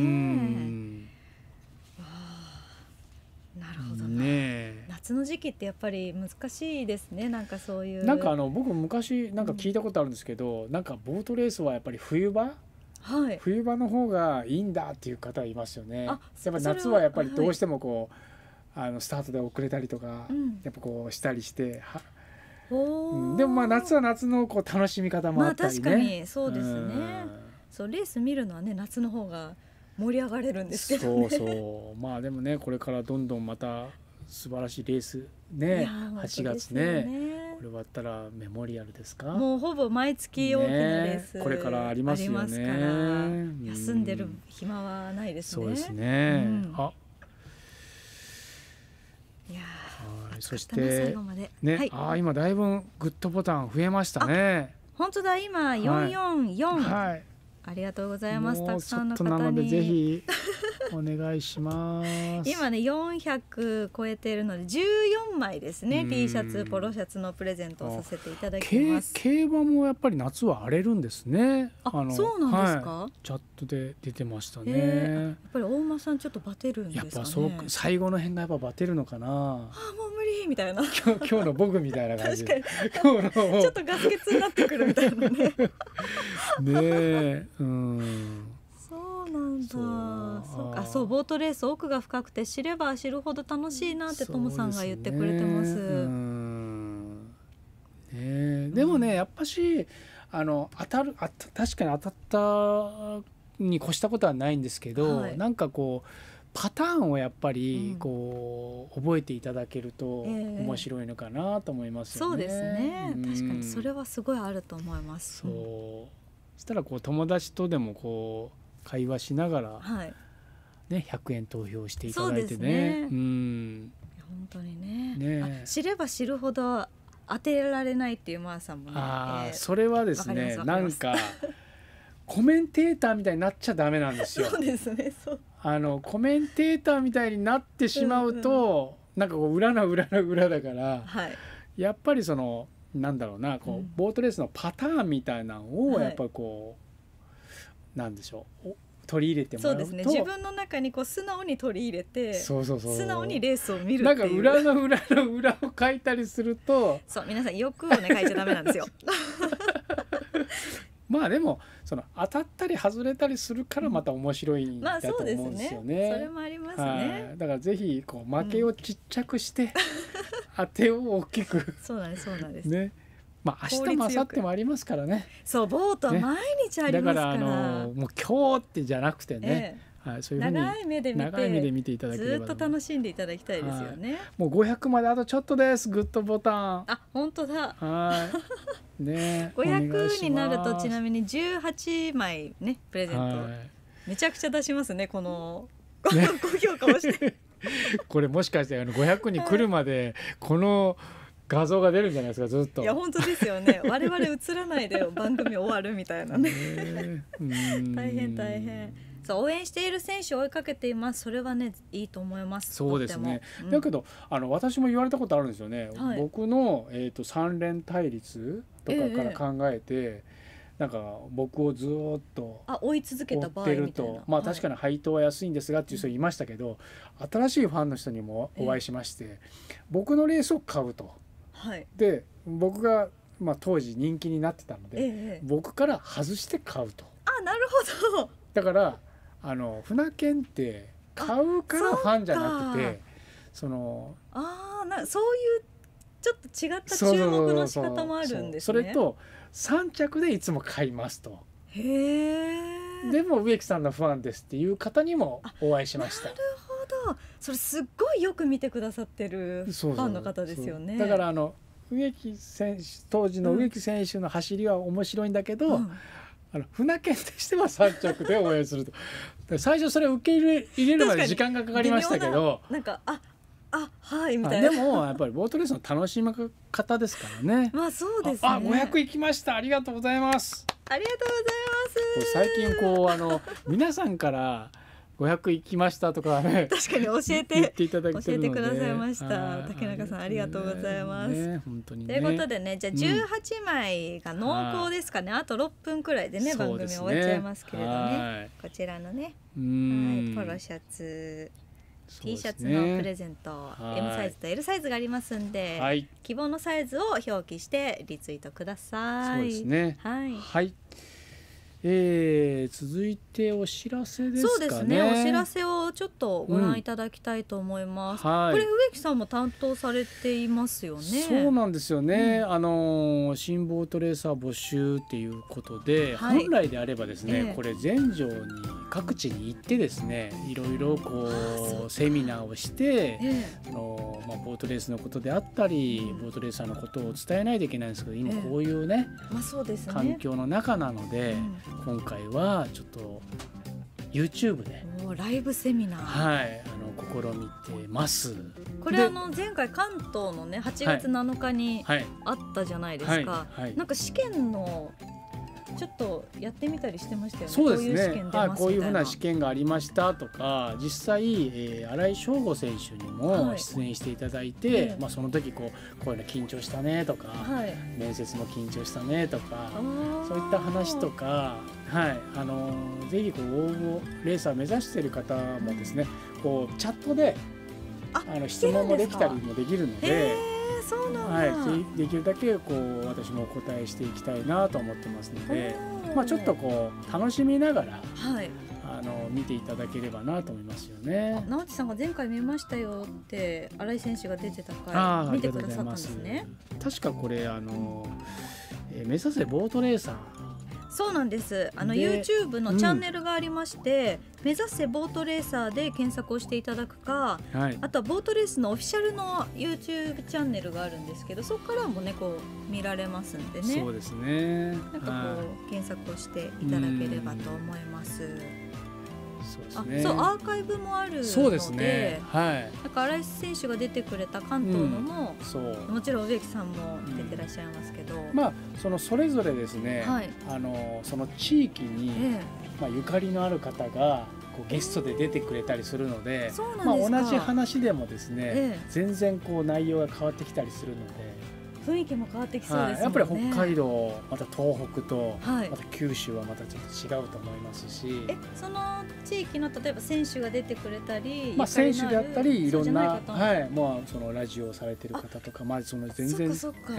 なるほどね。夏の時期ってやっぱり難しいですね。なんかそういう。 なんか僕昔なんか聞いたことあるんですけど、なんかボートレースはやっぱり冬場の方がいいんだっていう方いますよね。やっぱ夏はやっぱりどうしてもこう。スタートで遅れたりとか、やっぱこうしたりしてでもまあ夏は夏のこう楽しみ方もあったりね。 まあ確かにそうですね。そうレース見るのはね夏の方が盛り上がれるんですけどね。 そうまあでもねこれからどんどんまた素晴らしいレースね8月ねこれ終わったらメモリアルですか。 もうほぼ毎月大きなレースこれからありますよね。 休んでる暇はないですね。 そうですね。そしてね、今だいぶグッドボタン増えましたね。 本当だ、今444。ありがとうございます。たくさんの方に。なのでぜひお願いします。 今ね400超えているので14枚ですね。T シャツ、ポロシャツのプレゼントをさせていただきます。 競馬もやっぱり夏は荒れるんですね。 そうなんですか。 チャットで出てましたね。 やっぱり大間さんちょっとバテるんですかね。 やっぱそう最後の辺がやっぱバテるのかな。 もう無理みたいな。 今日の僕みたいな感じ。 確かに。ちょっとガス欠になってくるみたいなね。 ねえ、 そうなんだ。そうボートレース奥が深くて知れば知るほど楽しいなってトモさんが言ってくれてます。 でもねやっぱし確かに当たったに越したことはないんですけど、なんかこうパターンをやっぱりこう覚えていただけると面白いのかなと思いますよね。 そうですね。確かにそれはすごいあると思います。 そしたらこう友達とでもこう会話しながらね100円投票していただいてね。 本当にね。知れば知るほど当てられないっていうマーさんもね。 それはですねなんかコメンテーターみたいになっちゃダメなんですよ。 そうですね。 コメンテーターみたいになってしまうと、なんかこう裏の裏の裏だから、やっぱりそのなんだろうなこうボートレースのパターンみたいなのをやっぱりこうなんでしょう取り入れてもらうと。 そうですね。自分の中にこう素直に取り入れて、素直にレースを見るっていう。 なんか裏の裏の裏を書いたりすると、 そう皆さん欲をね書いちゃダメなんですよ。 まあでもその当たったり外れたりするからまた面白いんだと思うんですよね。 それもありますね。 だからぜひこう負けをちっちゃくして当てを大きく。 そうなんですそうなんです。 ね。まあ明日も明後日もありますからね。 そうボートは毎日ありますから。 だからもう今日ってじゃなくてね。そういうふうに長い目で見ていただければずっと楽しんでいただきたいですよね。 もう500まであとちょっとです。グッドボタン。 本当だ。 ね。 500になるとちなみに18枚ねプレゼント。めちゃくちゃ出しますねこの高評価をして。 これもしかして500に来るまでこの画像が出るんじゃないですかずっと。 いや本当ですよね。我々映らないで番組終わるみたいなね。大変大変。応援している選手を追いかけています。それはねいいと思います。 そうですね。だけど私も言われたことあるんですよね。僕の3連対立とかから考えて、なんか僕をずっと追い続けた場合みたいな。 まあ確かに配当は安いんですがっていう人いましたけど、新しいファンの人にもお会いしまして、僕のレースを買うと。で僕が当時人気になってたので、僕から外して買うと。 なるほど。 だから船券って買うからファンじゃなくてそういうちょっと違った注目の仕方もあるんですね。 それと3着でいつも買いますと。でも植木さんのファンですっていう方にもお会いしました。 なるほど。それすっごいよく見てくださってるファンの方ですよね。 だから植木選手当時の植木選手の走りは面白いんだけど、船券としては3着で応援すると。最初それを受け入れるまで時間がかかりましたけど、 なんかはいみたいな。 でもやっぱりボートレースの楽しみ方ですからね。 そうですね。 500いきました。ありがとうございます。 ありがとうございます。 最近皆さんから 500行きましたとかね確かに教えて言っていただいてるので、 教えてくださいました。竹中さんありがとうございます。 ね、本当にね。 ということでね、じゃあ18枚が濃厚ですかね。あと6分くらいでね、番組終わっちゃいますけれどね。こちらのね、ポロシャツ、T シャツのプレゼント、M サイズと L サイズがありますんで、希望のサイズを表記してリツイートください。 そうですね。はい。続いてお知らせですかね。 そうですね。お知らせをちょっとご覧いただきたいと思います。これ植木さんも担当されていますよね。 そうなんですよね。新ボートレーサー募集っていうことで、本来であればですね、これ全城に各地に行ってですね、いろいろこうセミナーをして、ボートレースのことであったり、ボートレーサーのことを伝えないといけないんですけど、今こういうね、環境の中なので。今回はちょっと YouTube でライブセミナー、 試みてます。 これ前回関東のね8月7日にあったじゃないですか。なんか試験のちょっとやってみたりしてましたよね。 そうですね。こういうふうな試験がありましたとか、実際、新井翔吾選手にも出演していただいて、その時こういうの緊張したねとか、面接も緊張したねとか、そういった話とか、ぜひこう応募レーサー目指している方もですね、こうチャットで質問もできたりもできるので。 そうなんだ。 できるだけこう私もお答えしていきたいなと思ってますので、ちょっとこう楽しみながら、見ていただければなと思いますよね。 直地さんが前回見ましたよって新井選手が出てた回見てくださったんですね。 確かこれ目指せボートレーサー。 そうなんです。YouTube のチャンネルがありまして、目指せボートレーサーで検索をしていただくか、あとはボートレースのオフィシャルの YouTube チャンネルがあるんですけど、そこからもねこう見られますんでね。 そうですね。 なんかこう、検索をしていただければと思います。そうアーカイブもあるので、 そうですね。 なんか新井選手が出てくれた関東のも、もちろん植木さんも出てらっしゃいますけど、 それぞれですね、その地域に、ゆかりのある方がこうゲストで出てくれたりするので、同じ話でもですね、全然こう内容が変わってきたりするので。 雰囲気も変わってきそうですね。 やっぱり北海道、また東北と、また九州はまたちょっと違うと思いますし、 その地域の例えば選手が出てくれたり、 選手であったりいろんな、そのラジオをされてる方とか、その全然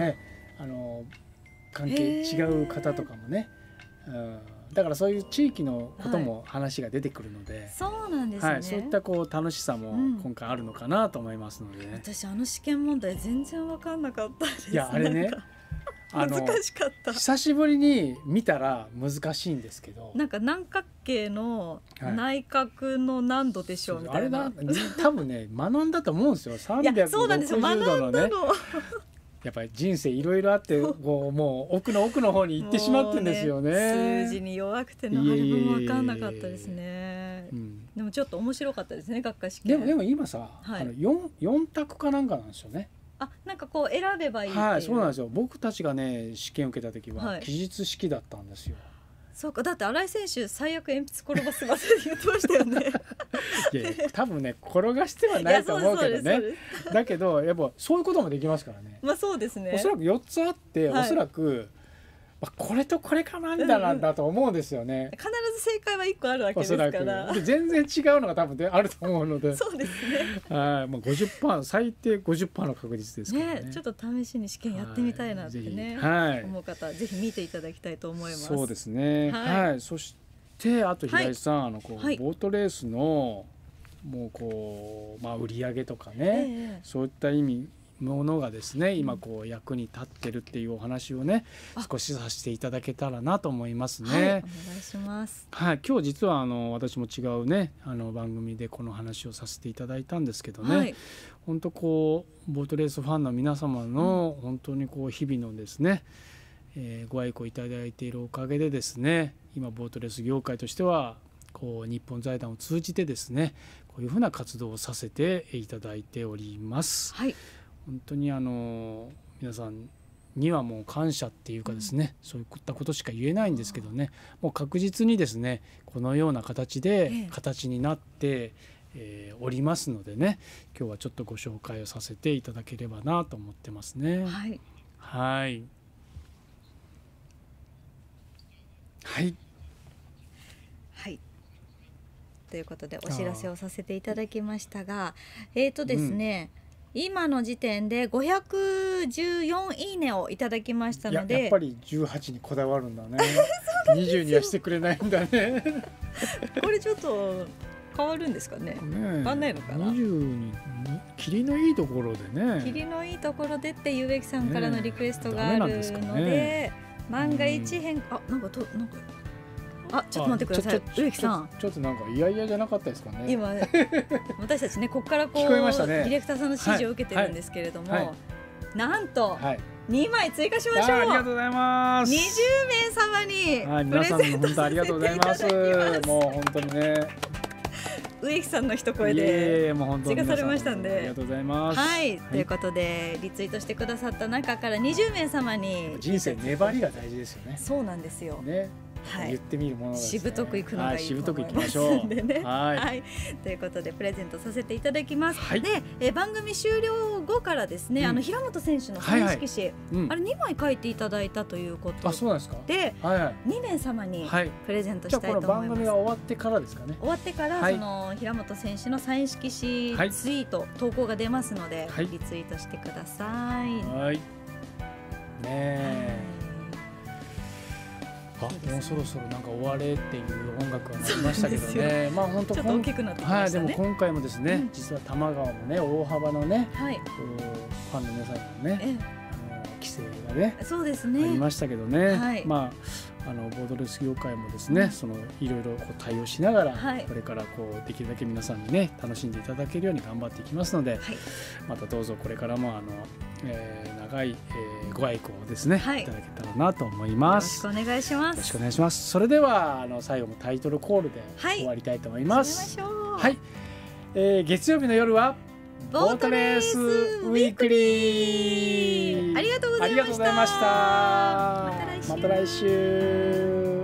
関係違う方とかもね。だからそういう地域のことも話が出てくるので、 そうなんですね。 そういったこう楽しさも今回あるのかなと思いますので、 私試験問題全然分かんなかったです。 いやあれね、 難しかった。 久しぶりに見たら難しいんですけど、 なんか南角形の内角の何度でしょうみたいな、 多分ね学んだと思うんですよ。360度のね。やっぱり人生いろいろあってもう奥の方に行ってしまってんですよね。 数字に弱くて何も分かんなかったですね。でもちょっと面白かったですね、学科試験。 でも今さ、4択かなんかなんですよね。 なんかこう選べばいいっていう。 そうなんですよ。僕たちがね試験受けた時は記述式だったんですよ。 そうか、だって新井選手最悪鉛筆転がすませって言ってましたよね。 いや多分ね転がしてはないと思うけどね。だけどやっぱそういうこともできますからね。 そうですね。 おそらく4つあって、おそらくこれとこれかなんだと思うんですよね。 必ず正解は1個あるわけですから。 全然違うのが多分あると思うので。 そうですね。 50%最低50%の確率ですからね。 ちょっと試しに試験やってみたいなってね、思う方ぜひ見ていただきたいと思います。 そうですね。そしてあと平井さん、ボートレースのもうこう売り上げとかね、そういった意味ものがですね今こう役に立ってるっていうお話をね少しさせていただけたらなと思いますね。お願いします。 今日実は私も違うね番組でこの話をさせていただいたんですけどね、本当こうボートレースファンの皆様の本当にこう日々のですね、ご愛顧いただいているおかげでですね、今ボートレース業界としてはこう日本財団を通じてですねこういうふうな活動をさせていただいております。本当に皆さんにはもう感謝っていうかですね、そういったことしか言えないんですけどね、もう確実にですねこのような形で形になっておりますのでね、今日はちょっとご紹介をさせていただければなと思ってますね。 はいはいはいはいということでお知らせをさせていただきましたが、ですね、今の時点で514いいねをいただきましたので、 やっぱり18にこだわるんだね。20にはしてくれないんだね。 これちょっと変わるんですかね。変わんないのかな。 20に霧のいいところでね。 霧のいいところでっていう植木さんからのリクエストがあるので、万が一変化、なんかちょっと待ってください、植木さん。 ちょっとなんかいやいやじゃなかったですかね。 今私たちね、ここからこうディレクターさんの指示を受けてるんですけれども、なんと2枚追加しましょう。 ありがとうございます。 20名様にプレゼントさせていただきます。 皆さん本当ありがとうございます。もう本当にね。 植木さんの一声で追加されましたんで、 ありがとうございます。 はい、ということでリツイートしてくださった中から20名様に。 人生粘りが大事ですよね。 そうなんですよ。 ね。言ってみるものですね。 しぶとくいくのがいいと思いますんでね。はい、ということでプレゼントさせていただきます。で、番組終了後からですね、平本選手のサイン色紙、あれ2枚書いていただいたということで、2名様にプレゼントしたいと思います。 じゃあこの番組が終わってからですかね。 終わってからその平本選手のサイン色紙ツイート投稿が出ますので、リツイートしてください。 はい。ね。もうそろそろなんか終われっていう音楽が鳴りましたけどね。まあ本当ちょっと大きくなってきましたね。 でも今回もですね、実は多摩川もね大幅なね、ファンの皆さんのね規制がねそうですねありましたけどね。まあボードレース業界もですね、そのいろいろ対応しながらこれからこうできるだけ皆さんにね楽しんでいただけるように頑張っていきますので、またどうぞこれからも長いご愛顧をですねいただけたらなと思います。 よろしくお願いします。 よろしくお願いします。それでは最後のタイトルコールで終わりたいと思います。はい、月曜日の夜はボートレースウィークリー。 ありがとうございました。 また来週。